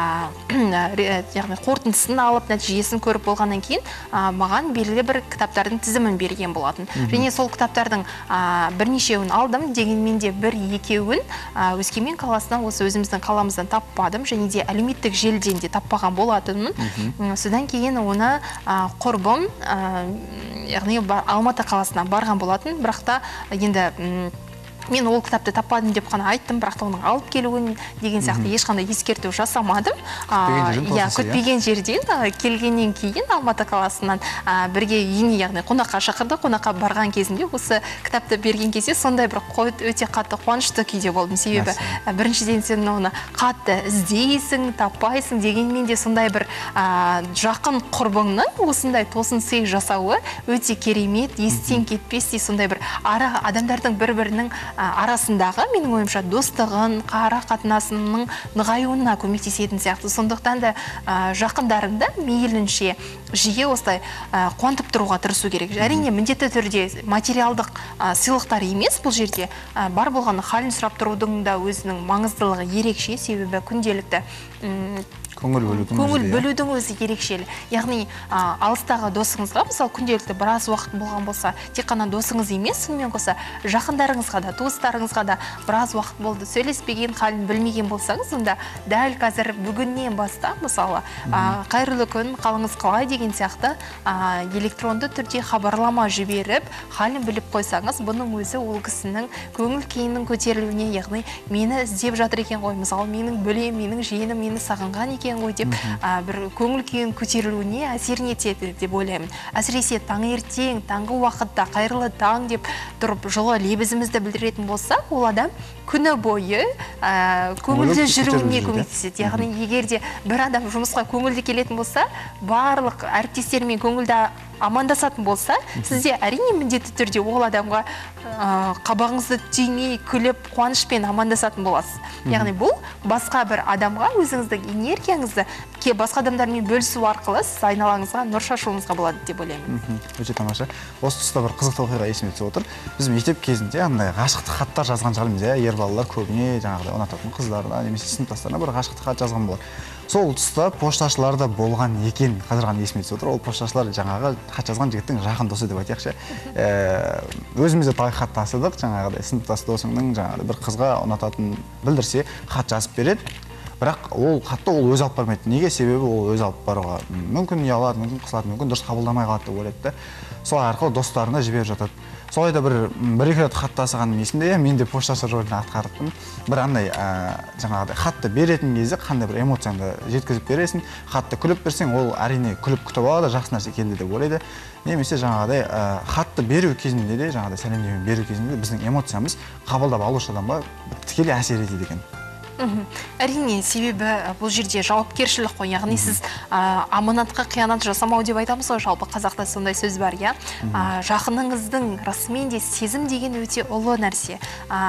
яғни қорытындысын алып, нәтижесін көріп болғаннан кейін маған белгілі бір кітаптардың тізімін берген болатын. Және сол кітаптардың бірнешеуін алдым, дегенмен де бір екеуін Өскемен қаласынан, осы өзіміздің қаламыздан таппадым, және де әлеуметтік желіден де таппаған болатынмын. Содан кейін оны құрбым, яғни Алматы қаласына барған болатын, бірақ та енді мен ол кітапты таппадым деп қана айттым, бірақ та оның алып келуін деген сияқты ешқандай ескерту жасамадым. Күтпеген жерден келгеннен кейін Алматы қаласынан бірге үйіне, яғни қонаққа шақырды. Қонаққа барған кезінде осы кітапты берген кезде сондай бір өте қатты қуанышты күйде болдым. Себебі біріншіден сен оны қатты іздейсің, таппайсың, дегенмен де сондай бір жақын құрбыңның осындай тосын сый жасауы өте керемет, естен кетпестей сондай бір ара адамдардың бір-бірінің арасындағы, менің ойымша, достығын, қара қатынасының нығаюына көмектесетін сияқты. Сондықтан да жақындарыңды мейлінше жиі осылай қуантып тұруға тырысу керек. Әрине, міндетті түрде материалдық сыйлықтар емес, бұл жерде бар болғаны халін сұрап тұрудың да өзінің маңыздылығы ерекше, себебі күнделікті көңіл бөлудің өзі ерекшелі. Яғни алыстағы досыңызға, мысалы, күнделікті біраз уақыт болған болса, тек қана досыңыз емес, сонымен қоса жақындарыңызға да, туыстарыңызға да біраз уақыт болды, сөйлеспеген, халін білмеген болсаңыз, онда дәл қазір бүгіннен бастап, мысалы, қайырлы күн, қалыңыз қалай деген сияқты электронды түрде хабарлама жіберіп, халін біліп қойсаңыз, бұның өзі ол кісінің көңіл күйінің көтерілуіне, яғни мені іздеп жатыр екен ғой, мысалы, менің білем, менің жиенім мені сағынған екен ғой деп бір көңіл күйін көтерілуіне әсерін етеді деп ойлаймын. Әсіресе таңертең, таңғы уақытта қайырлы таң деп тұрып жылы лебізімізді білдіретін болса, ол адам күні бойы көңілді жүруіне көмектеседі. Яғни егер де бір адам жұмысқа көңілді келетін болса, барлық әріптестерімен көңілді амандасатын болса, сізде әрине міндетті түрде ол адамға қабағыңызды түймей, күліп, қуанышпен амандасатын боласыз. Яғни бұл басқа бір адамға өзіңіздің энергияңызды ке басқа адамдармен бөлісу арқылы сіз айналаңызға нұр шашуыңызға болады деп ойлаймын. Өте тамаша. Осы тұста бір қызықты оқиға есіме түсіп отыр. Біз мектеп кезінде андай ғашықтық хаттар жазған шығармыз, иә, ер балалар көбіне жаңағыдай ұнататын қыздарына немесе сыныптастарына бір ғашықтық хат жазған болар. Сол тұста пошташылар да болған екен. Қазір ғана есіме түсіп отыр. Ол пошташылар жаңағы хат жазған жігіттің жақын досы деп айтайықшы. Өзіміз де талай хат тасыдық, жаңағыдай сыныптас досыңның жаңағыдай бір қызға ұнататын білдірсе хат жазып береді. Бірақ ол хатты ол өз алып бармайды. Неге? Себебі ол өз алып баруға мүмкін ұялады, мүмкін қысылады, мүмкін дұрыс қабылдамай қалады деп ойлайды да. Сол арқылы достарына жіберіп жатады. Солайда бір бір-екі рет хат тасығаным есімде, мен де пошташы рөлін атқардым. Бір андай жаңағыдай хатты беретін кезде қандай бір эмоцияңды жеткізіп бересің. Хатты күліп берсең, ол әрине күліп күтіп алады, жақсы нәрсе келді деп ойлайды. Немесе жаңағыдай хатты беру кезінде де, жаңағыдай сәлемдеме беру кезінде де біздің эмоциямыз қабылдап алушы адамға тікелей әсер етеді екен. Әрине, себебі бұл жерде жауапкершілік қой, яғни сіз аманатқа қиянат жасамау деп айтамыз ғой, жалпы қазақта сондай сөз бар, иә. Жақыныңыздың расымен де сезім деген өте ұлы нәрсе.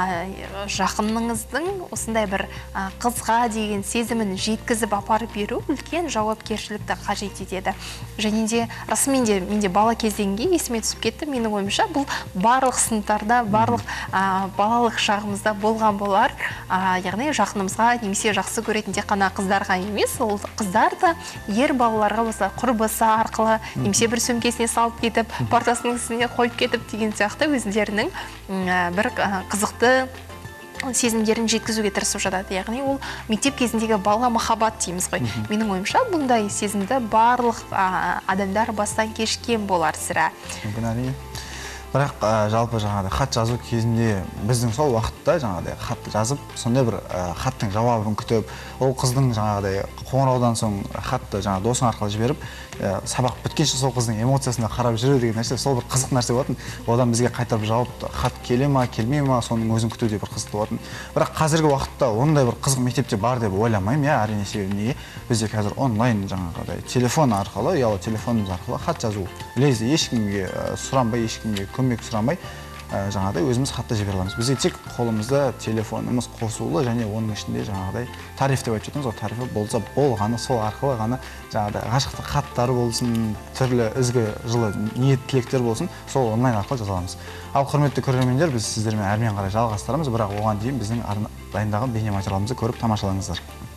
Жақыныңыздың осындай бір қызға деген сезімін жеткізіп апарып беру үлкен жауапкершілікті қажет етеді. Және де расымен де менде бала кезденге есіме түсіп кетті, менің ойымша бұл барлық сыныптарда, барлық балалық шағымызда болған болар. Яғни жақын немесе жақсы көретін тек қана қыздарға емес, ол қыздар да ер балаларға болса құрбысы арқылы немесе бір сөмкесіне салып кетіп, партасының үстіне қойып кетіп деген сияқты өздерінің бір қызықты сезімдерін жеткізуге тырысып жатады. Яғни ол мектеп кезіндегі бала махаббат дейміз ғой. Менің ойымша бұндай сезімді барлық адамдар бастан кешкен болар сірә. Мүмкін әрине. Бірақ жалпы жаңағыдай хат жазу кезінде біздің сол уақытта жаңағыдай хатты жазып, сондай бір хаттың жауабын күтіп, ол қыздың жаңағыдай қоңыраудан соң хатты жаңа досың арқылы жіберіп, сабақ біткенше сол қыздың эмоциясына қарап жүру деген нәрсе, сол бір қызық нәрсе болатын. Одан бізге қайтарып жауап хат келе ма, келмей ма, соның өзін күту де бір қызық болатын. Бірақ қазіргі уақытта ондай бір қызық мектепте бар деп ойламаймын, иә, әрине. Себебі неге? Бізде қазір онлайн жаңағыдай телефон арқылы, ұялы телефонымыз арқылы хат жазу лезде, ешкімге сұранбай, ешкімге көмек сұрамай жаңағыдай өзіміз хатты жібере аламыз. Бізге тек қолымызда телефонымыз қосулы және оның ішінде жаңағыдай тариф деп айтып жатырмыз, ол тарифі болса болғаны, сол арқылы ғана жаңағыдай ғашықтық хаттары болсын, түрлі ізгі жылы ниет тілектер болсын, сол онлайн арқылы жаза аламыз. Ал құрметті көрермендер, біз сіздермен әрмен қарай жалғастырамыз, бірақ оған дейін біздің дайындаған бейнематериалымызды көріп тамашалаңыздар.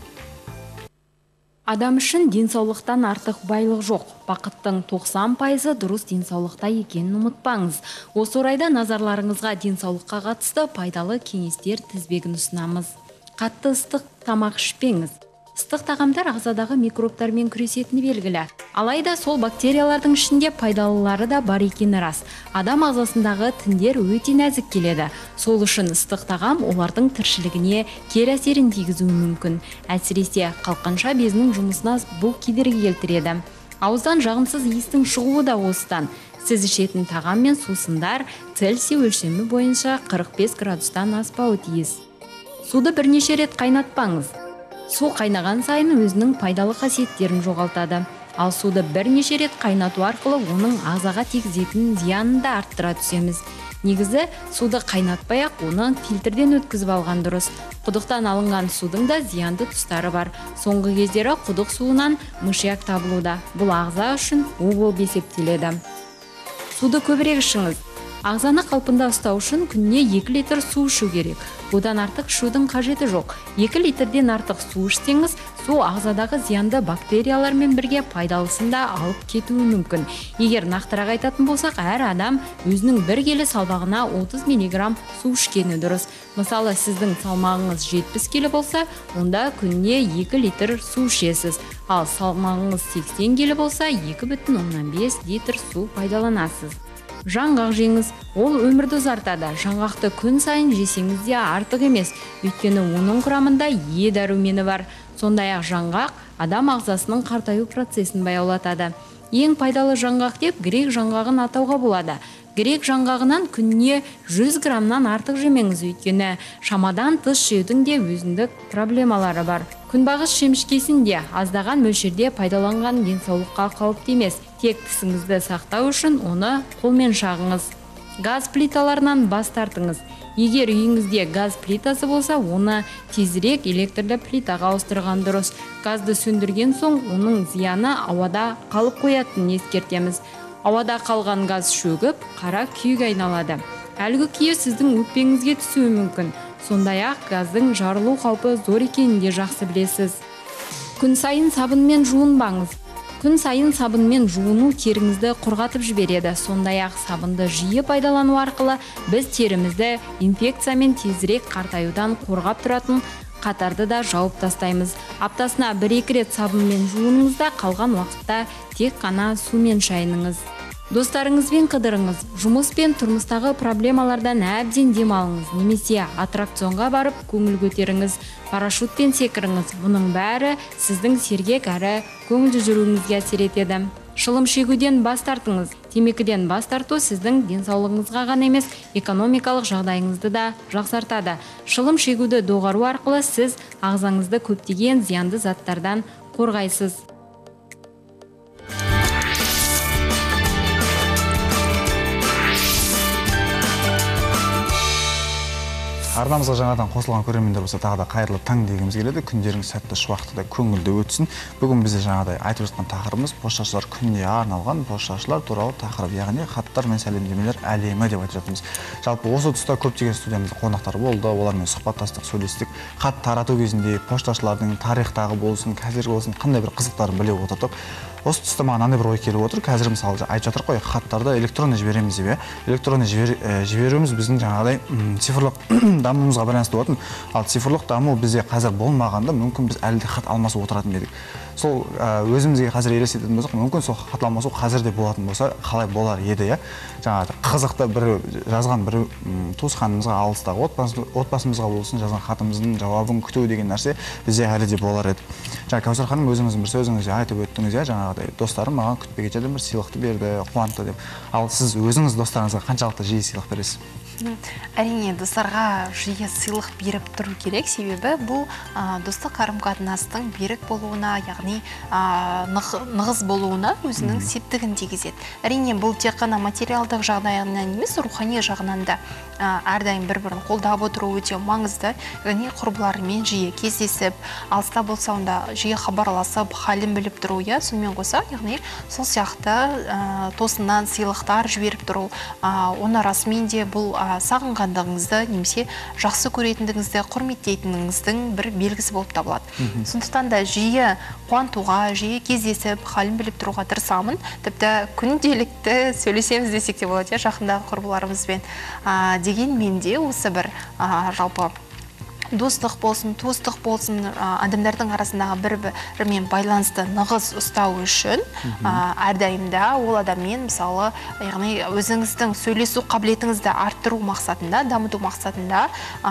Адам үшін денсаулықтан артық байлық жоқ. Бақыттың тоқсан пайызы дұрыс денсаулықта екенін ұмытпаңыз. Осы орайда назарларыңызға денсаулыққа қатысты пайдалы кеңестер тізбегін ұсынамыз. Қатты ыстық тамақ ішпеңіз. Ыстық тағамдар ағзадағы микробтармен күресетіні белгілі. Алайда сол бактериялардың ішінде пайдалылары да бар екені рас. Адам ағзасындағы тіндер өте нәзік келеді. Сол үшін ыстық тағам олардың тіршілігіне кері әсерін тигізуі мүмкін. Әсіресе қалқанша безінің жұмысына бұл кедергі келтіреді. Ауыздан жағымсыз иістің шығуы да осыдан. Сіз ішетін тағам мен сусындар Цельсий өлшемі бойынша қырық бес градустан аспауы тиіс. Суды бірнеше рет қайнатпаңыз. Су қайнаған сайын өзінің пайдалы қасиеттерін жоғалтады. Ал суды бірнеше рет қайнату арқылы оның ағзаға тигізетін зиянын да арттыра түсеміз. Негізі суды қайнатпай-ақ оны фильтрден өткізіп алған дұрыс. Құдықтан алынған судың да зиянды тұстары бар. Соңғы кездері құдық суынан мышьяк табылуда. Бұл ағза үшін у болып есептеледі. Суды көбірек ішіңіз. Ағзаны қалпында ұстау үшін күніне екі литр су ішу керек. Одан артық ішудің қажеті жоқ. екі литрден артық су ішсеңіз, су ағзадағы зиянды бактериялармен бірге пайдалысын да алып кетуі мүмкін. Егер нақтырақ айтатын болсақ, әр адам өзінің бір келі салмағына отыз миллиграмм су ішкені дұрыс. Мысалы, сіздің салмағыңыз жетпіс келі болса, онда күніне екі литр су ішесіз. Ал салмағыңыз сексен келі болса, екі бүтін оннан бес литр су пайдаланасыз. Жаңғақ жеңіз, ол өмірді ұзартады. Жаңғақты күн сайын жесеңіз де артық емес, өйткені оның құрамында Е дәрумені бар. Сондай-ақ жаңғақ адам ағзасының қартаю процесін баяулатады. Ең пайдалы жаңғақ деп грек жаңғағын атауға болады. Грек жаңғағынан күніне жүз граммнан артық жемеңіз, өйткені шамадан тыс жеудің де өзіндік проблемалары бар. Күнбағыс шемішкесін де аздаған мөлшерде пайдаланған денсаулыққа қауіпті емес. Тек тісіңізді сақтау үшін оны қолмен шағыңыз. Газ плиталарынан бас тартыңыз. Егер үйіңізде газ плитасы болса, оны тезірек электрлі плитаға ауыстырған дұрыс. Газды сөндірген соң, оның зияны ауада қалып қоятынын ескертеміз. Ауада қалған газ шөгіп, қара күйге айналады. Әлгі күйе сіздің өкпеңізге түсуі мүмкін. Сондай-ақ газдың жарылу қаупі зор екенін де жақсы білесіз. Күн сайын сабынмен жуынбаңыз. Күн сайын сабынмен жуыну теріңізді құрғатып жібереді. Сондай-ақ сабынды жиі пайдалану арқылы біз терімізді инфекциямен тезірек қартаюдан қорғап тұратын қатарды да жауып тастаймыз. Аптасына бір-екі рет сабынмен жуыныңызда, қалған уақытта тек қана сумен шайыныңыз. Достарыңызбен қыдырыңыз, жұмыс пен тұрмыстағы проблемалардан әбден демалыңыз, немесе аттракционға барып көңіл көтеріңіз, парашютпен секіріңіз. Мұның бәрі сіздің сергек әрі көңілді жүруіңізге әсер етеді. Шылым шегуден бас тартыңыз. Темекіден бас тарту сіздің денсаулығыңызға ғана емес, экономикалық жағдайыңызды да жақсартады. Шылым шегуді доғару арқылы сіз ағзаңызды көптеген зиянды заттардан қорғайсыз. Арнамызға жаңадан қосылған көрермендер болса, тағы да қайырлы таң дегіміз келеді. Күндеріңіз сәтті, шуақты да көңілді өтсін. Бүгін бізде жаңадай айтып жатқан тақырыбымыз пошташылар күніне арналған пошташылар туралы тақырып, яғни хаттар мен сәлемдемелер әлемі деп айтып жатырмыз. Жалпы осы тұста көптеген студиямызда қонақтар болды, олармен сұхбаттастық, сөйлестік. Хат тарату кезінде пошташылардың тарихтағы болсын, қазіргі болсын, қандай бір қызықтарын біле отырдық. Осы тұста маған андай бір ой келіп отыр. Қазір мысалы айтып жатыр ғой, хаттарды электронды жібереміз деп, электронды жіберуіміз біздің жаңағыдай цифрлық дамуымызға байланысты болатын. Ал цифрлық даму бізде қазір болмағанда, мүмкін біз әлі де хат алмасып отыратын едік. Сол өзімізге қазір елестететін болсақ, мүмкін сол хат алмасу қазір де болатын болса, қалай болар еді, иә? Жаңағы қызықты бір жазған бір туысқанымызға, алыстағы отбасымызға болсын жазған хатымыздың жауабын күту деген нәрсе бізде әлі де болар еді. Жаңа Кәусар ханым, өзіңіздің бір сөзіңізде айтып өттіңіз, иә, жаңағыдай достарым маған күтпеген жерден бір сыйлықты берді, қуантты деп. Ал сіз өзіңіз достарыңызға қаншалықты жиі сыйлық бересіз? Әрине, достарға жиі сыйлық беріп тұру керек, себебі бұл достық қарым-қатынастың берік болуына, яғни нығыз болуына өзінің септігін тигізеді. Әрине, бұл тек қана материалдық жағдайынан емес, рухани жағынан да әрдайым бір-бірін қолдап отыру өте маңызды. Яғни құрбыларымен жиі кездесіп, алыста болса онда жиі хабарласып, халін біліп тұру, иә, сонымен қоса, яғни сол сияқты тосыннан сыйлықтар жіберіп тұру, оны расымен де бұл сағынғандығыңызды немесе жақсы көретіндігіңізді, құрметтейтініңіздің бір белгісі болып табылады. Сондықтан да жиі қуантуға, жиі кездесіп, халін біліп тұруға тырысамын. Тіпті күнделікті сөйлесеміз десек те болады, жақындағы құрбыларымызбен. Дегенмен де осы бір жалпы достық болсын, туыстық болсын, адамдардың арасындағы бір-бірімен байланысты нығыз ұстау үшін әрдайымда ол адаммен, мысалы, яғни өзіңіздің сөйлесу қабілетіңізді арттыру мақсатында, дамыту мақсатында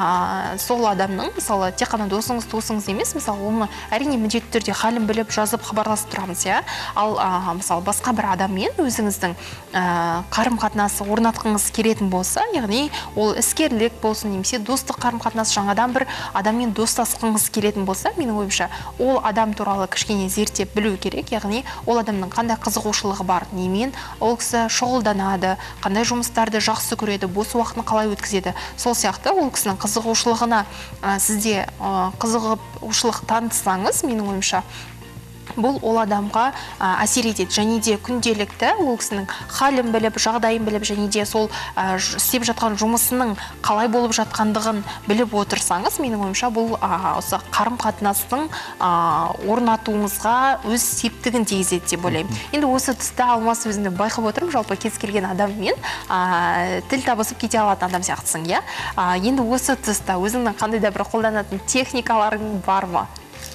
сол адамның, мысалы, тек қана досыңыз, туысыңыз емес, мысалы, оны әрине міндетті түрде халін біліп жазып хабарласып тұрамыз, иә. Ал мысалы, басқа бір адаммен өзіңіздің қарым-қатынасы орнатқыңыз келетін болса, яғни ол іскерлік болсын, немесе достық қарым-қатынас жаңадан бір адаммен достасқыңыз келетін болса, менің ойымша, ол адам туралы кішкене зерттеп білу керек, яғни ол адамның қандай қызығушылығы бар, немен ол кісі шұғылданады, қандай жұмыстарды жақсы көреді, бос уақытын қалай өткізеді. Сол сияқты ол кісінің қызығушылығына сізде қызығушылық танытсаңыз, менің ойымша, бұл ол адамға әсер етеді. Және де күнделікті ол кісінің халін біліп, жағдайын біліп, және де сол істеп жатқан жұмысының қалай болып жатқандығын біліп отырсаңыз, менің ойымша, бұл осы қарым-қатынастың орнатуыңызға өз септігін тигізеді деп ойлаймын. Енді осы тұста Алмас өзімді байқап отырмын, жалпы кез келген адаммен тіл табысып кете алатын адам сияқтысың, иә? Енді осы тұста өзіңнің қандай да бір қолданатын техникаларың бар ма?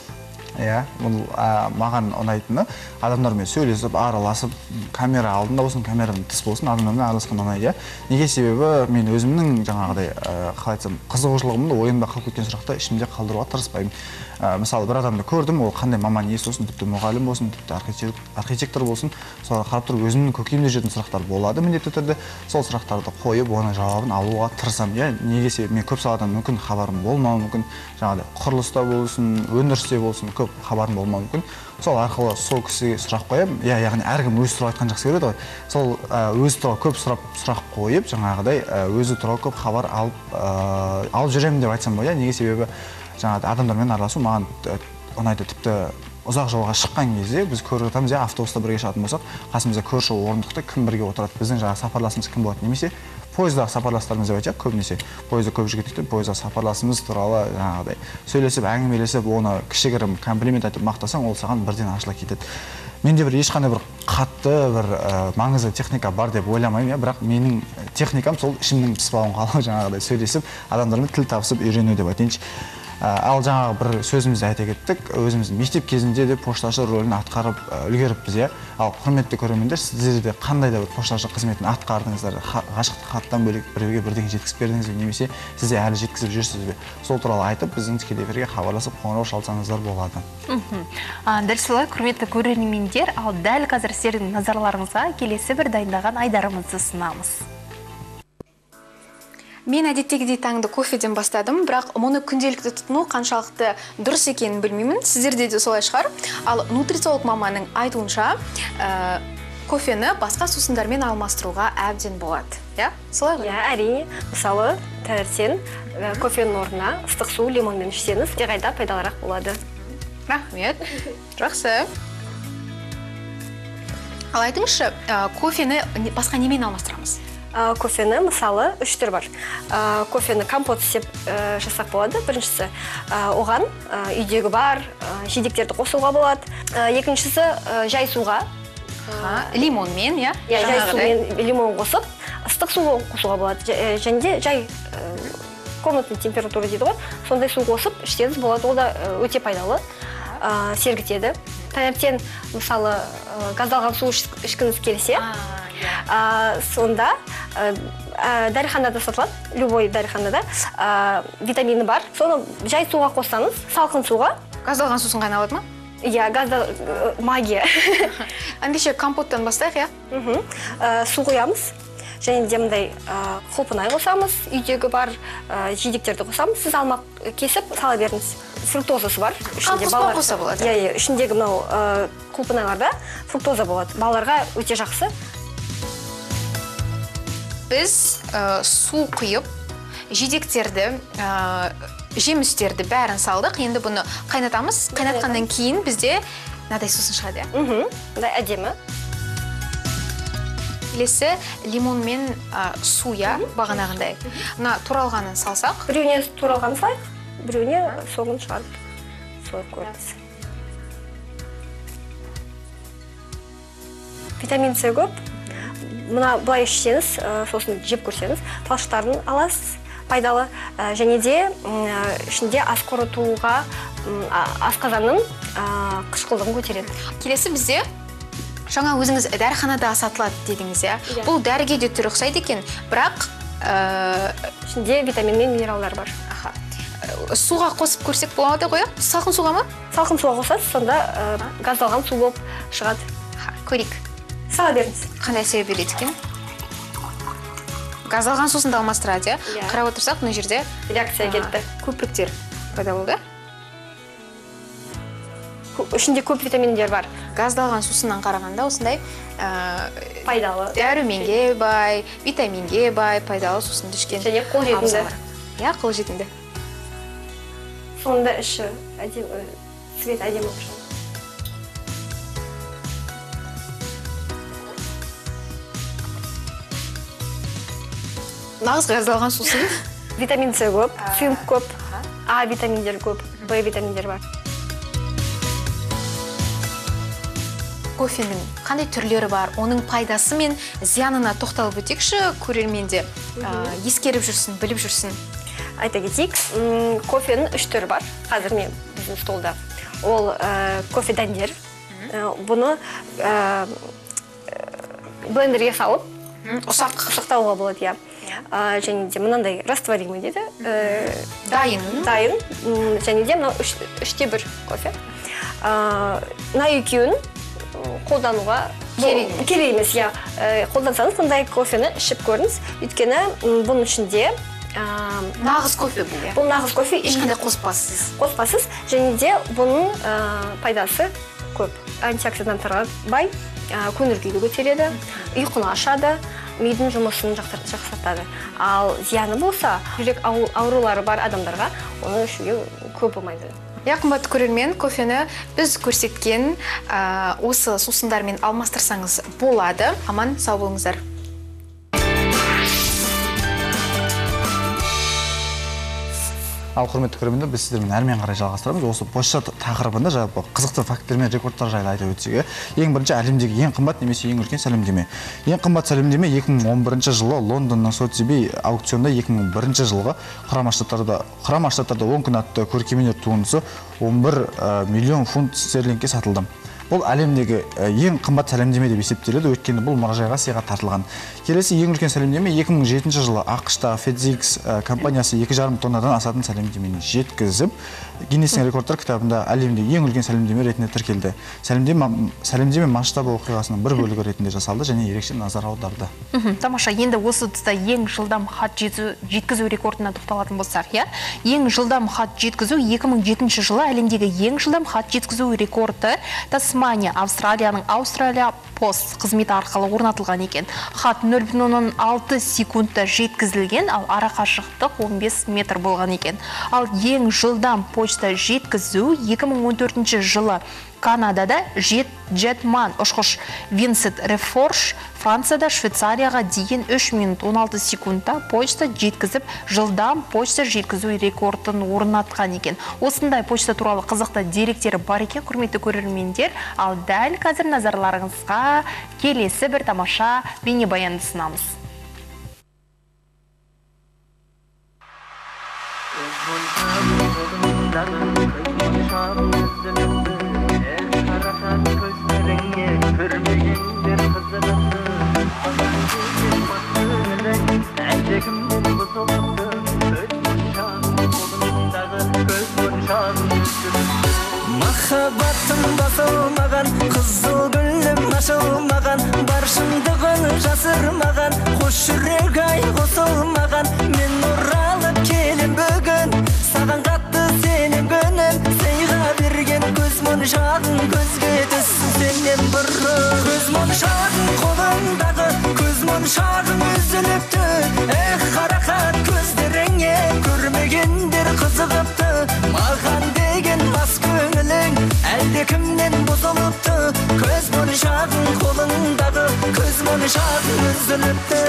Иә, бұл маған ұнайтыны адамдармен сөйлесіп, араласып, камера алдында болсын, камерадан тыс болсын, адамдармен араласқан ұнайды. Неге себебі мен өзімнің жаңағыдай қалай айтсам, қызығушылығымды ойымда қалып кеткен сұрақты ішімде қалдыруға тырыспаймын. Мысалы, бір адамды көрдім, ол қандай маман иесі болсын, тіпті мұғалім болсын, тіпті архитектор болсын, соларға қарап тұрып өзімнің көкейімде жүретін сұрақтар болады міндетті түрде. Сол сұрақтарды қойып, оның жауабын алуға тырысамын. Неге себебі мен көп саладан мүмкін хабарым болмауы мүмкін, жаңағыдай құрылыста болсын, өндірісте болсын, көп хабарым болмауы мүмкін. Сол арқылы сол кісіге сұрақ қоямын. Иә, яғни әркім өзі туралы айтқан жақсы көреді ғой. Сол өзі туралы көп сұрап сұрақ қойып, жаңағыдай өзі туралы көп хабар алып алып жүремін деп айтсам болады. Неге себебі жаңағы адамдармен араласу маған ұнайды. Тіпті ұзақ жолға шыққан кезде біз көріп жатамыз, иә, автобуста бірге шығатын болсақ, қасымызда көрші орындықта кім бірге отырады, біздің жаңағы сапарласымыз кім болады, немесе пойыздағы сапарластарымыз деп айтайық, көбінесе пойызда көп жүргендіктен пойыздағы сапарласымыз туралы жаңағыдай сөйлесіп, әңгімелесіп, оны кішігірім комплимент айтып мақтасаң, ол саған бірден ашыла кетеді. Менде бір ешқандай бір қатты бір маңызды техника бар деп ойламаймын, иә, бірақ менің техникам сол ішімнің піспауын қалау, жаңағыдай сөйлесіп, адамдармен тіл табысып үйрену деп айтайыншы. Ал жаңағы бір сөзімізді айта кеттік, өзіміз мектеп кезінде де пошташы рөлін атқарып үлгеріппіз, иә. Ал құрметті көрермендер, сіздер де қандай да бір пошташы қызметін атқардыңыздар, ғашықтық хаттан бөлек біреуге бірдеңе жеткізіп бердіңіз бе, немесе сіз де әлі жеткізіп жүрсіз бе? Сол туралы айтып, біздің тікелей эфирге хабарласып, қоңырау шалсаңыздар болады. Дәл солай, құрметті көрермендер, ал дәл қазір сіздердің назарларыңызға келесі бір дайындаған айдарымызды ұсынамыз. Мен әдеттегідей таңды кофеден бастадым, бірақ мұны күнделікті тұтыну қаншалықты дұрыс екенін білмеймін. Сіздерде де солай шығар. Ал нутрициолог маманың айтуынша, кофені басқа сусындармен алмастыруға әбден болады. Иә? Солай ғой? Иә, әрине. Мысалы, таңертең кофенің орнына ыстық су лимонмен ішсеңіз, әлдеқайда пайдалырақ болады. Рахмет. Жақсы. Ал айтыңызшы, кофені басқа немен алмастырамыз? Кофені, мысалы, үш түр бар. Кофені компот істеп жасақ болады, біріншісі. Оған үйдегі бар жидектерді қосуға болады. Екіншісі жай суға. Лимонмен, иә? Жай сумен лимон қосып, ыстық суға қосуға болады. Және де жай комнатный температура дейді ғой, сондай су қосып ішсеңіз болады. Ол да өте пайдалы, сергітеді. Таңертең, мысалы, газдалған су ішкіңіз келсе, сонда дәріханада сатылады, любой дәріханада витамины бар. Соны жай суға қоссаңыз, салқын суға. Газдалған сусын қайналады ма? Иә, газда магия. Ендеше компоттан бастайық, иә? Су құямыз. Және де мындай құлпынай қосамыз, үйдегі бар жидектерді қосамыз. Сіз алма кесіп сала беріңіз. Фруктозасы бар. Қоспа қоса болады? Иә, ішіндегі мынау құлпынайларда фруктоза болады. Балаларға өте жақсы. Біз су құйып, жидектерді, жемістерді бәрін салдық. Енді бұны қайнатамыз. Қайнатқаннан кейін бізде мынадай сусын шығады. Мындай әдемі. Келесі лимонмен суя бағанағындай. Мына туралғанын салсақ. Біреуіне туралғанын салайық, біреуіне соғын шығарып сойып көріңіз. Витамин С көп. Мына бұлай ішсеңіз, сосын жеп көрсеңіз, талшықтарын аласыз, пайдалы. Және де ішінде ас қорытуға асқазанның қышқылдығын көтереді. Келесі бізде жаңа өзіңіз дәріханада сатылады дедіңіз, иә? Бұл дәріге де түрі ұқсайды екен, бірақ ішінде витамин мен минералдар бар. Суға қосып көрсек болады ғой? Салқын суға ма? Салқын суға қосасыз, сонда газдалған су болып шығады. Көрейік. Сала беріңіз. Қандай себеп береді екен? Газдалған сусын да алмастырады, иә? Қарап отырсақ, мына жерде реакция кетті. Көпіріктер пайда болды. Ішінде көп витаминдер бар. Газдалған сусыннан қарағанда осындай пайдалы. Дәруменге бай, витаминге бай, пайдалы сусынды ішкен. Және қолжетімді. Иә, қолжетімді. Сонда іші свет әдемі ұқшан. Нағыз газдалған сусын. Витамин С көп, цинк көп, А витаминдер көп, Б витаминдер бар. Кофенің қандай түрлері бар, оның пайдасы мен зиянына тоқталып өтекші, көрерменде ескеріп жүрсін, біліп жүрсін. Айта кетейік, кофенің үш түрі бар, қазір мен біздің столда. Ол кофе дәндер. Бұны блендерге салып, ұсақтауға болады, иә. Және де мынандай растворимый дейді. Дайын. Дайын. Және де мынау үште бір кофе. Мына екеуін қолдануға керек емес, иә. Қолдансаңыз, мындай кофені ішіп көріңіз. Өйткені бұның ішінде Нағыз кофе бұл, иә? Бұл нағыз кофе. Ешқандай қоспасыз. Қоспасыз, және де бұның пайдасы көп. Антиоксиданттарға бай, көңіл күйді көтереді, ұйқыны ашады, мидың жұмысын жақсартады. Ал зияны болса, жүрек аурулары бар адамдарға оны ішуге көп болмайды. Я, қымбатты көрермен, кофені біз көрсеткен осы сусындармен алмастырсаңыз болады. Аман, сау болыңыздар. Ал құрметті көрермендер, біз сіздермен әрмен қарай жалғастырамыз. Осы почта тақырыбында жалпы қызықты факттер мен рекордтар жайлы айтып өтсек, ең бірінші әлемдегі ең қымбат немесе ең үлкен сәлемдеме. Ең қымбат сәлемдеме екі мың он бірінші жылы Лондонның Сотсиби аукционында екі мың бірінші жылғы Құрама Штаттарда Құрама Штаттарда он күн атты көркемөнер туындысы он бір миллион фунт стерлингке сатылды. Бұл әлемдегі ең қымбат сәлемдеме деп есептеледі, өйткені бұл мұражайға сыйға тартылған. Келесі ең үлкен сәлемдеме екі мың жетінші жылы ақш-та FedEx компаниясы екі жарым тоннадан асатын сәлемдемені жеткізіп, Гиннестің рекордтар кітабында әлемдегі ең үлкен сәлемдеме ретінде тіркелді. Сәлемдеме сәлемдеме масштабы оқиғасының бір бөлігі ретінде жасалды және ерекше назар аударды. Тамаша, енді осы тұста ең жылдам хат жеткізу рекордына тоқталатын болсақ, иә? Ең жылдам хат жеткізу екі мың жетінші жылы әлемдегі ең жылдам хат жеткізу рекорды Тасмания, Австралияның Australia Post қызметі арқылы орнатылған екен. Хат нөл бүтін оннан алты секундта жеткізілген, ал ара қашықтық он бес метр болған екен. Ал ең жылдам почта жеткізу екі мың он төртінші жылы Канадада Жетман ұшқыш Винсент Рефорж Францияда Швейцарияға дейін үш минут он алты секундта почта жеткізіп, жылдам почта жеткізу рекордын орнатқан екен. Осындай почта туралы қызықты деректері бар екен, құрметті көрермендер. Ал дәл қазір назарларыңызға келесі бір тамаша бейнебаянды ұсынамыз. Көрмегендер қызығықты әлдекімнен бұзылыпты көз моншағын қолындағы көз моншағын махаббатым басылмаған қызыл гүлім ашылмаған бар шындығын жасырмаған қос жүрек ай қосылмаған мен оралып келем бүгін саған қатты сенем гүнім сыйға берген көз моншағын көзге түссін сенен бұрын көз моншағын қолындағы көз моншағын үзіліпті эх қарақат көздеріңе көрмегендер қызығыпты маған деген бас көңілің әлдекімнен бұзылыпты көз моншағын қолындағы көз моншағын үзіліпті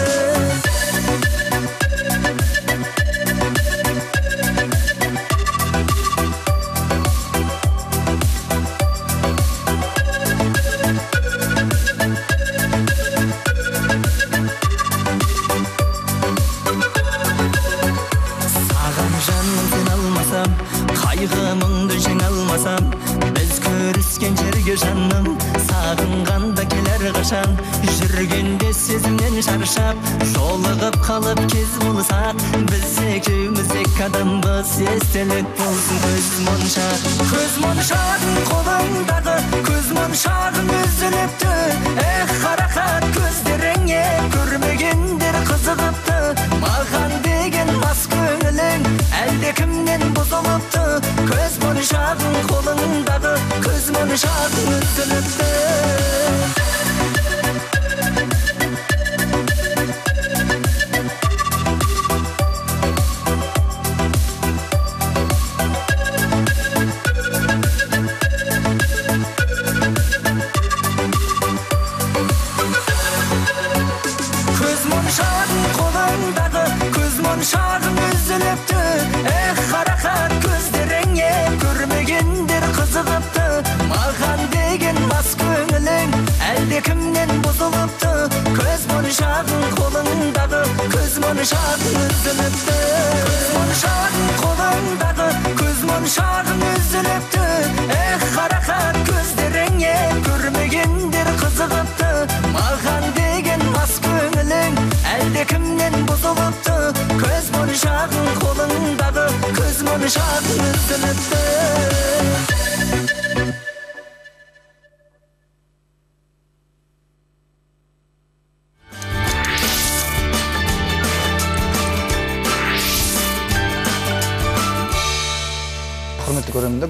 қайғымыңды жеңе алмасам біз көріскен жерге жаным сағынғанда келер қашан жүргенде сезімнен шаршап жолығып қалып кез болсақ біз екеуміз екі адамбыз естелік болсын көз моншақ көз моншағын қолыңдағы көз моншағын үзіліпті эх қарақат көздеріңе көрмегендер қызығыпты маған деген мас көңілің әлдекімнен бұзылыпты көз моншағын қолыңдағы көз моншағын үзіліпті көз моншағын қолыңдағы көз моншағын үзіліпті эх қарақат көздеріңе көрмегендер қызығыпты маған деген мас көңілің әлдекімнен бұзылыпты көз моншағын қолыңдағы көз моншағын үзіліпті көз моншағын қолыңдағы көз моншағын үзіліпті эх қарақат көздеріңе көрмегендер қызығыпты маған деген мас көңілің әлдекімнен бұзылыпты көз моншағын қолыңдағы көз моншағын үзіліпті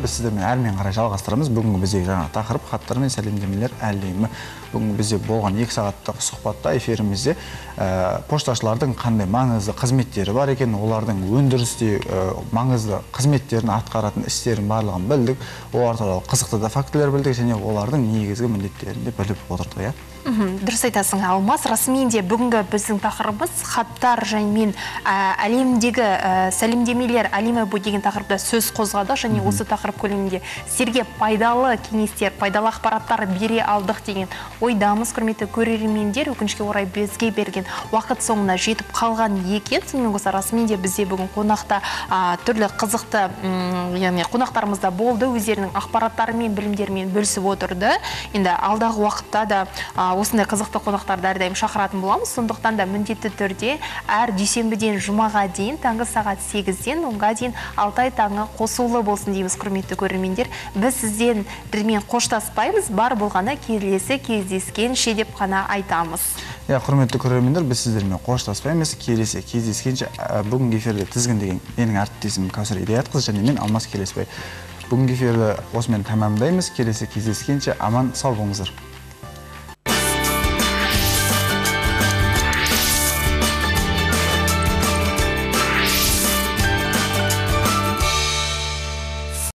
біз сіздермен әрмен қарай жалғастырамыз. Бүгінгі біздегі жаңа тақырып хаттар мен сәлемдемелер әлемі. Бүгін бізде болған екі сағаттық сұхбатта эфирімізде пошташылардың қандай маңызды қызметтері бар екен, олардың өндірісте маңызды қызметтерін атқаратын істерін барлығын білдік. Олар туралы қызықты да фактілер білдік және олардың негізгі міндеттерін де біліп отырдық, иә? Дұрыс айтасың, Алмас. Расымен де бүгінгі біздің тақырыбымыз хаттар және мен әлемдегі сәлемдемелер әлемі бұл деген тақырыпта сөз қозғадық және осы тақырып көлемінде сіздерге пайдалы кеңестер, пайдалы ақпараттар бере алдық деген ойдамыз. Құрметті көрермендер, өкінішке орай бізге берген уақыт соңына жетіп қалған екен. Сонымен қоса расымен де бізде бүгін қонақта түрлі қызықты, яғни қонақтарымызда болды, өздерінің ақпараттары мен білімдерімен бөлісіп отырды. Енді алдағы уақытта да осындай қызықты қонақтарды әрдайым шақыратын боламыз. Сондықтан да міндетті түрде әр дүйсенбіден жұмаға дейін таңғы сағат сегізден онға дейін Алтай таңы қосулы болсын дейміз, құрметті көрермендер. Біз сізден бірмен қоштаспаймыз, бар болғаны келесі кездескенше деп қана айтамыз. Я, құрметті көрермендер, біз сіздермен қоштаспаймыз, келесі кездескенше. Бүгінгі эфирде тізгіндеген менің әріптесім Кәусар Идаятқызы және мен Алмас Келесбай. Бүгінгі эфирді осымен тәмамдаймыз. Келесі кездескенше аман сау болыңыздар.